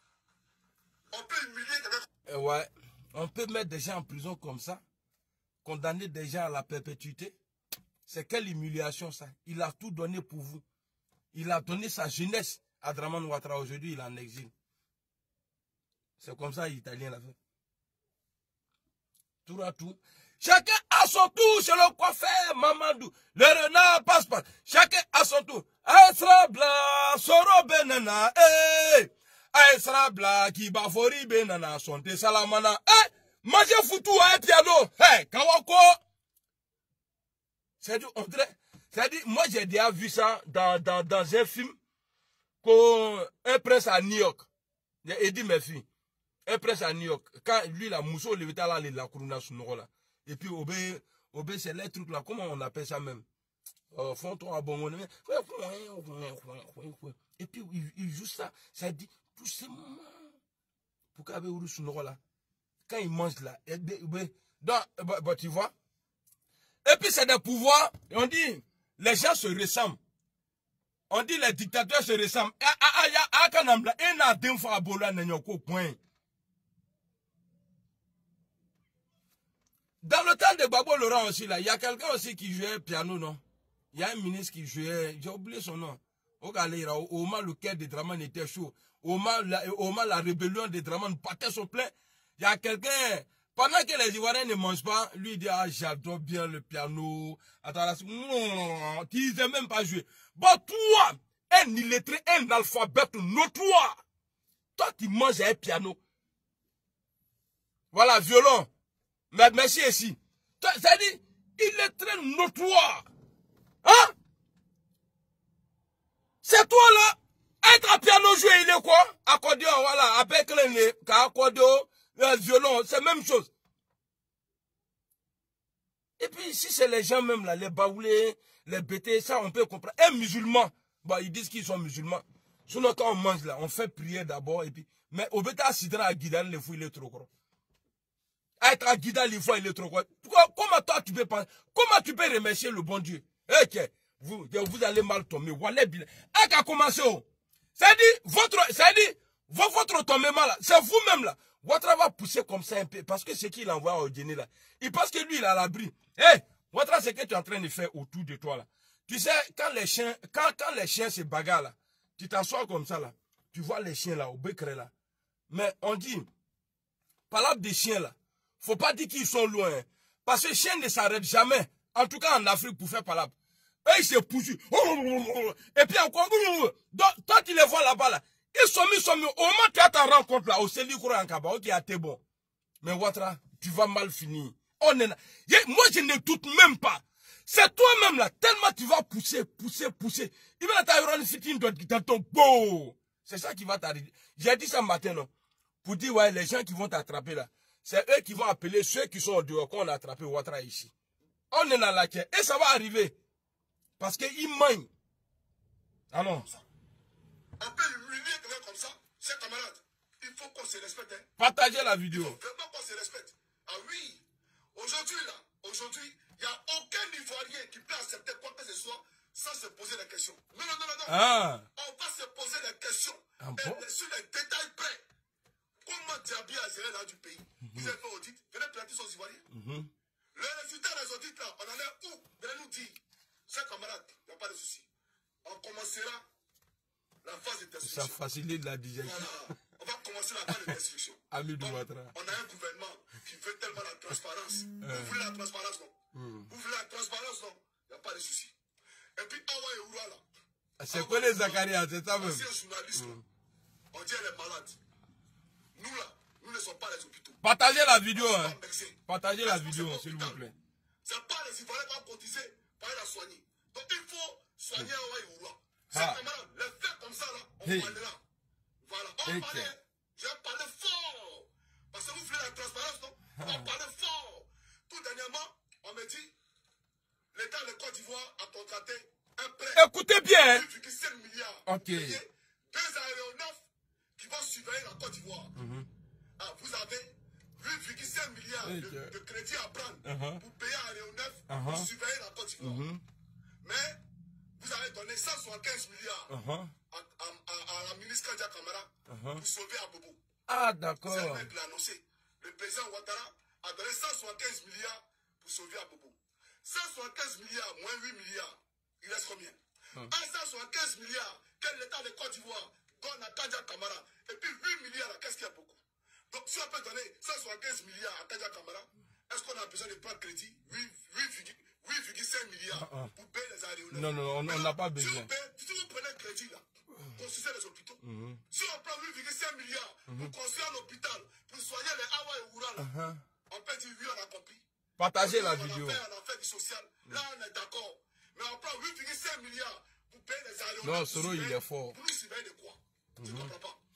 On peut humilier quelqu'un. Eh ouais, on peut mettre des gens en prison comme ça, condamner des gens à la perpétuité. C'est quelle humiliation ça? Il a tout donné pour vous. Il a donné sa jeunesse à Dramane Ouattara. Aujourd'hui, il est en exil. C'est comme ça, l'Italien l'a fait. Tout à tout. Chacun à son tour, c'est le coiffeur, Mamadou. Le renard passe pas. Chacun à son tour. Aïsra bla, soro benana, eh. Aïsra bla, qui bafori benana, sonte salamana, eh. Mangez foutu à un piano, eh, kawako. C'est-à-dire, on dirait, c'est-à-dire, moi j'ai déjà vu ça dans, dans, dans un film, qu'un prince à New York, Eddie Murphy. un prince à New York. Quand lui, la mousseau, il était là, il la couronne sur nous là. Et puis, Obé, Obé, c'est les trucs là, comment on appelle ça même? Euh, font-on à bon et puis, il, il joue ça, ça dit, tout ce moment, pour qu'il y ait sur nous là. Quand il mange là, et, donc, bah, bah, tu vois. Et puis, c'est des pouvoirs, on dit, les gens se ressemblent. On dit les dictateurs se ressemblent. Dans le temps de Babo Laurent aussi, là, il y a quelqu'un aussi qui jouait piano, non? Il y a un ministre qui jouait, j'ai oublié son nom. Au Galera, au moment le cœur de Draman était chaud. Au moment la, au moment la rébellion de Draman battait son plein. Il y a quelqu'un, pendant que les Ivoiriens ne mangent pas, lui il dit, ah, j'adore bien le piano. Attends, non, tu n'as même pas joué. Bon, toi, un illettré, un alphabète notoire. Toi, tu manges un piano. Voilà, violon. Mais merci ici. C'est-à-dire, il est très notoire. Hein? C'est toi là. Être à piano joué, il est quoi? Accordéon, voilà. Avec le nez, accordéon, le violon, c'est la même chose. Et puis, si c'est les gens même là, les baoulés, les bêtés, ça on peut comprendre. Un musulman, bah, ils disent qu'ils sont musulmans. Sinon, quand on mange là, on fait prier d'abord et puis. Mais au bêta, si dans la guidane, les fous, il est trop gros. Être à guidane, les fous, il est trop gros. Comment toi tu peux penser? Comment tu peux remercier le bon Dieu? Ok, vous, vous allez mal tomber. Voilà bien. A qu'à commencer. C'est-à-dire, votre, c'est-à-dire, votre tombement là, c'est vous-même là. Votre va pousser comme ça un peu. Parce que ce qu'il envoie au dîner là. Il pense que lui, il a l'abri. Hé, hey, votre c'est ce que tu es en train de faire autour de toi là. Tu sais, quand les chiens, quand, quand les chiens se bagarrent là, tu t'assois comme ça là. Tu vois les chiens là, au becré là. Mais on dit, parle des chiens là. Faut pas dire qu'ils sont loin. Hein, parce que les chiens ne s'arrêtent jamais. En tout cas en Afrique pour faire palabre. Eux ils se poussent. Et puis encore, donc, toi tu les vois là-bas là. Ils sont mis, ils sont mis. Au moment où tu as ta rencontre là, au Sélicoura en Kaba, ok, à bon. Mais Ouattara, tu vas mal finir. On est là. Moi je ne doute même pas. C'est toi-même là, tellement tu vas pousser, pousser, pousser. Il va t'arriver sitting dans ton beau. C'est ça qui va t'arriver. J'ai dit ça matin, non. Pour dire, ouais, les gens qui vont t'attraper là, c'est eux qui vont appeler ceux qui sont au dehors qu'on a attrapé Ouattara ici. On est dans la quai. Et ça va arriver. Parce qu'ils mangent. Ah non. On peut humilier quelqu'un comme ça, c'est camarade. Il faut qu'on se respecte. Hein. Partagez la vidéo. Il faut vraiment qu'on se respecte. Ah oui. Aujourd'hui, là, aujourd'hui, il n'y a aucun Ivoirien qui peut accepter quoi que ce soit sans se poser la question. Non, non, non, non. Ah. On va se poser la question. Ah bon? Et sur les détails près. Comment Diaby a géré dans du pays? Mm -hmm. Vous avez fait audit. Venez planter son Ivoirien. Mm -hmm. Le résultat des audits, là, on en est où? Venez nous dire. Chers camarades, il n'y a pas de souci. On commencera la phase de destruction. Ça facilite la digestion. Voilà. On va commencer la phase de destruction. Ami de Ouattara. On a un gouvernement qui veut tellement la transparence. Euh. Vous voulez la transparence, non? Mm. Vous voulez la transparence, non? Il n'y a pas de souci. Et puis, Awa et Oura, là. C'est quoi les Zakaria? C'est ça même. C'est un journaliste, mm. On dit elle est malade. Nous, là, nous ne sommes pas les hôpitaux. Partagez la vidéo, hein. Partagez la vidéo, s'il vous plaît. C'est pas les Ivoiriens qui vont cotiser pour aller la soigner. Donc, il faut soigner Awa et Oura. C'est Ah. camarade, les faits comme ça, là, on Hey. parlera. Voilà, on Hey, parlait. J'ai parlé fort. Parce que vous voulez la transparence, non? On parlait fort. Tout dernièrement, on me dit, l'État de Côte d'Ivoire a contracté un prêt. Écoutez bien. deux virgule cinq milliards. Ok. Payé deux aéronefs qui vont surveiller la Côte d'Ivoire. Mm -hmm. Ah, vous avez huit virgule cinq milliards okay. de, de crédit à prendre uh -huh. pour payer un aéronef uh -huh. pour surveiller la Côte d'Ivoire. Mm -hmm. Mais vous avez donné cent soixante-quinze milliards uh -huh. à, à, à, à la ministre Kandia Kamara uh -huh. pour sauver Abobo. Ah, d'accord. C'est le mec qui l'a annoncé. Le président Ouattara a donné cent soixante-quinze milliards pour sauver Abobo. cent soixante-quinze milliards moins huit milliards, il reste combien? uh -huh. cent soixante-quinze milliards que l'État de Côte d'Ivoire donne à Kandia Kamara. Et puis huit milliards, qu'est-ce qu'il y a beaucoup? Donc si on peut donner cent soixante-quinze milliards à Kandia Kamara, est-ce qu'on a besoin de prendre crédit huit virgule cinq milliards uh -uh. pour payer les aéronefs? Non, non, on n'a pas besoin. Si, paye, si vous prenez crédit là, construisez les hôpitaux. Uh -huh. Si on prend huit virgule cinq milliards uh -huh. pour construire un hôpital, pour soigner les Awa et Oura, uh -huh. on peut dire oui, on a compris. Partagez la on vidéo. A fait, on a fait du social. Là, on est d'accord. Mais on prend huit virgule cinq milliards pour payer les aéronefs. Non, Soro, il est fort. Pour nous surveiller de quoi? Tu ne comprends pas.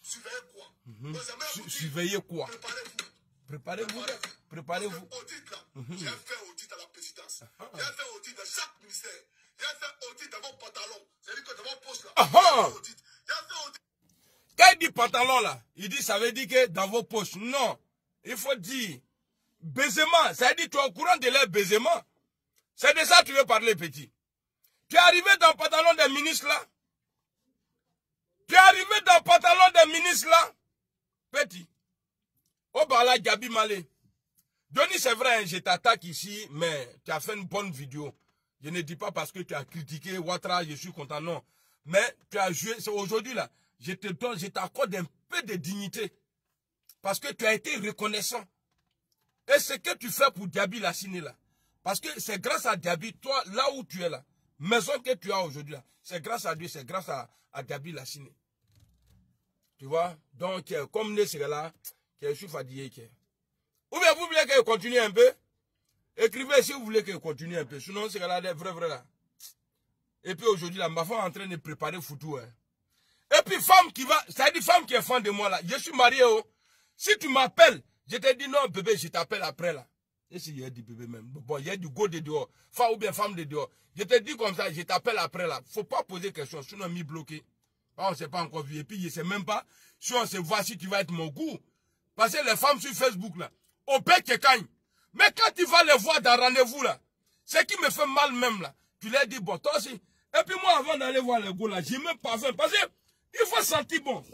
Surveillez quoi? Mm-hmm. Su surveillez quoi? Préparez-vous. Préparez-vous. Préparez-vous. Audit là. Mm-hmm. J'ai fait audit à la présidence. Uh-huh. J'ai fait audit dans chaque ministère. J'ai fait audit dans mon pantalon. C'est-à-dire que dans mon poste là. Uh-huh. J'ai fait audit. Quand il dit pantalon là, il dit ça veut dire que dans vos poches. Non. Il faut dire baisement. Ça veut dire tu es au courant de leur baisement. C'est de ça que tu veux parler, petit. Tu es arrivé dans le pantalon des ministres là. Tu es arrivé dans le pantalon des ministres là. Petit. Oh bah là, Gabi Malé. Johnny, c'est vrai, hein, je t'attaque ici, mais tu as fait une bonne vidéo. Je ne dis pas parce que tu as critiqué Ouattara, je suis content, non. Mais tu as joué, c'est aujourd'hui là, je te donne, je t'accorde un peu de dignité. Parce que tu as été reconnaissant. Et ce que tu fais pour Diaby Lassine là. Parce que c'est grâce à Diaby, toi, là où tu es là, maison que tu as aujourd'hui là, c'est grâce à Dieu, c'est grâce à, à Diaby Lassine. Tu vois? Donc, comme les c'est là, je suis fatigué. Ou bien vous voulez que je continue un peu? Écrivez si vous voulez que je continue un peu. Sinon, c'est là, vrai, vrai là. Et puis aujourd'hui, là, ma femme est en train de préparer foutu. Hein. Et puis, femme qui va, c'est-à-dire femme qui est fan de moi là. Je suis marié, oh. Si tu m'appelles, je te dis non, bébé, je t'appelle après là. Et si il y a du bébé même. Bon, il y a du go de dehors. Femme ou bien femme de dehors. Je te dis comme ça, je t'appelle après là. Faut pas poser question, sinon m'y bloquer. On ne s'est pas encore vu. Et puis, je ne sais même pas si on se voit si tu vas être mon goût. Parce que les femmes sur Facebook là, au bec et cagne. Mais quand tu vas les voir dans rendez-vous là, ce qui me fait mal même là, tu leur dis bon, toi aussi. Et puis moi, avant d'aller voir les goûts là, j'ai même pas faim. Parce que il faut sentir bon.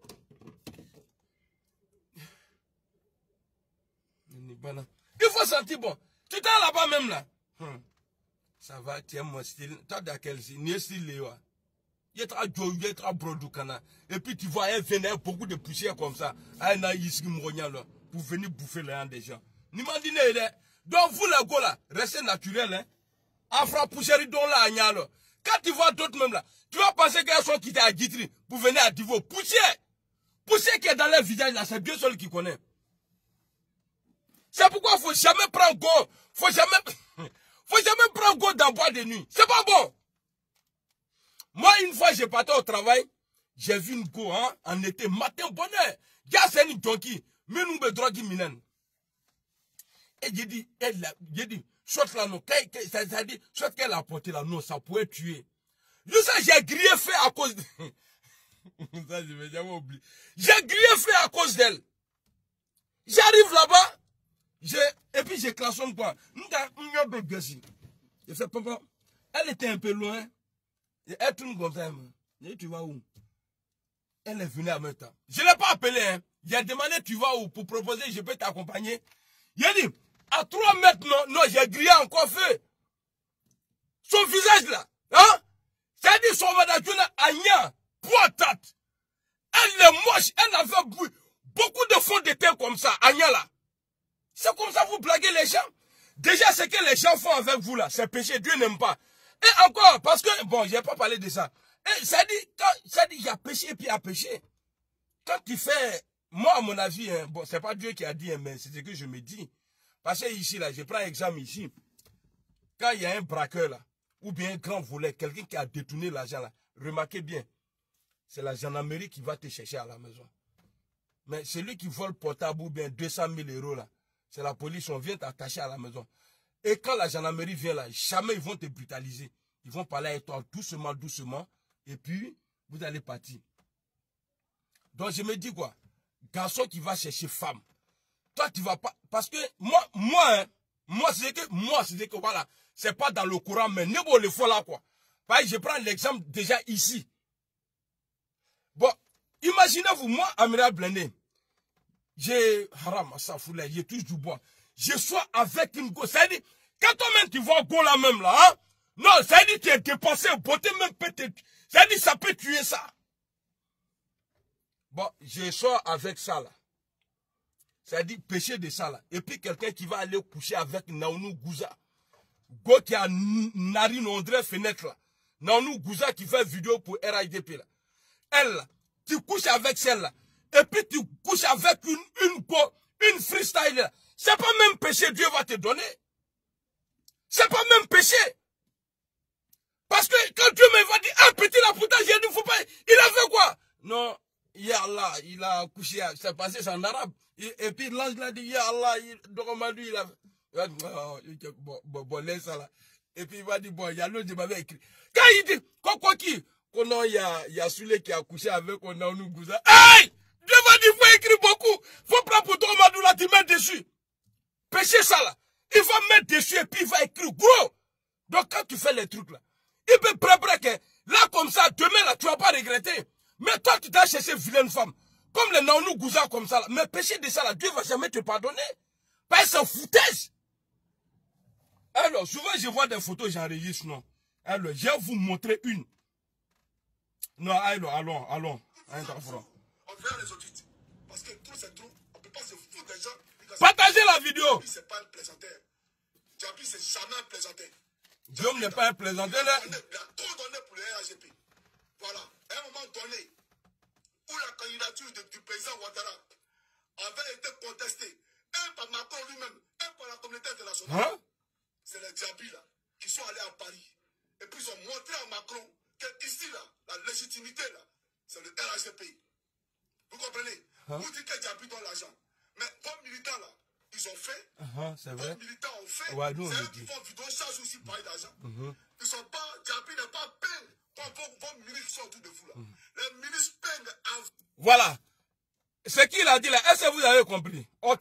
Il faut sentir bon. Tu t'es là-bas même là. Hum. Ça va, tu aimes mon style. Toi, dans quel style? Ni style, Léa. Il est très joyeux, il est très brodoucana. Et puis tu vois, elle venait beaucoup de poussière comme ça. Elle n'a ici là pour venir bouffer les gens des gens. Ni m'a dit, donc vous les gars là, restez naturel, hein. Afra poussière, don là, agnalo. Quand tu vois d'autres même là, tu vas penser qu'elles sont quittées à Guitry pour venir à Divo. Poussière! Poussière qui est dans leur visage là, c'est Dieu seul qui connaît. C'est pourquoi il ne faut jamais prendre go. Faut jamais, faut jamais prendre go dans bois de nuit. C'est pas bon. Moi, une fois, j'ai parti au travail, j'ai vu une go, hein, en été, matin, bonheur. Gars, c'est une donkey. Mais nous, me drogue, minen. Et j'ai dit, elle, j'ai dit, soit là, non, ça a dit, soit qu'elle a porté là, non, ça pourrait tuer. Je sais, j'ai grillé fait à cause de. Ça, je vais jamais oublier. J'ai grillé fait à cause d'elle. J'arrive là-bas, et puis j'ai classé un point. Je fais, papa, elle était un peu loin. Et elle tourne comme ça. Et tu vas où? Elle est venue à même temps. Je ne l'ai pas appelé. Hein. J'ai demandé tu vas où pour proposer, je peux t'accompagner. Il a dit, à trois mètres, non, non j'ai grillé encore feu. Son visage là, hein? C'est-à-dire son vadajou là, Agna, poitate. Elle est moche, elle a fait beaucoup de fonds de teint comme ça, Agna là. C'est comme ça vous blaguez les gens. Déjà, ce que les gens font avec vous là, c'est péché, Dieu n'aime pas. Et encore, parce que, bon, je n'ai pas parlé de ça. Et ça dit, ça dit, il y a péché et puis il y a péché. Quand tu fais, moi à mon avis, hein, bon, c'est pas Dieu qui a dit, hein, mais c'est ce que je me dis. Parce que ici, là, je prends exemple ici. Quand il y a un braqueur là, ou bien un grand volet, quelqu'un qui a détourné l'argent là, remarquez bien, c'est la gendarmerie qui va te chercher à la maison. Mais celui qui vole portable ou bien deux cent mille euros là, c'est la police, on vient t'attacher à la maison. Et quand la gendarmerie vient là, jamais ils vont te brutaliser. Ils vont parler avec toi doucement, doucement. Et puis, vous allez partir. Donc, je me dis quoi? Garçon qui va chercher femme. Toi, tu vas pas... Parce que moi, moi, hein, moi, c'est que... Moi, c'est que, voilà, c'est pas dans le courant, mais n'est pas le faux là, quoi. Par exemple, je prends l'exemple déjà ici. Bon, imaginez-vous, moi, Amiral Blindé, j'ai... Haram, ça fout là, j'ai touché du bois. Je sois avec une go. Ça dit, quand toi-même tu vois go là même là, hein? Non, ça dit tu es dépensé, beauté même peut-être. Ça dit ça peut tuer ça. Bon, je sors avec ça là. Ça dit péché de ça là. Et puis quelqu'un qui va aller coucher avec Naounou Gouza. Go qui a narine André fenêtre là. Naounou Gouza qui fait vidéo pour R I D P là. Elle là, tu couches avec celle-là. Et puis tu couches avec une, une go, une freestyle là. C'est pas même péché, Dieu va te donner. C'est pas même péché. Parce que quand Dieu me va dire, ah petit là, pourtant j'ai dit, faut pas. Il a fait quoi? Non, Ya Allah, il a couché, c'est passé en arabe. Et, et puis l'ange l'a dit, Ya Allah, il, il a bon, bon, bon, laisse ça là. Et puis il va dire, bon, il y a l'autre qui m'avait écrit. Quand il dit, quoi, quoi, qui, qu'on a, il y a, il y a celui qui a couché avec, on a nous gouza. Aïe! Dieu va dire, faut écrire beaucoup. Faut prendre pour ton madou là, tu mets dessus. Pêcher ça là. Il va mettre dessus et puis il va écrire, gros. Donc quand tu fais les trucs là, il peut préparer que, là comme ça, demain là, tu vas pas regretter. Mais toi, tu t'as cherché vilaine femme. Comme les naonou gouza comme ça là. Mais péché de ça là, Dieu va jamais te pardonner. Parce que c'est un foutage. Alors, souvent je vois des photos, j'enregistre, non. Alors, je vais vous montrer une. Non, allons, allons, allons. On verra les audits. Parce que trop c'est trop. On ne peut pas se foutre des gens. Partagez la vidéo. C'est pas un plaisanteur. Djabi, c'est jamais un plaisanteur. Dieu n'est pas un plaisanteur. Il a trop donné pour le R H G P. Voilà. À un moment donné, où la candidature de, du président Ouattara avait été contestée, un par Macron lui-même, un par la communauté internationale, hein? C'est les Djabi là qui sont allés à Paris. Et puis ils ont montré à Macron que ici là, la légitimité là, c'est le R H G P. Vous comprenez? Hein? Vous dites que Djabi donne l'argent. Mais vos militants là, ils ont fait. Uh-huh, c'est vrai. Vos militants ont fait. Ouais, nous, c'est eux qui font vidéo charge aussi parler d'argent. Uh-huh. Ils sont pas. Djabi n'est pas peine quand vos, vos ministres sont autour de vous là. Uh-huh. Les ministres peignent en. Voilà. Ce qu'il a dit là, est-ce que vous avez compris? Ok.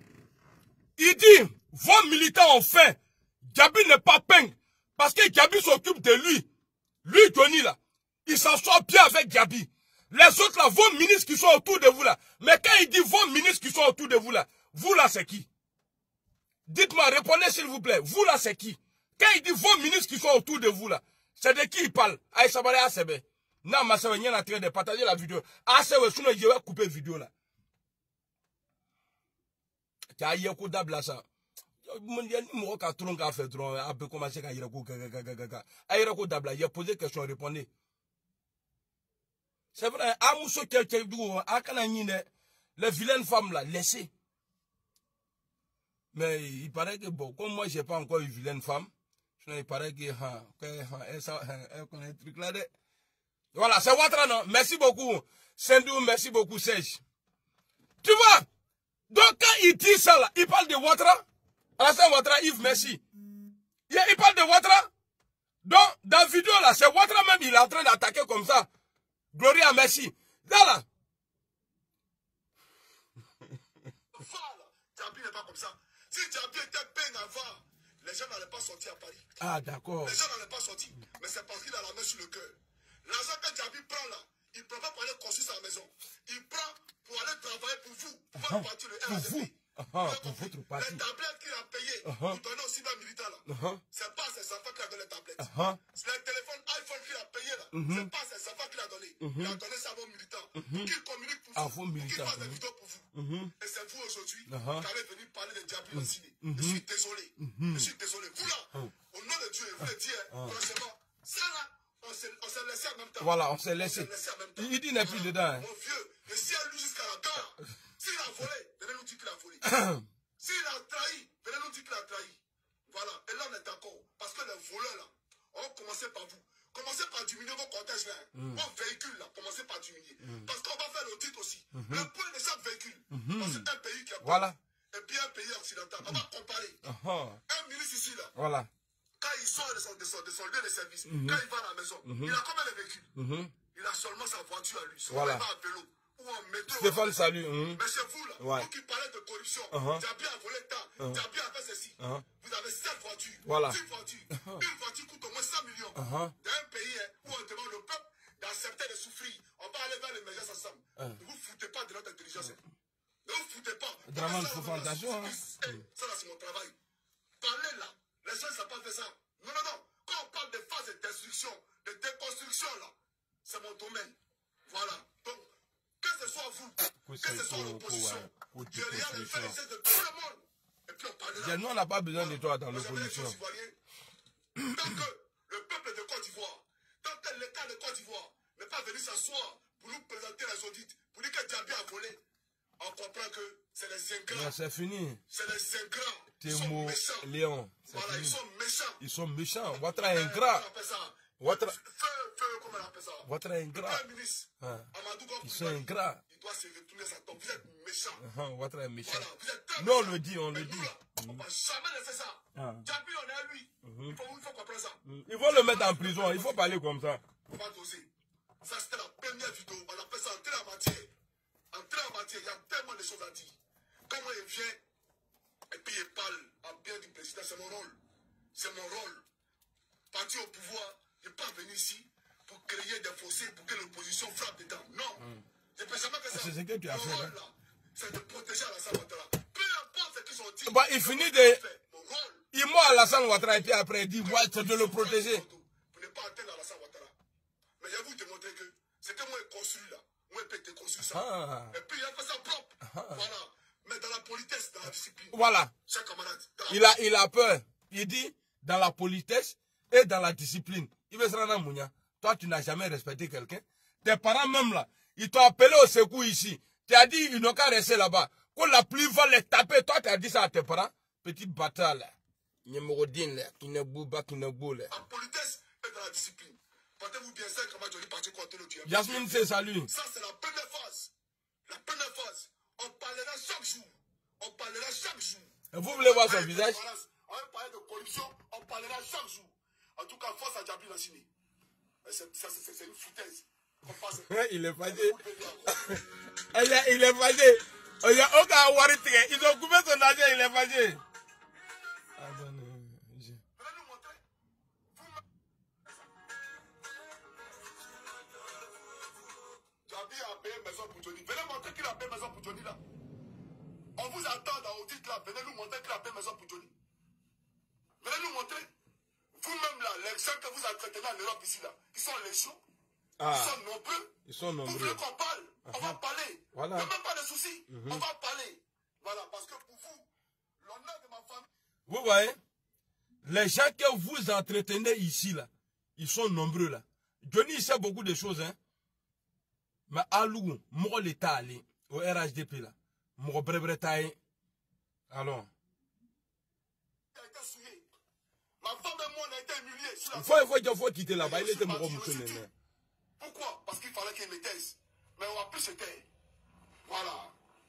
Il dit, vos militants ont fait. Djabi n'est pas peint. Parce que Djabi s'occupe de lui. Lui, Johnny là. Il s'assoit bien avec Djabi. Les autres là, vos ministres qui sont autour de vous là. Mais quand il dit vos ministres qui sont autour de vous là, vous là c'est qui? Dites-moi, répondez s'il vous plaît. Vous là c'est qui? Quand il dit vos ministres qui sont autour de vous là, c'est de qui il parle? Aïe Sabale Asebe. Non, ma soeur, il est en train de partager la vidéo. Asebe, sinon je vais couper la vidéo là. Tu as eu un coup d'able là ça. Il y a un qui a trop qu'à faire trop. A peu commencé à y avoir un coup d'able là. Il a posé question, répondez. C'est vrai, Amousso quelqu'un d'où, à Kananine, les vilaines femmes là, laissez. Mais il paraît que bon, comme moi, je n'ai pas encore une vilaine femme, il paraît que, hein, elle connaît un truc là. De... Voilà, c'est Ouattara, non? Merci beaucoup. Sendou, merci beaucoup, Serge. Tu vois? Donc, quand il dit ça là, il parle de Ouattara. Alassane Ouattara, Yves, merci. Il parle de Ouattara. Donc, dans la vidéo là, c'est Ouattara même, il est en train d'attaquer comme ça. Gloria, merci. Là, là. Voilà. Djabi n'est pas comme ça. Si Djabi était peine avant, les gens n'allaient pas sortir à Paris. Ah, d'accord. Les gens n'allaient pas sortir. Mais c'est parce qu'il a la main sur le cœur. L'argent que Djabi prend là, il ne prend pas pour aller construire sa maison. Il prend pour aller travailler pour vous. Pour faire partie le R H G P. Uh -huh, pour votre parti. Les tablettes qu'il a payées uh -huh. pour donner aussi dans militaire là. Uh -huh. C'est pas ses enfants qui a donné les tablettes. Uh -huh. Les téléphones iPhone qu'il a payé là. Uh -huh. C'est pas ses enfants qu'il a donné. Uh -huh. Il a donné ça à vos militants. Uh -huh. Pour qu'ils communiquent pour vous. Pour qu'ils fassent des vidéos pour vous. Uh -huh. Et c'est vous aujourd'hui uh -huh. qui allez venir parler de Djabi uh -huh. Ciné. Uh -huh. Je suis désolé. Uh -huh. Je suis désolé. Vous là, uh -huh. au nom de Dieu, vous le dites, uh -huh. franchement, ça là, on s'est laissé en même temps. Voilà, on s'est laissé. laissé il dit n'est plus dedans. Hein. Mon vieux, le ciel lui jusqu'à la gare. S'il a volé, venez nous dire qu'il a volé. S'il a trahi, venez nous dire qu'il a trahi. Voilà. Et là, on est d'accord. Parce que les voleurs, là, on commençait par vous. Commencez par diminuer vos cortèges, là. Mm. Vos véhicules, là, commencez par diminuer. Mm. Parce qu'on va faire l'audit aussi. Mm -hmm. Le point de chaque véhicule. Mm -hmm. Parce que c'est un pays qui a pas. Voilà. Et puis un pays occidental. On va comparer. Uh -huh. Un ministre ici, là. Voilà. Quand il sort de son, de son, de son lieu de service, mm -hmm. quand il va à la maison, mm -hmm. il a combien de véhicules? Mm -hmm. Il a seulement sa voiture à lui. Son voilà. Il va à vélo. Ou en métro. Stéphane, salut. Mm -hmm. Mais c'est vous, là. Ouais. Vous qui parlez de corruption. Uh -huh. Djabi a volé tant. Uh -huh. Djabi a fait ceci. Uh -huh. Vous avez sept voitures. Voilà. Une voiture. Uh -huh. Une voiture coûte au moins cent millions. Uh -huh. Dans un pays hein, où on demande au peuple d'accepter de souffrir. On va aller vers l'émergence ensemble. Uh -huh. Ne vous foutez pas de notre intelligence. Uh -huh. Ne vous foutez pas. Drama, il faut faire attention. Hein. Ça, là, c'est mon travail. Parlez là. Les gens ne savent pas faire ça. Non, non, non. Quand on parle de phase de destruction, de déconstruction, là, c'est mon domaine. Voilà. Donc, que ce soit vous, que ce soit l'opposition, je regarde le fait l'essai de tout le monde. Et puis on parle là. Nous, on n'a pas besoin de toi dans l'opposition. Tant que le peuple de Côte d'Ivoire, tant que l'État de Côte d'Ivoire n'est pas venu s'asseoir pour nous présenter les audits, pour dire que Djabi a volé, on comprend que c'est les ingrats. C'est fini. C'est les ingrats. Témo, Léon. Voilà, fini. Ils sont méchants. Ils sont méchants. Ouattara est ingrat. Votre... Feu, feu, comment on appelle ça? Votre ingrat. Le ministre, Ah. Amadou Gob Ils sont ingrats. il doit se retourner sa tombe. Vous êtes méchant. Ah, votre est méchant. Voilà, vous êtes très Non, on méchant. le dit, on Mais le nous, dit. là, on ne va jamais laisser ça. Ah. Djabi, on est à lui. Mhm. Il faut, il faut comprendre ça. Il faut le mettre en prison, il faut parler comme ça. On va doser. Ça, c'était la première vidéo. On appelle ça entrer en matière. Entrer en matière, il y a tellement de choses à dire. Comment il vient et puis il parle en bien du président, c'est mon rôle. C'est mon rôle. Parti au pouvoir, il n'est pas venu ici pour créer des fossés, pour que l'opposition frappe dedans. Non. Mm. Je ne peux jamais faire ça. C'est ce que tu as fait, là. C'est de protéger Alassane Ouattara. Peu importe ce qu'ils ont dit. Bah, il finit de... Mon rôle. Il mord Alassane Ouattara et puis après il dit, ouais, c'est de le protéger. Vous n'êtes pas atteint Alassane Ouattara. Mais je vais vous démontrer que c'est que moi j'ai construit là. Moi j'ai pété construit ça. Ah. Et puis il a fait ça propre. Ah. Voilà. Mais dans la politesse, dans la discipline. Voilà. Chers camarades. Il a, il a peur. Il dit, dans la politesse et dans la discipline. Il veut se rendre à Mounia. Toi, tu n'as jamais respecté quelqu'un. Tes parents même là, ils t'ont appelé au secours ici. Tu as dit, ils n'ont qu'à rester là-bas. Quand la pluie va les taper, toi, tu as dit ça à tes parents. Petit bâtard là. Numéro dix là, qui ne bouge pas, qui ne bouge là. En politesse et dans la discipline. Portez-vous bien ça, comment tu dis partir contre le Dieu. Jasmine, c'est salut. Ça, c'est la première phase. La première phase. On parlera chaque jour. On parlera chaque jour. Et vous voulez voir son visage? On va parler de corruption, on parlera chaque jour. En tout cas, force à Djabi Lassini. C'est une foutaise. Il est fâché. il, est, il est fâché. Il y a aucun warité. Ils ont coupé son argent, il est fâché. Djabi a payé maison pour Johnny. Venez montrer qu'il a payé maison pour Johnny là. On vous attend dans l'audit là. Venez nous montrer qu'il a payé maison pour Johnny. Venez nous montrer. Vous-même là, les gens que vous entretenez en Europe ici là, ils sont les chauds. Ah. Ils sont nombreux. Ils sont nombreux. Vous voulez qu'on parle? Uh -huh. On va parler. Voilà. Il n'y a même pas de soucis. Uh -huh. On va parler. Voilà, parce que pour vous, l'honneur de ma famille. Vous voyez, les gens que vous entretenez ici là, ils sont nombreux là. Johnny il sait beaucoup de choses, hein. Mais à Lou, moi l'état allé au R H D P là, moi brebretaille. Alors. Ma femme et moi on a été humiliés. Il faut, il faut, il faut quitter là-bas. Il était mon monsieur. Pourquoi? Parce qu'il fallait qu'il me taise. Mais on va plus se taire. Voilà.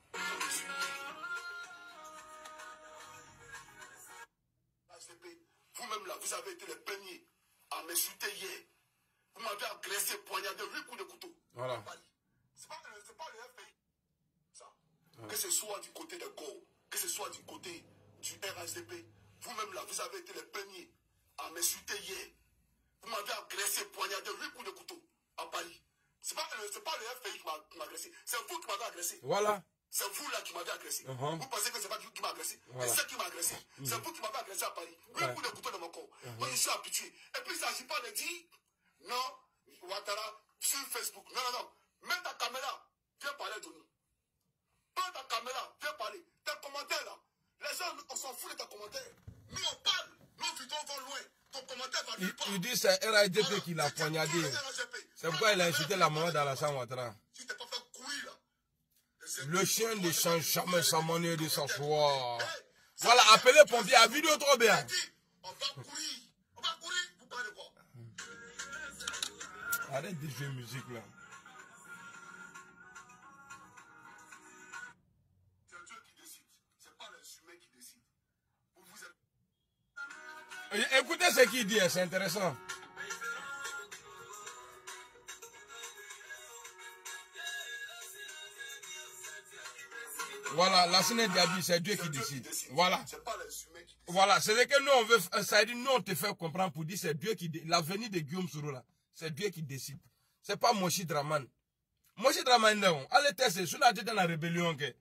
Vous-même là, vous avez été les premiers à m'insulter hier. Vous m'avez agressé, poignardé, huit coups de couteau. Voilà. C'est pas, pas le F B I. Ça. Ouais. Que ce soit du côté de Go, que ce soit du côté du R H D P. Vous-même là, vous avez été les premiers à m'insulter hier. Vous m'avez agressé, poignardé, huit coups de couteau à Paris. C'est pas, pas le F B I qui m'a agressé. C'est vous qui m'avez agressé. Voilà. C'est vous là qui m'avez agressé. Uh -huh. Vous pensez que c'est pas qui m'a agressé? Voilà. C'est qui m'a agressé. Mm -hmm. C'est vous qui m'avez agressé à Paris. huit ouais. coups de couteau dans mon corps. Uh -huh. Moi, je suis habitué. Et puis, il ne s'agit pas de dire, non, Ouattara, sur Facebook. Non, non, non. Mets ta caméra. Viens parler de nous. Prends ta caméra. Viens parler. Tes commentaires là. Les gens, on s'en fout de tes commentaires. Nous, on parle. Nos vidéos vont loin. Ton commentaire va nulle part. Il dit c'est R H D P qui l'a poignardé. C'est pourquoi il a insulté la maman d'Alassane Ouattara. Si t'es pas fait courir là. Le chien ne change jamais sa manière de s'asseoir. Voilà, appelez pompier à vidéo trop bien. On va courir. On va courir. Vous parlez de quoi? Arrête de jouer musique là. C'est Dieu qui décide. C'est pas les humains qui décident. Vous vous êtes... Écoutez ce qu'il dit, c'est intéressant. Voilà, la Sénat Djabi, c'est Dieu qui décide. Voilà. Voilà, c'est ce que nous on veut, ça dit nous on te fait comprendre pour dire c'est Dieu qui décide. L'avenir de Guillaume Soro là, c'est Dieu qui décide. C'est pas Moshi Draman. Moshi Draman non, allez tester, si on a été dans la rébellion que.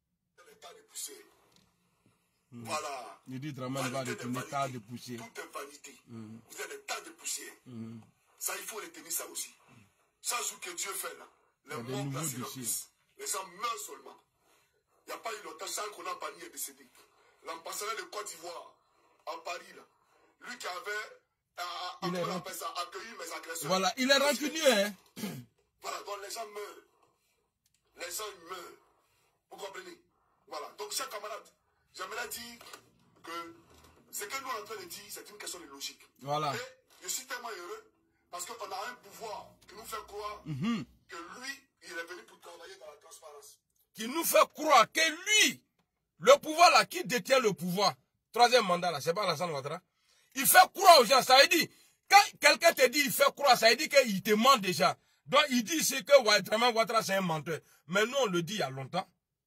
Voilà. Il dit Draman va être un état de poussière. Tout est vanité. Mm. Vous êtes un tas de poussière. Mm. Ça, il faut retenir ça aussi. Chaque jour que Dieu fait là, les morts placent leur fils. Les gens meurent seulement. Il n'y a pas eu longtemps, Charles Konan Pani est décédé. L'ambassadeur de Côte d'Ivoire, à Paris, là, lui qui avait euh, il est appelle ça, accueilli mes agresseurs. Voilà, il est rancunier. Hein? Voilà, donc les gens meurent. Les gens meurent. Vous comprenez? Voilà, donc chers camarades, j'aimerais dire que ce que nous sommes en train de dire, c'est une question de logique. Voilà. Et je suis tellement heureux Parce qu'on a un pouvoir qui nous fait croire mm-hmm. que lui, il est venu pour travailler dans la transparence. Qui nous fait croire que lui, le pouvoir là, qui détient le pouvoir, troisième mandat là, c'est pas Alassane Ouattara, il fait croire aux gens, ça veut dire, quand quelqu'un te dit il fait croire, ça veut dire qu'il te ment déjà. Donc il dit c'est que vraiment Ouattara c'est un menteur. Mais nous on le dit il y a longtemps.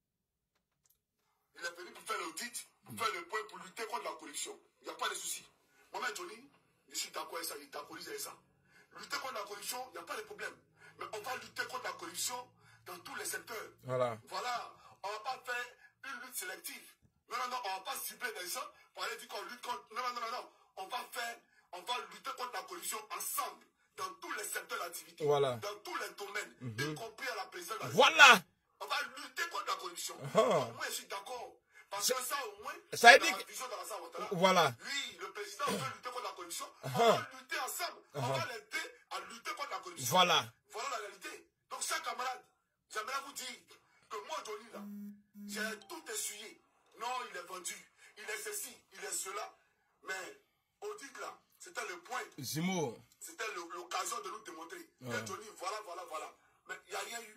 Il est venu pour faire l'audit, pour faire le point, pour lutter contre la corruption. Il n'y a pas de souci. Moi-même, Johnny, je suis d'accord avec ça, il d'accord avec ça. Lutter contre la corruption, il n'y a pas de problème. Mais on va lutter contre la corruption dans tous les secteurs. Voilà. Voilà. On ne va pas faire une lutte sélective. Non, non, non, on ne va pas cibler des gens pour aller dire qu'on lutte contre. Non, non, non, non, non. On va faire, on va lutter contre la corruption ensemble, dans tous les secteurs d'activité. Voilà. Dans tous les domaines, mm-hmm. y compris à la présidence. Voilà. On va lutter contre la corruption. Uh -huh. Moi, je suis d'accord. Parce que ça, au moins, ça a dit que... vision de la Ouattara. Voilà. Lui, le président veut lutter contre la corruption. Uh -huh. On va lutter ensemble. Uh -huh. On va l'aider à lutter contre la corruption. Voilà. Voilà la réalité. Donc, chers camarades, j'aimerais vous dire que moi, Johnny, là, j'ai tout essuyé. Non, il est vendu. Il est ceci, il est cela. Mais, audit là, c'était le point. Zimo. C'était l'occasion de nous démontrer. Uh -huh. Que Johnny, voilà, voilà, voilà. Mais il n'y a rien eu.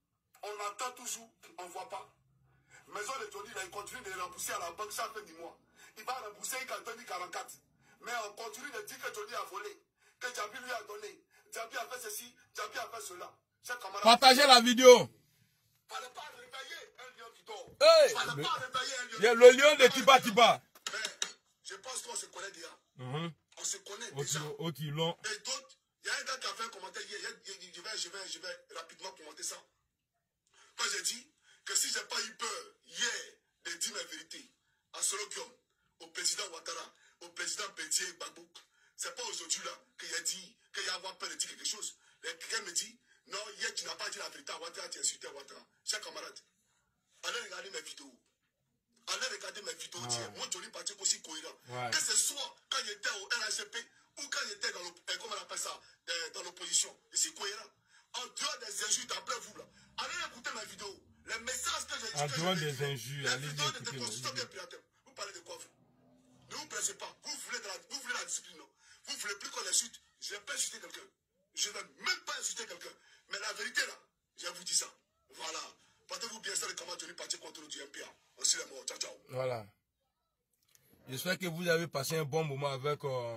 On attend toujours, on ne voit pas. Maison de Johnny, il continue de rembourser à la banque chaque fin du mois. Il va rembourser une quarante-quatre. Mais on continue de dire que Johnny a volé, que Djabi lui a donné. Djabi a fait ceci, Djabi a fait cela. Partagez la vidéo. Fallait pas réveiller un lion qui dort. Hey, Fallait pas réveiller un lion. Il y a le lion de Tiba Tiba. Mais je pense qu'on se connaît déjà. Mm-hmm. On se connaît déjà. Okay, long. Et d'autres, il y a un gars qui a fait un commentaire hier. Je vais, je vais, je vais rapidement commenter ça. Quand j'ai dit que si je n'ai pas eu peur hier de dire ma vérité à Solokium, au président Ouattara, au président Bédié Gbagbo, ce n'est pas aujourd'hui là qu'il a dit qu'il y a avoir peur de dire quelque chose. Quelqu'un me dit, non, hier tu n'as pas dit la vérité à Ouattara, tu as insulté Ouattara. Chers camarades, allez regarder mes vidéos. Allez regarder mes vidéos. Ouais. Moi, Johnny Patrick aussi cohérent. Ouais. Que ce soit quand j'étais au R H G P ou quand j'étais dans l'opposition, je suis cohérent. En dehors des injures d'après vous là, allez écouter ma vidéo. Les messages que j'ai dit. En dehors des injures, allez écouter ma vidéo. Vous parlez de quoi vous? Ne vous pressez pas. Vous voulez, de la, vous voulez la discipline, non? Vous voulez plus qu'on insulte. Je ne vais pas insulter quelqu'un. Je ne vais même pas insulter quelqu'un. Mais la vérité là, je vous dis ça. Voilà. Portez-vous bien ça, les camarades Johnny Patrick contre le M P A. On se les morts. Ciao, ciao. Voilà. J'espère que vous avez passé un bon moment avec euh,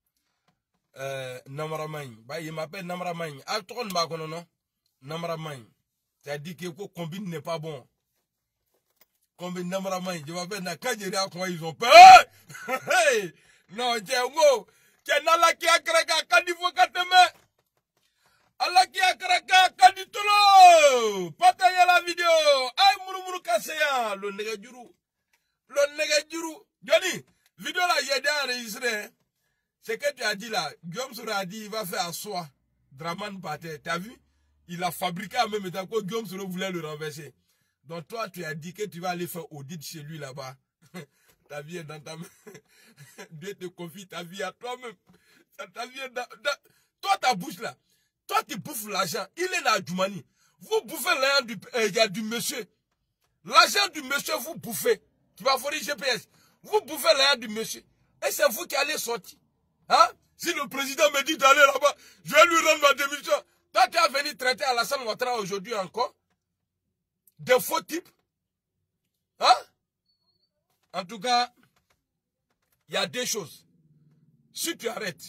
euh, Namara Magne. Bah, il m'appelle Namara Magne. Ah, tu connais pas, non? Namara Magne. C'est-à-dire que le combine n'est pas bon. Combine Namara Magne. Je m'appelle Nakadjeri, comment ils ont peur. Hey! Non, j'ai un mot. J'ai Nala qui a craqué à Kadifo Kateme. Allah qui a craqué à Kaditolo. Partagez la vidéo. Aïe, Mouroumou Kasseya. Le Negajuru. Le Negajuru. Johnny, vidéo là, j'ai déjà enregistré. Ce que tu as dit là, Guillaume Sora a dit, il va faire à soi. Draman Paté. Tu as vu? Il a fabriqué en même temps que Guillaume Sora voulait le renverser. Donc toi, tu as dit que tu vas aller faire audit chez lui là-bas. Ta vie est dans ta main. Dieu te confie ta vie à toi-même. Ta vie est dans, dans... Toi, ta bouche là. Toi, tu bouffes l'argent. Il est là à Djoumani. Vous bouffez l'argent du, euh, du monsieur. L'argent du monsieur, vous bouffez. Tu vas forer G P S. Vous bouffez l'argent du monsieur. Et c'est vous qui allez sortir. Hein? Si le président me dit d'aller là-bas, je vais lui rendre ma démission. Toi, tu as venu traiter Alassane Ouattara aujourd'hui encore. Des faux types. Hein? En tout cas, il y a deux choses. Si tu arrêtes,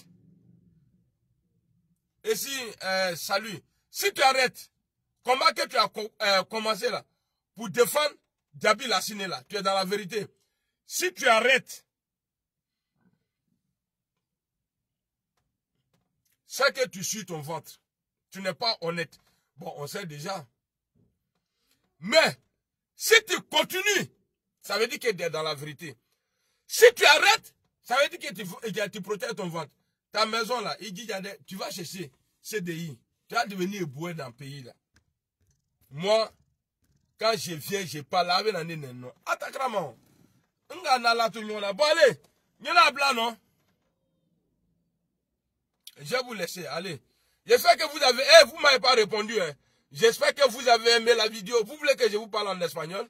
et si, euh, salut, si tu arrêtes, comment que tu as euh, commencé là, pour défendre Djabi Lassine là, tu es dans la vérité. Si tu arrêtes, c'est que tu suis ton ventre. Tu n'es pas honnête. Bon, on sait déjà. Mais, si tu continues, ça veut dire que tu es dans la vérité. Si tu arrêtes, ça veut dire que tu, tu protèges ton ventre. Ta maison là, il dit, tu vas chercher C D I. Tu vas devenir éboué dans le pays là. Moi, quand je viens, je parle avec la nene. Non. Attaque-moi. Bon, allez. Il y en a blanc, non? Je vais vous laisser, allez. J'espère que vous avez... Eh, vous ne m'avez pas répondu. Hein. J'espère que vous avez aimé la vidéo. Vous voulez que je vous parle en espagnol?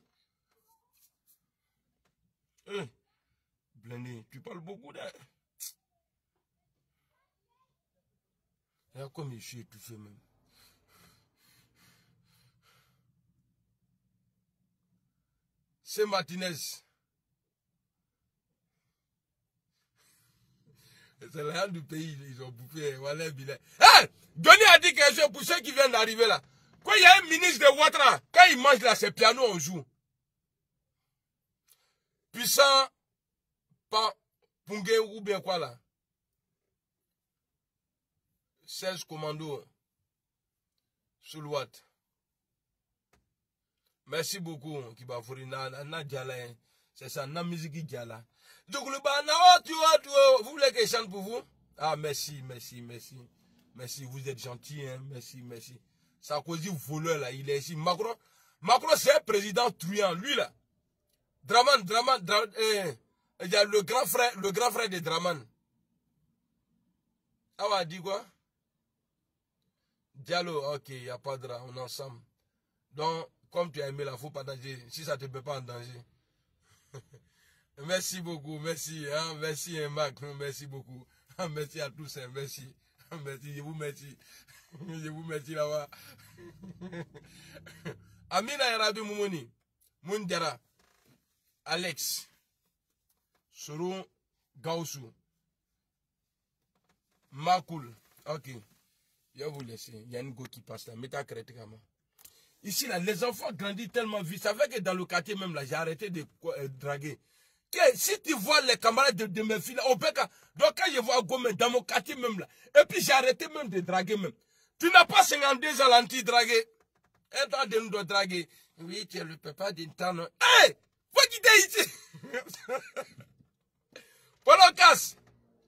Eh, Blendé, tu parles beaucoup de... Regarde comme je suis étouffé même. C'est Martinez. C'est la du pays, ils ont bouffé. Voilà, bilan. Hey! Johnny a dit quelque chose pour ceux qui viennent d'arriver là. Quand il y a un ministre de Ouattara, quand il mange là, c'est piano, on joue. Puissant, pas Pungé ou bien quoi là. seize commandos sous le Watt. Merci beaucoup, Kibafuri. C'est ça, na musique Djala. Vous voulez que je chante pour vous? Ah, merci, merci, merci. Merci, vous êtes gentil, hein. Merci, merci. Sarkozy, voleur là, il est ici. Macron, Macron c'est un président truand, lui là. Draman, Draman, Draman eh, il y a le grand frère, le grand frère de Draman. Ah, on dit quoi? Diallo, ok, il n'y a pas de drame, on est ensemble. Donc, comme tu as aimé la, faut pas danger. Si ça ne te met pas en danger. Merci beaucoup, merci, hein, merci, hein, Mac, merci beaucoup. Merci à tous, hein, merci. Merci, je vous remercie. Je vous remercie là-bas. Amina Yarabi Moumouni, Mundera, Alex, Soron Gaussou, Makoul, ok. Je vais vous laisser. Il y a une go qui passe là. Mettez à crête, gamin. Ici, là, les enfants grandissent tellement vite. Ça fait que dans le quartier même, là, j'ai arrêté de euh, draguer. Que, si tu vois les camarades de, de mes filles, là, au Béka, donc quand je vois Gomé, dans mon quartier même, là, et puis j'ai arrêté même de draguer même. Tu n'as pas cinquante-deux ans l'anti-draguer. Un temps de nous de draguer. Oui, tu es le papa d'une temps. Hé! Hey, faut quitter ici. Polo casse.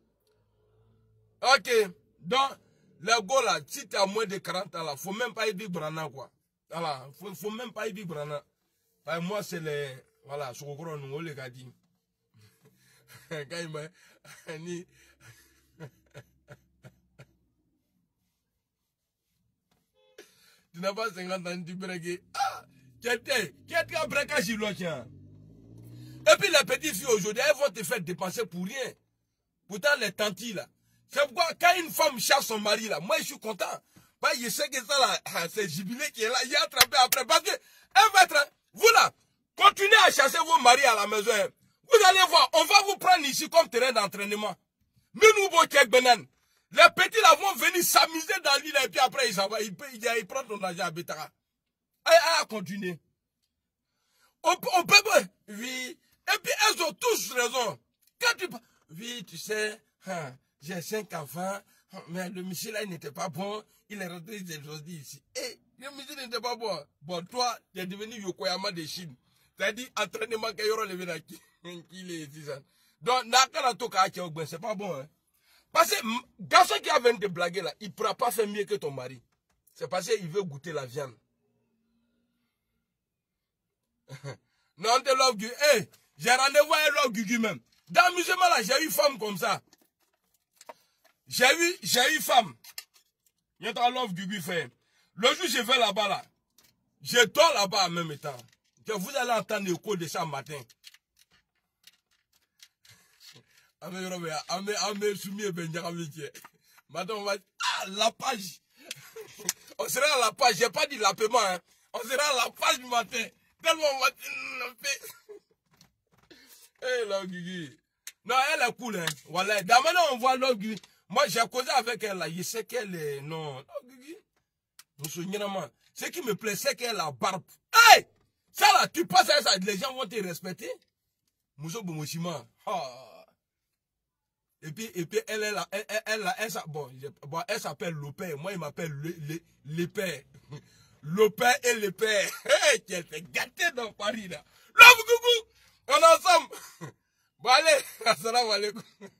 Ok. Donc, les gars là, si tu as moins de quarante ans là, faut même pas y vivre brana quoi. Voilà, faut, faut même pas y vivre brana. Parce que moi c'est les, voilà, je crois nous on les gars dit. Quand il m'a, ni. Tu n'as pas cinquante ans, tu bregues. Ah, quelqu'un, quelqu'un bregue à Gilo tiens. Et puis les petites filles aujourd'hui, elles vont te faire dépenser pour rien. Pourtant les tantis là. C'est pourquoi quand une femme cherche son mari là, moi je suis content. Bah, je sais que ça là, c'est Jubilé qui est là, il a attrapé après. Parce que, elle va être, vous là, continuez à chasser vos maris à la maison. Vous allez voir, on va vous prendre ici comme terrain d'entraînement. Mais nous, vos tchèques bananes, les petits là vont venir s'amuser dans l'île et puis après ils s'en vont, ils, ils, ils prennent ton argent à Bétara. Allez, allez, continuez. On, on peut, oui. Et puis elles ont tous raison. Quand tu, oui, tu sais, hein, j'ai cinq enfants, mais le monsieur là, il n'était pas bon. Il est rentré aujourd'hui ici. Et le monsieur n'était pas bon. Bon, toi, tu es devenu Yokoyama de Chine. C'est-à-dire, entraînement qu'il y aura le Vénaki. Il est ici. Donc, c'est pas bon. Hein. Parce que, garçon qui a venu te blaguer là, il ne pourra pas faire mieux que ton mari. C'est parce qu'il veut goûter la viande. Non, on te love Gugu. Hey, j'ai rendez-vous à love Gugu même. Dans le musée là, j'ai eu une femme comme ça. J'ai eu, j'ai eu une femme. Il y a un love Gugu fait. Le jour où je vais là-bas, là, je dors là-bas en même temps. Que vous allez entendre l'écho de ça matin. Maintenant, on va dire, ah, la page. On sera à la page. Je n'ai pas dit l'appellement. Hein. On sera à la page du matin. Tellement on va dire, eh, love Gugu. Non, elle est cool. Hein. Voilà. Maintenant, on voit love Gugu. Moi, j'ai causé avec elle là. Je sais qu'elle est. Non. Ce qui me plaît, c'est qu'elle a la barbe. Hey! Ça là, tu passes à ça, les gens vont te respecter. Mousso Bomoshima. Ah. Et puis, et puis, elle est là. Elle, elle, elle, elle, elle, bon, bon, elle s'appelle le père. Moi, il m'appelle le, le, le père. Le père et le père. Hey, tu es gâté dans Paris là. Love Gugu. On est ensemble. Bon, allez. Assalamu alaikum.